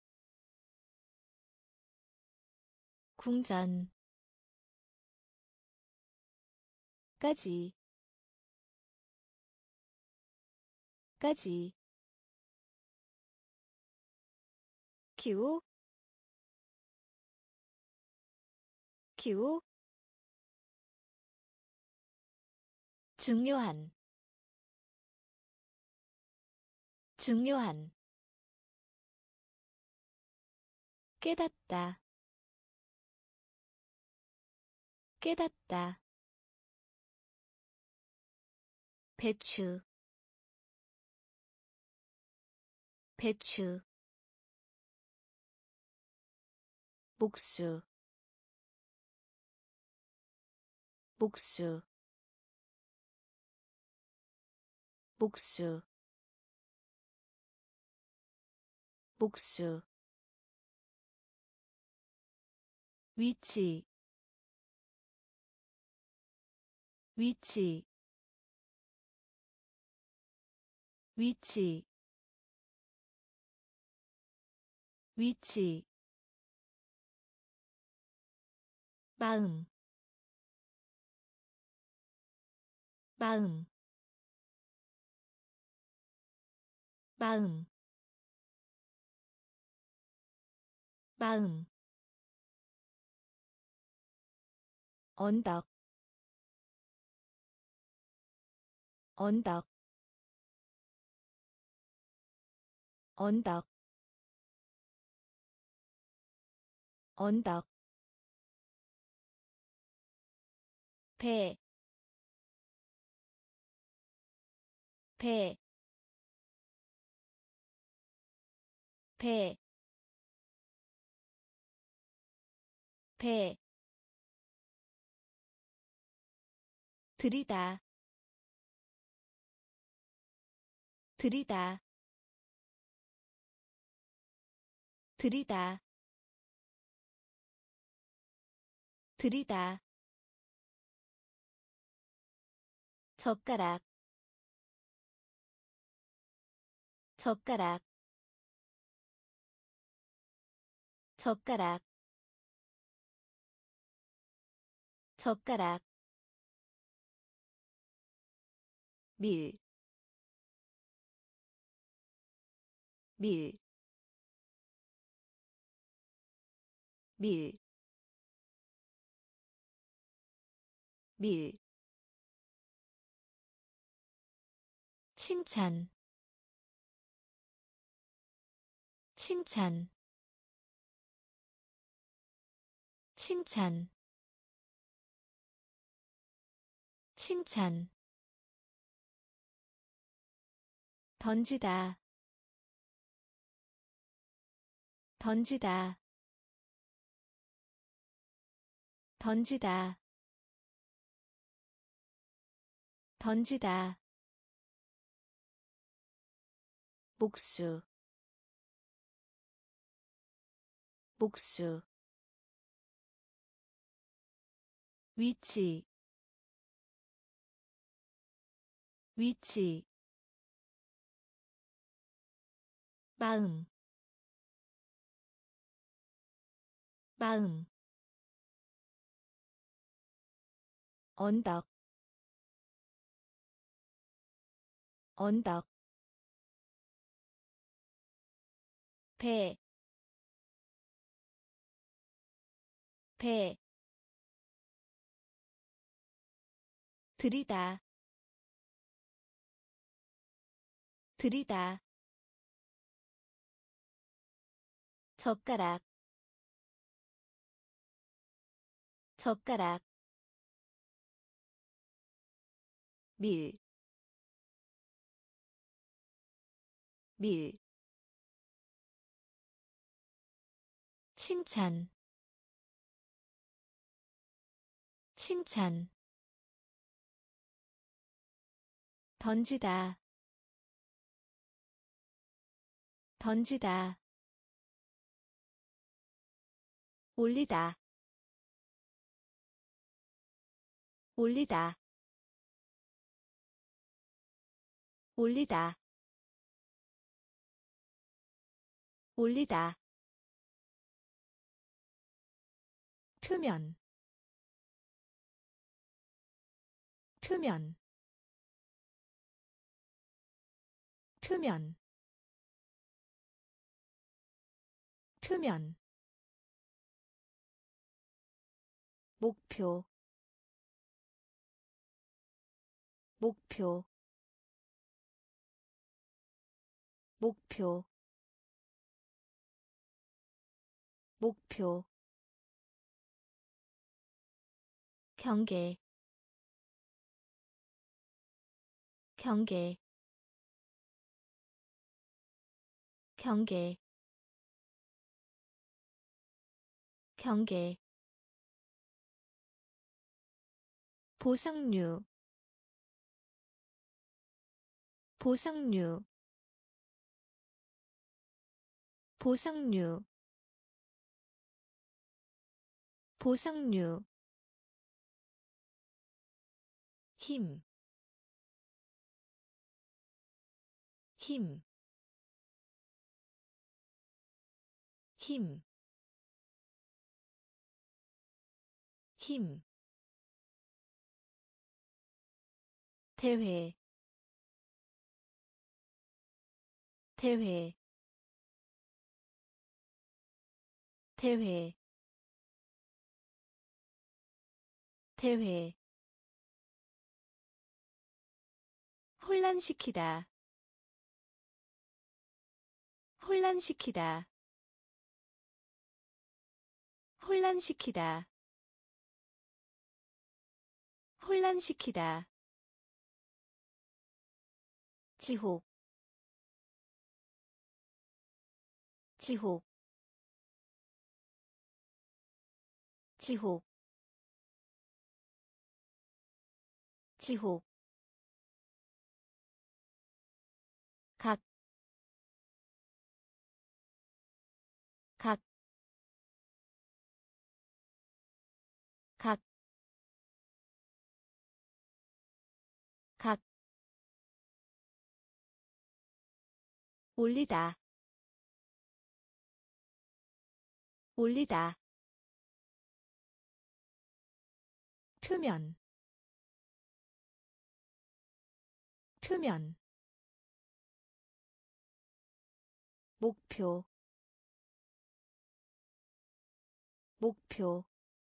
궁전 까지 까지 기호 기호 중요한 중요한 깨닫다 깨닫다 배추 배추 목수 목수 목수 목수 위치 위치 위치 위치 마음 마음 마음 마음 언덕 언덕 언덕 언덕 배, 배, 배, 배, 들이다, 들이다, 들이다, 들이다, 젓가락, 젓가락, 젓가락, 젓가락, 밀, 밀, 밀, 밀, 칭찬, 칭찬, 칭찬, 칭찬, 던지다, 던지다, 던지다, 던지다, 목수, 목수, 위치, 위치, 마음, 마음, 언덕, 언덕, 배, 배, 들이다, 들이다, 젓가락, 젓가락, 밀, 밀, 칭찬, 칭찬, 던지다, 던지다, 올리다 올리다 올리다 올리다 표면 표면 표면 표면 목표 목표 목표 목표 경계 경계 경계 경계 보상류 보상류 보상류 보상류 힘, 힘, 힘, 힘. 대회, 대회, 대회, 대회. 혼란시키다, 혼란시키다, 혼란시키다, 혼란시키다. 지옥, 지옥, 지옥, 지옥. 각, 각, 각, 각. 올리다, 올리다. 표면, 표면. 목표, 목표.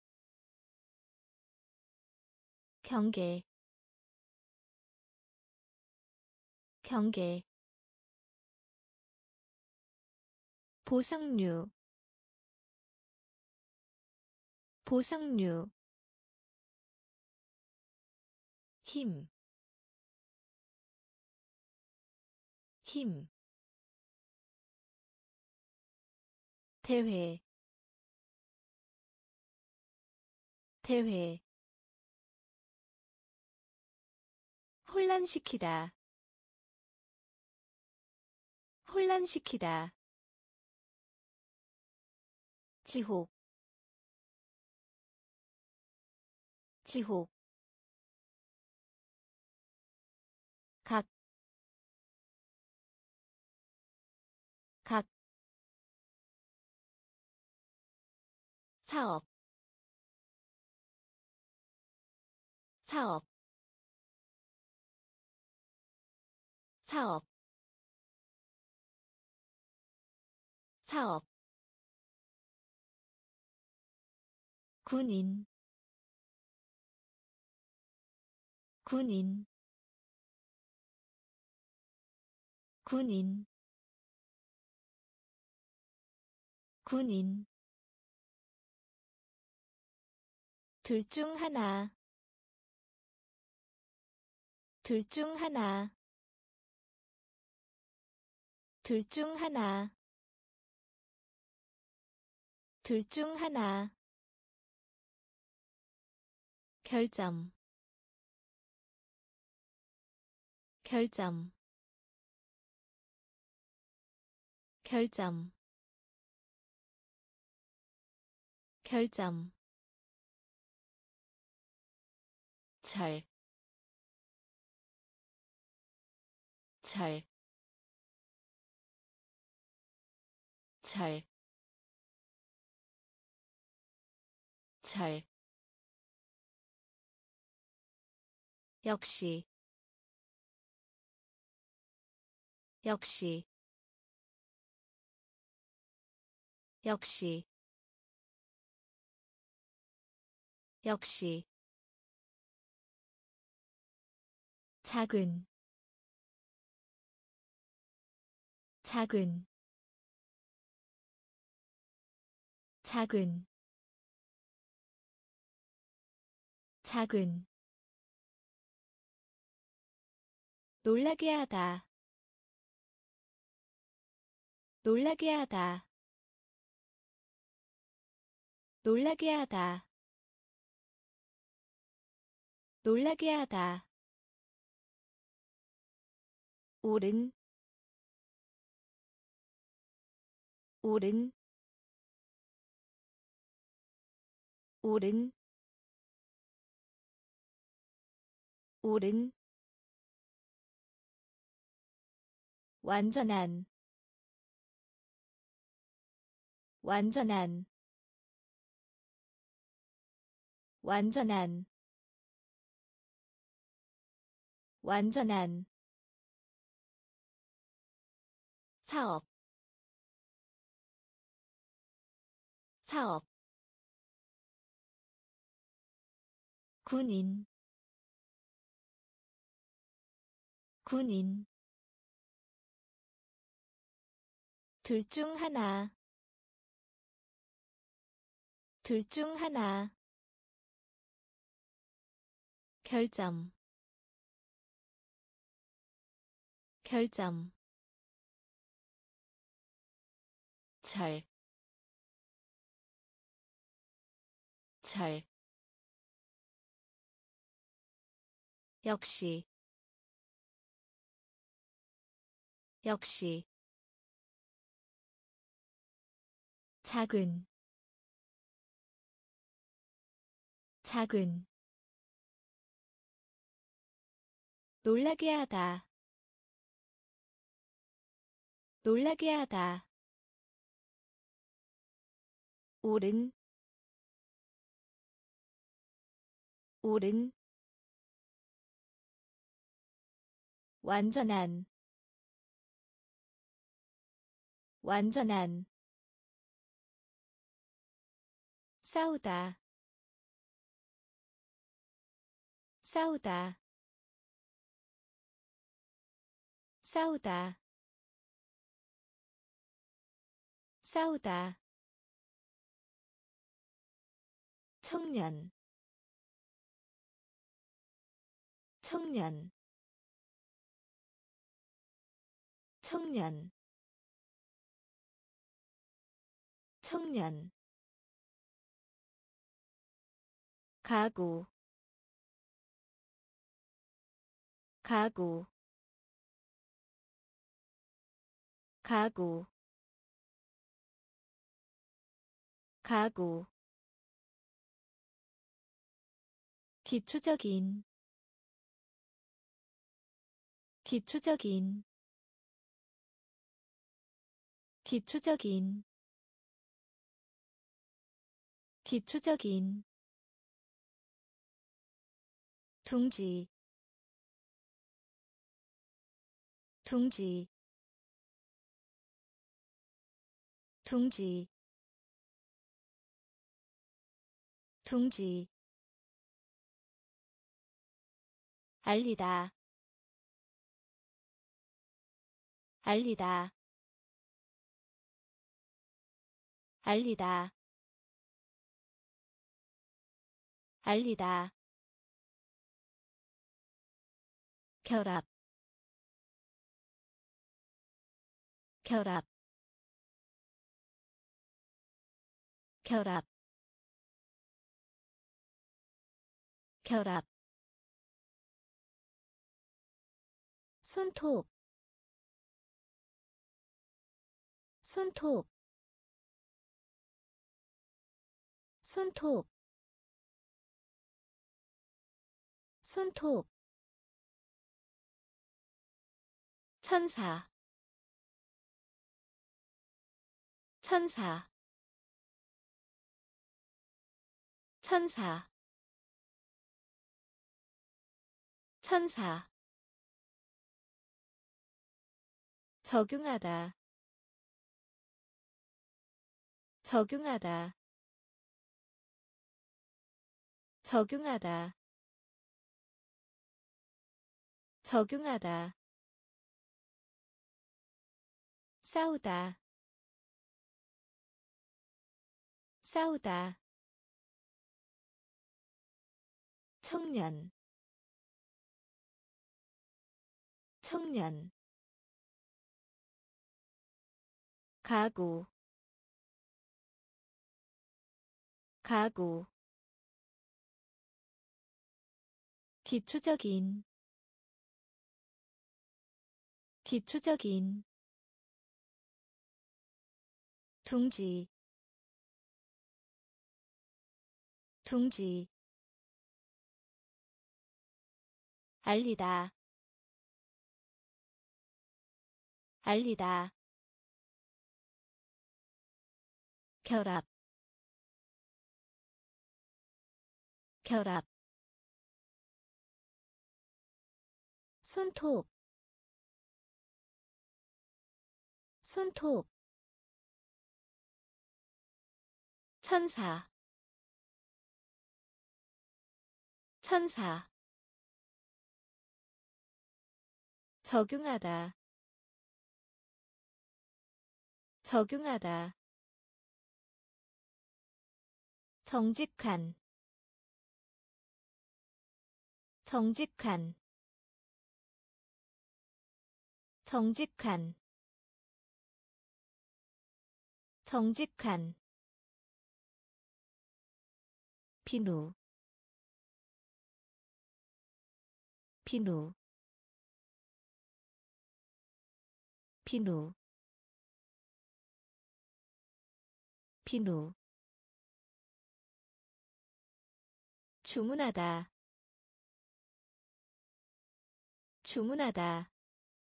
경계, 경계. 보상류, 보상류. 힘, 힘. 대회, 대회. 혼란시키다, 혼란시키다. 지옥, 지옥. 각, 각. 사업, 사업, 사업, 사업. 군인, 군인, 군인, 군인. 둘 중 하나, 둘 중 하나, 둘 중 하나, 둘 중 하나. 결점, 결점, 결점. 결점 철 철 철 철 역시 역시 역시 역시 작은 작은 작은 작은 놀라게 하다 놀라게 하다 놀라게 하다 놀라게 하다 오른 오른 오른 오른 완전한 완전한 완전한 완전한 사업 사업 군인 군인 둘 중 하나 둘 중 하나 결점 결점 철 철 역시 역시 작은 작은 놀라게 하다 놀라게 하다 오른 오른 완전한 완전한 싸우다 싸우다 싸우다 싸우다 청년 청년 청년 청년 가구 가구 가구 가구 기초적인 기초적인 기초적인 기초적인 둥지 둥지 둥지 둥지 알리다 알리다 알리다 알리다 결합 결합 결합 결합 손톱 손톱 손톱 손톱 천사 천사 천사 천사 적용하다 적용하다 적용하다 적용하다 싸우다 싸우다 청년 청년 가구 가구 기초적인 기초적인 둥지 둥지 알리다 알리다 결합 결합 손톱 손톱 천사 천사 적용하다 적용하다 정직한 정직한 정직한 정직한 비누 비누 비누 비누 주문하다 주문하다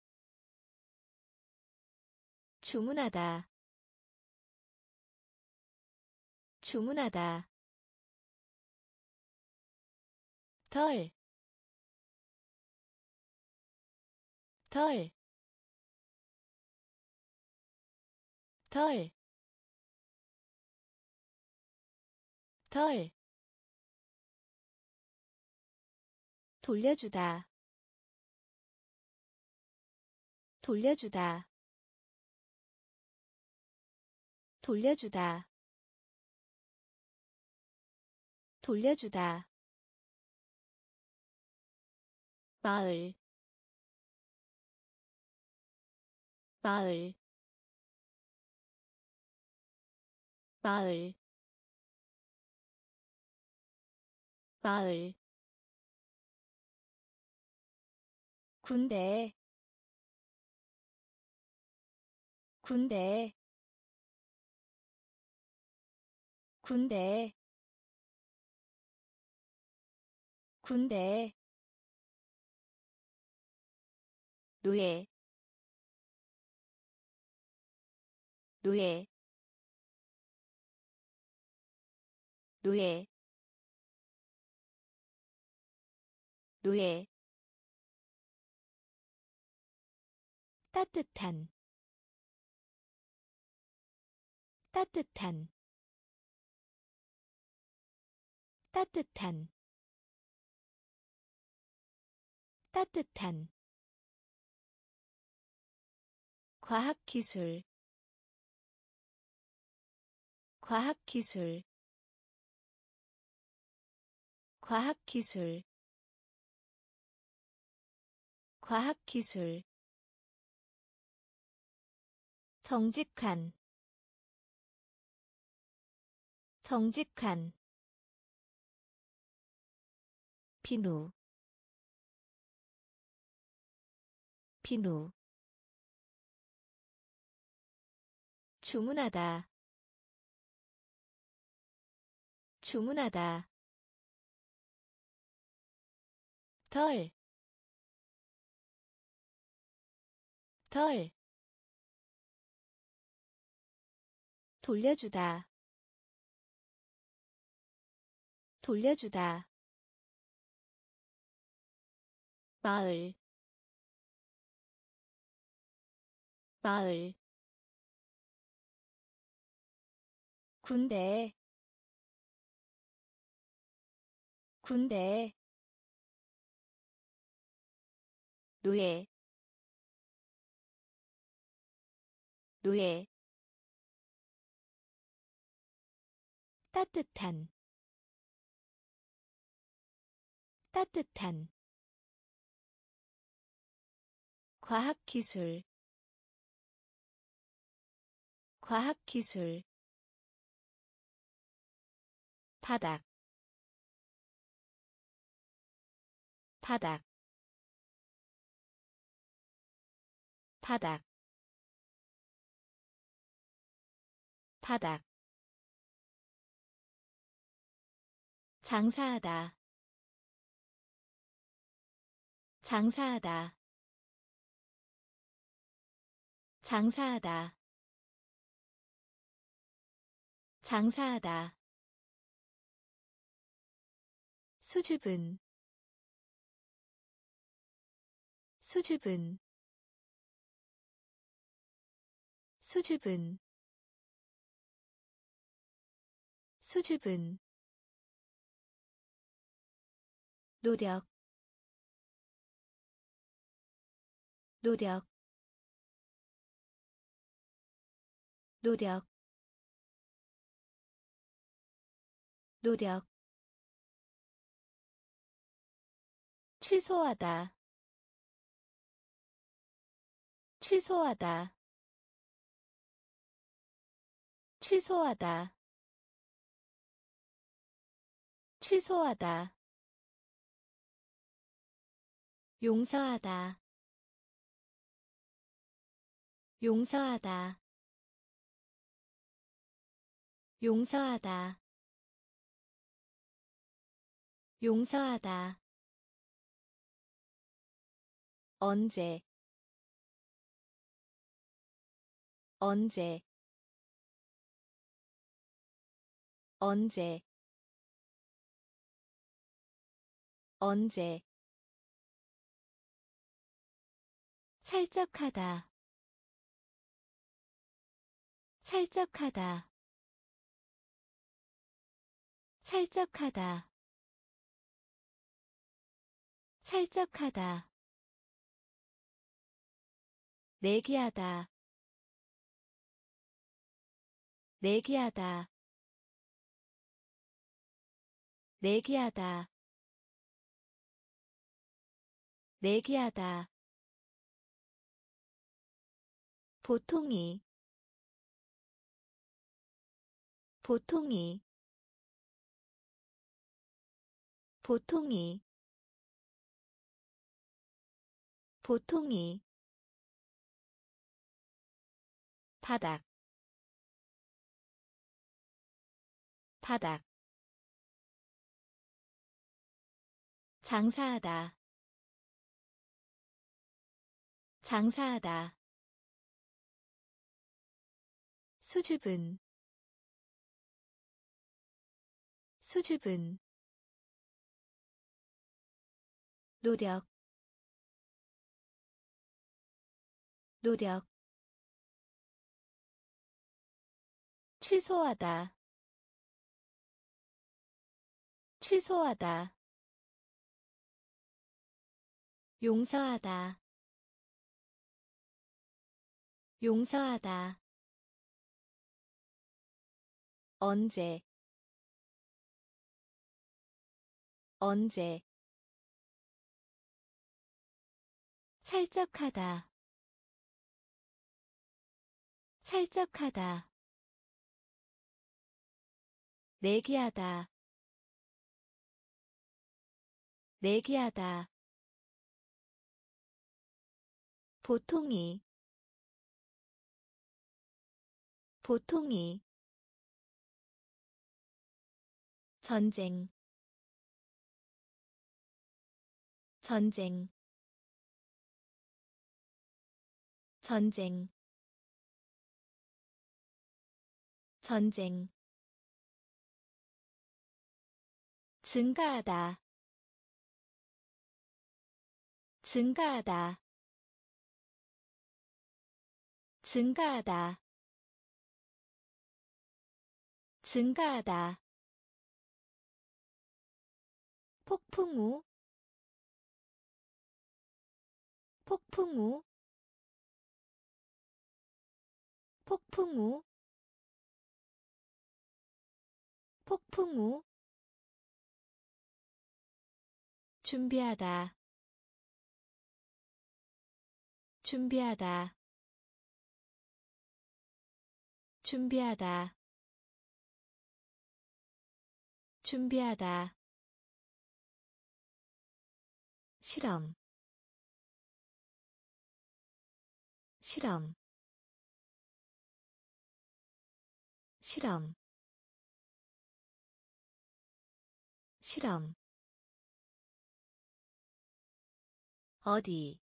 주문하다 주문하다 덜, 덜, 덜, 덜, 돌려주다, 돌려주다, 돌려주다, 돌려주다, 마을, 마을, 마을, 마을, 군대, 군대, 군대, 군대, 노예, 노예, 노예, 노예, 따뜻한, 따뜻한, 따뜻한, 따뜻한, 과학기술, 과학기술, 과학기술, 과학기술, 정직한, 정직한, 비누, 비누, 주문하다, 주문하다 덜 덜 돌려주다 돌려주다 마을 마을 군대 군대 노예 노예 따뜻한 따뜻한 과학기술 과학기술 바닥 바닥 바닥 바닥 장사하다 장사하다 장사하다 장사하다 수줍은 수줍은 수줍은 수줍은 노력 노력 노력 노력 취소하다 취소하다 취소하다 취소하다 용서하다 용서하다 용서하다 용서하다 언제 언제 언제 언제 살짝하다 살짝하다 살짝하다 살짝하다 내기하다 내기하다 내기하다 내기하다 보통이 보통이 보통이 보통이 바닥 바닥 장사하다 장사하다 수줍은 수줍은 노력 노력 취소하다 취소하다 용서하다 용서하다 언제 언제 살짝하다 살짝하다 내기하다 내기하다 보통이 보통이 전쟁 전쟁 전쟁 전쟁 증가하다 증가하다 증가하다 증가하다 폭풍우 폭풍우 폭풍우 폭풍우 준비하다 준비하다 준비하다 준비하다 실험 실험 실험 실험 어디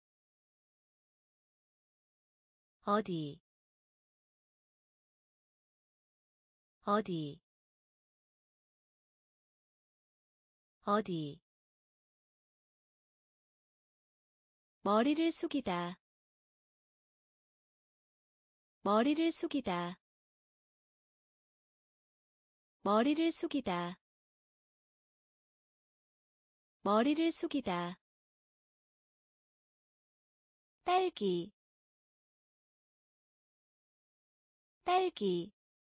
어디 어디 어디 머리를 숙이다 머리를 숙이다 머리를 숙이다 머리를 숙이다 딸기 딸기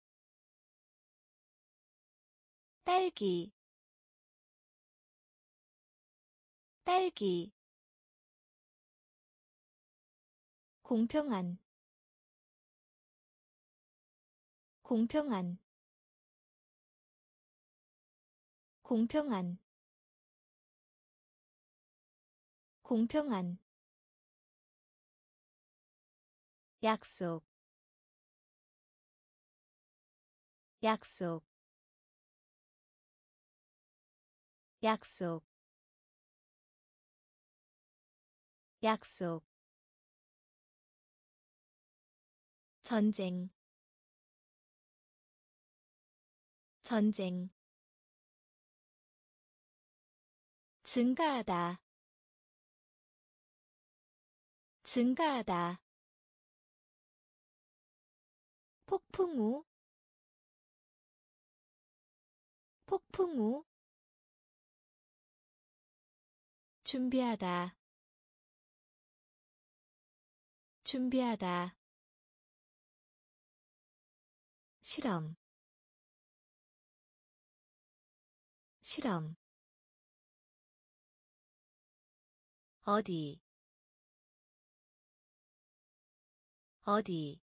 딸기 딸기 공평한 공평한 공평한 공평한 약속 약속 약속 약속 전쟁 전쟁 증가하다 증가하다 폭풍우 폭풍우 준비하다 준비하다 실험 실험 어디 어디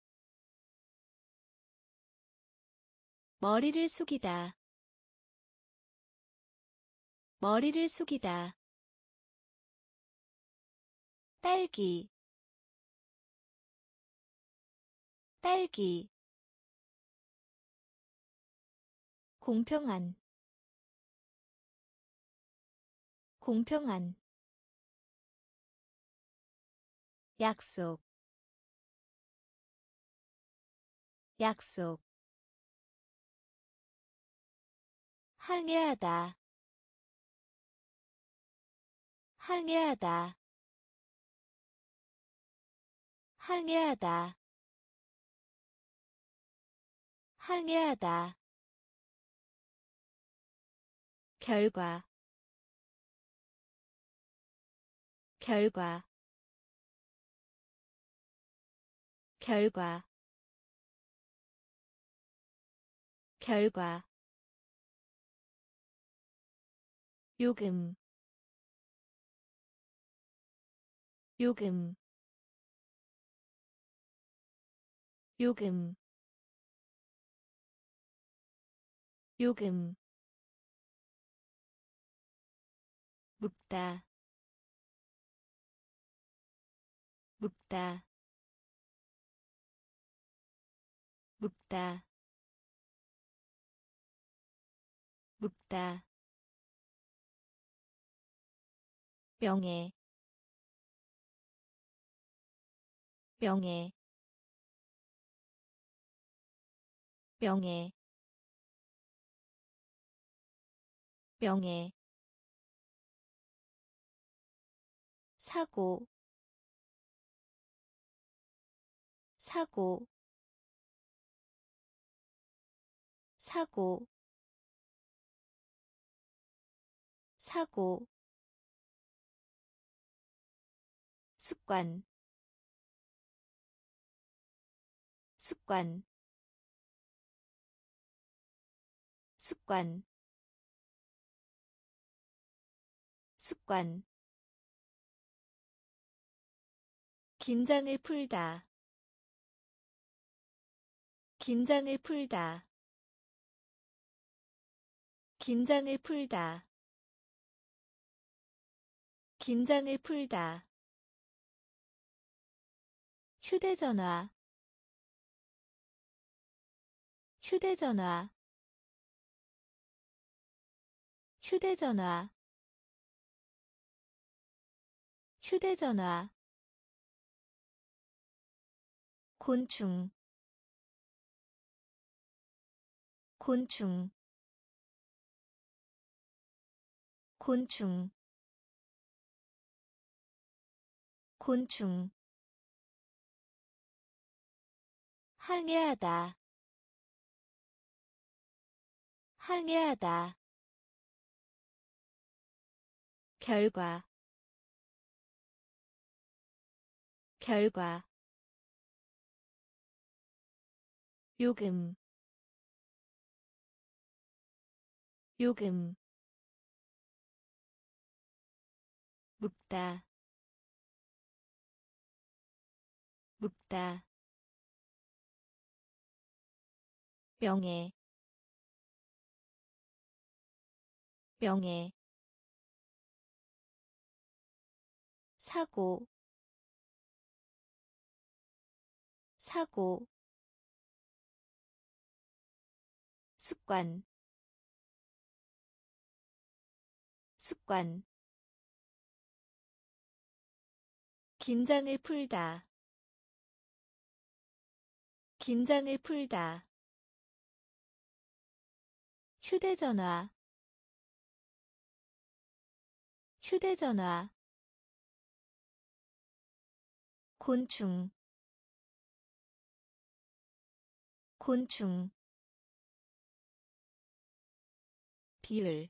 머리를 숙이다 머리를 숙이다 딸기 딸기 공평한 공평한 약속 약속 항해하다 항해하다 항해하다 항해하다 결과 결과 결과 결과 요금 요금 요금 요금 묵다 묵다 묵다 묵다 명예 명예 명예 명예 사고 사고 사고 사고 습관 습관 습관 습관 긴장을 풀다 긴장을 풀다 긴장을 풀다 긴장을 풀다 휴대전화 휴대전화 휴대전화 휴대전화 곤충 곤충 곤충 곤충 항해하다 항해하다 결과 결과 요금 요금 묵다 묵다 명예 명예 사고 사고 습관 습관 긴장을 풀다 긴장을 풀다 휴대전화 휴대전화 곤충 곤충 비을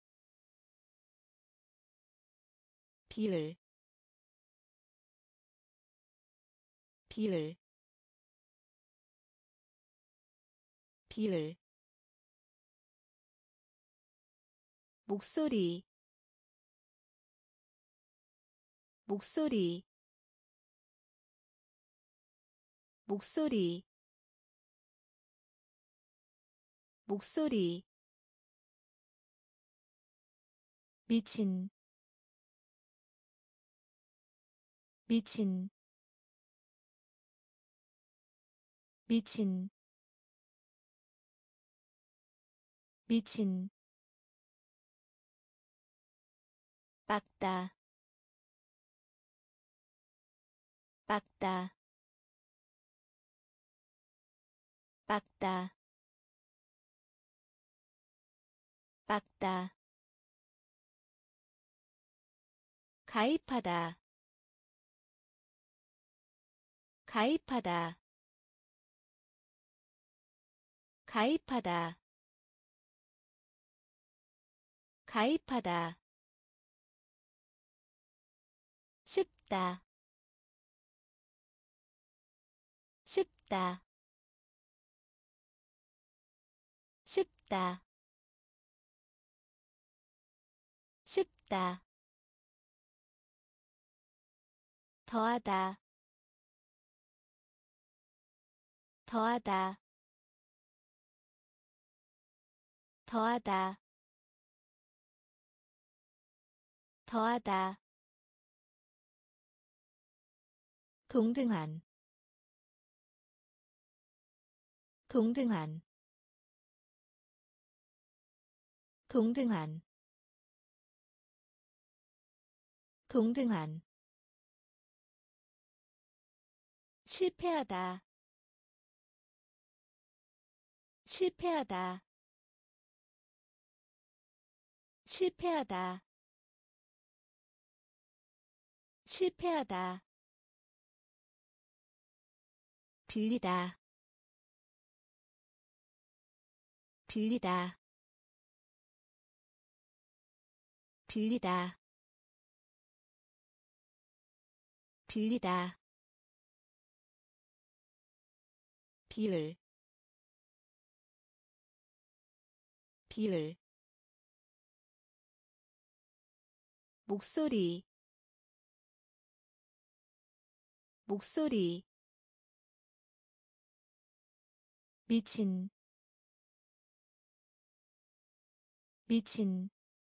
비을 비을 비을 목소리 목소리 목소리 목소리 미친 미친 미친 미친 빡다 빡다 빡다 빡다 가입하다 가입하다 가입하다 가입하다 쉽다 쉽다 쉽다 쉽다 더하다 더하다 더하다 더하다 동등한 동등한 동등한 동등한 실패하다 실패하다 실패하다 실패하다 빌리다 빌리다 빌리다 빌리다 비율 비율 목소리 목소리 미친 미친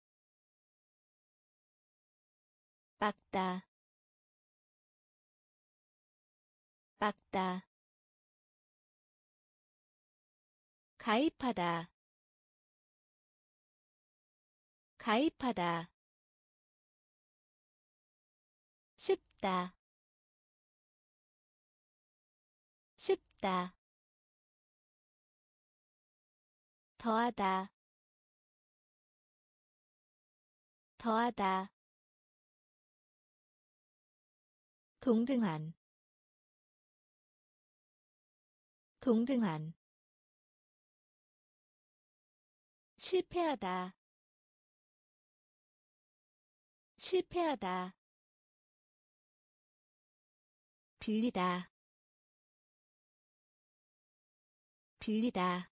빡다 빡다 가입하다 가입하다 쉽다 쉽다 더하다 더하다 동등한 동등한 실패하다 실패하다 빌리다 빌리다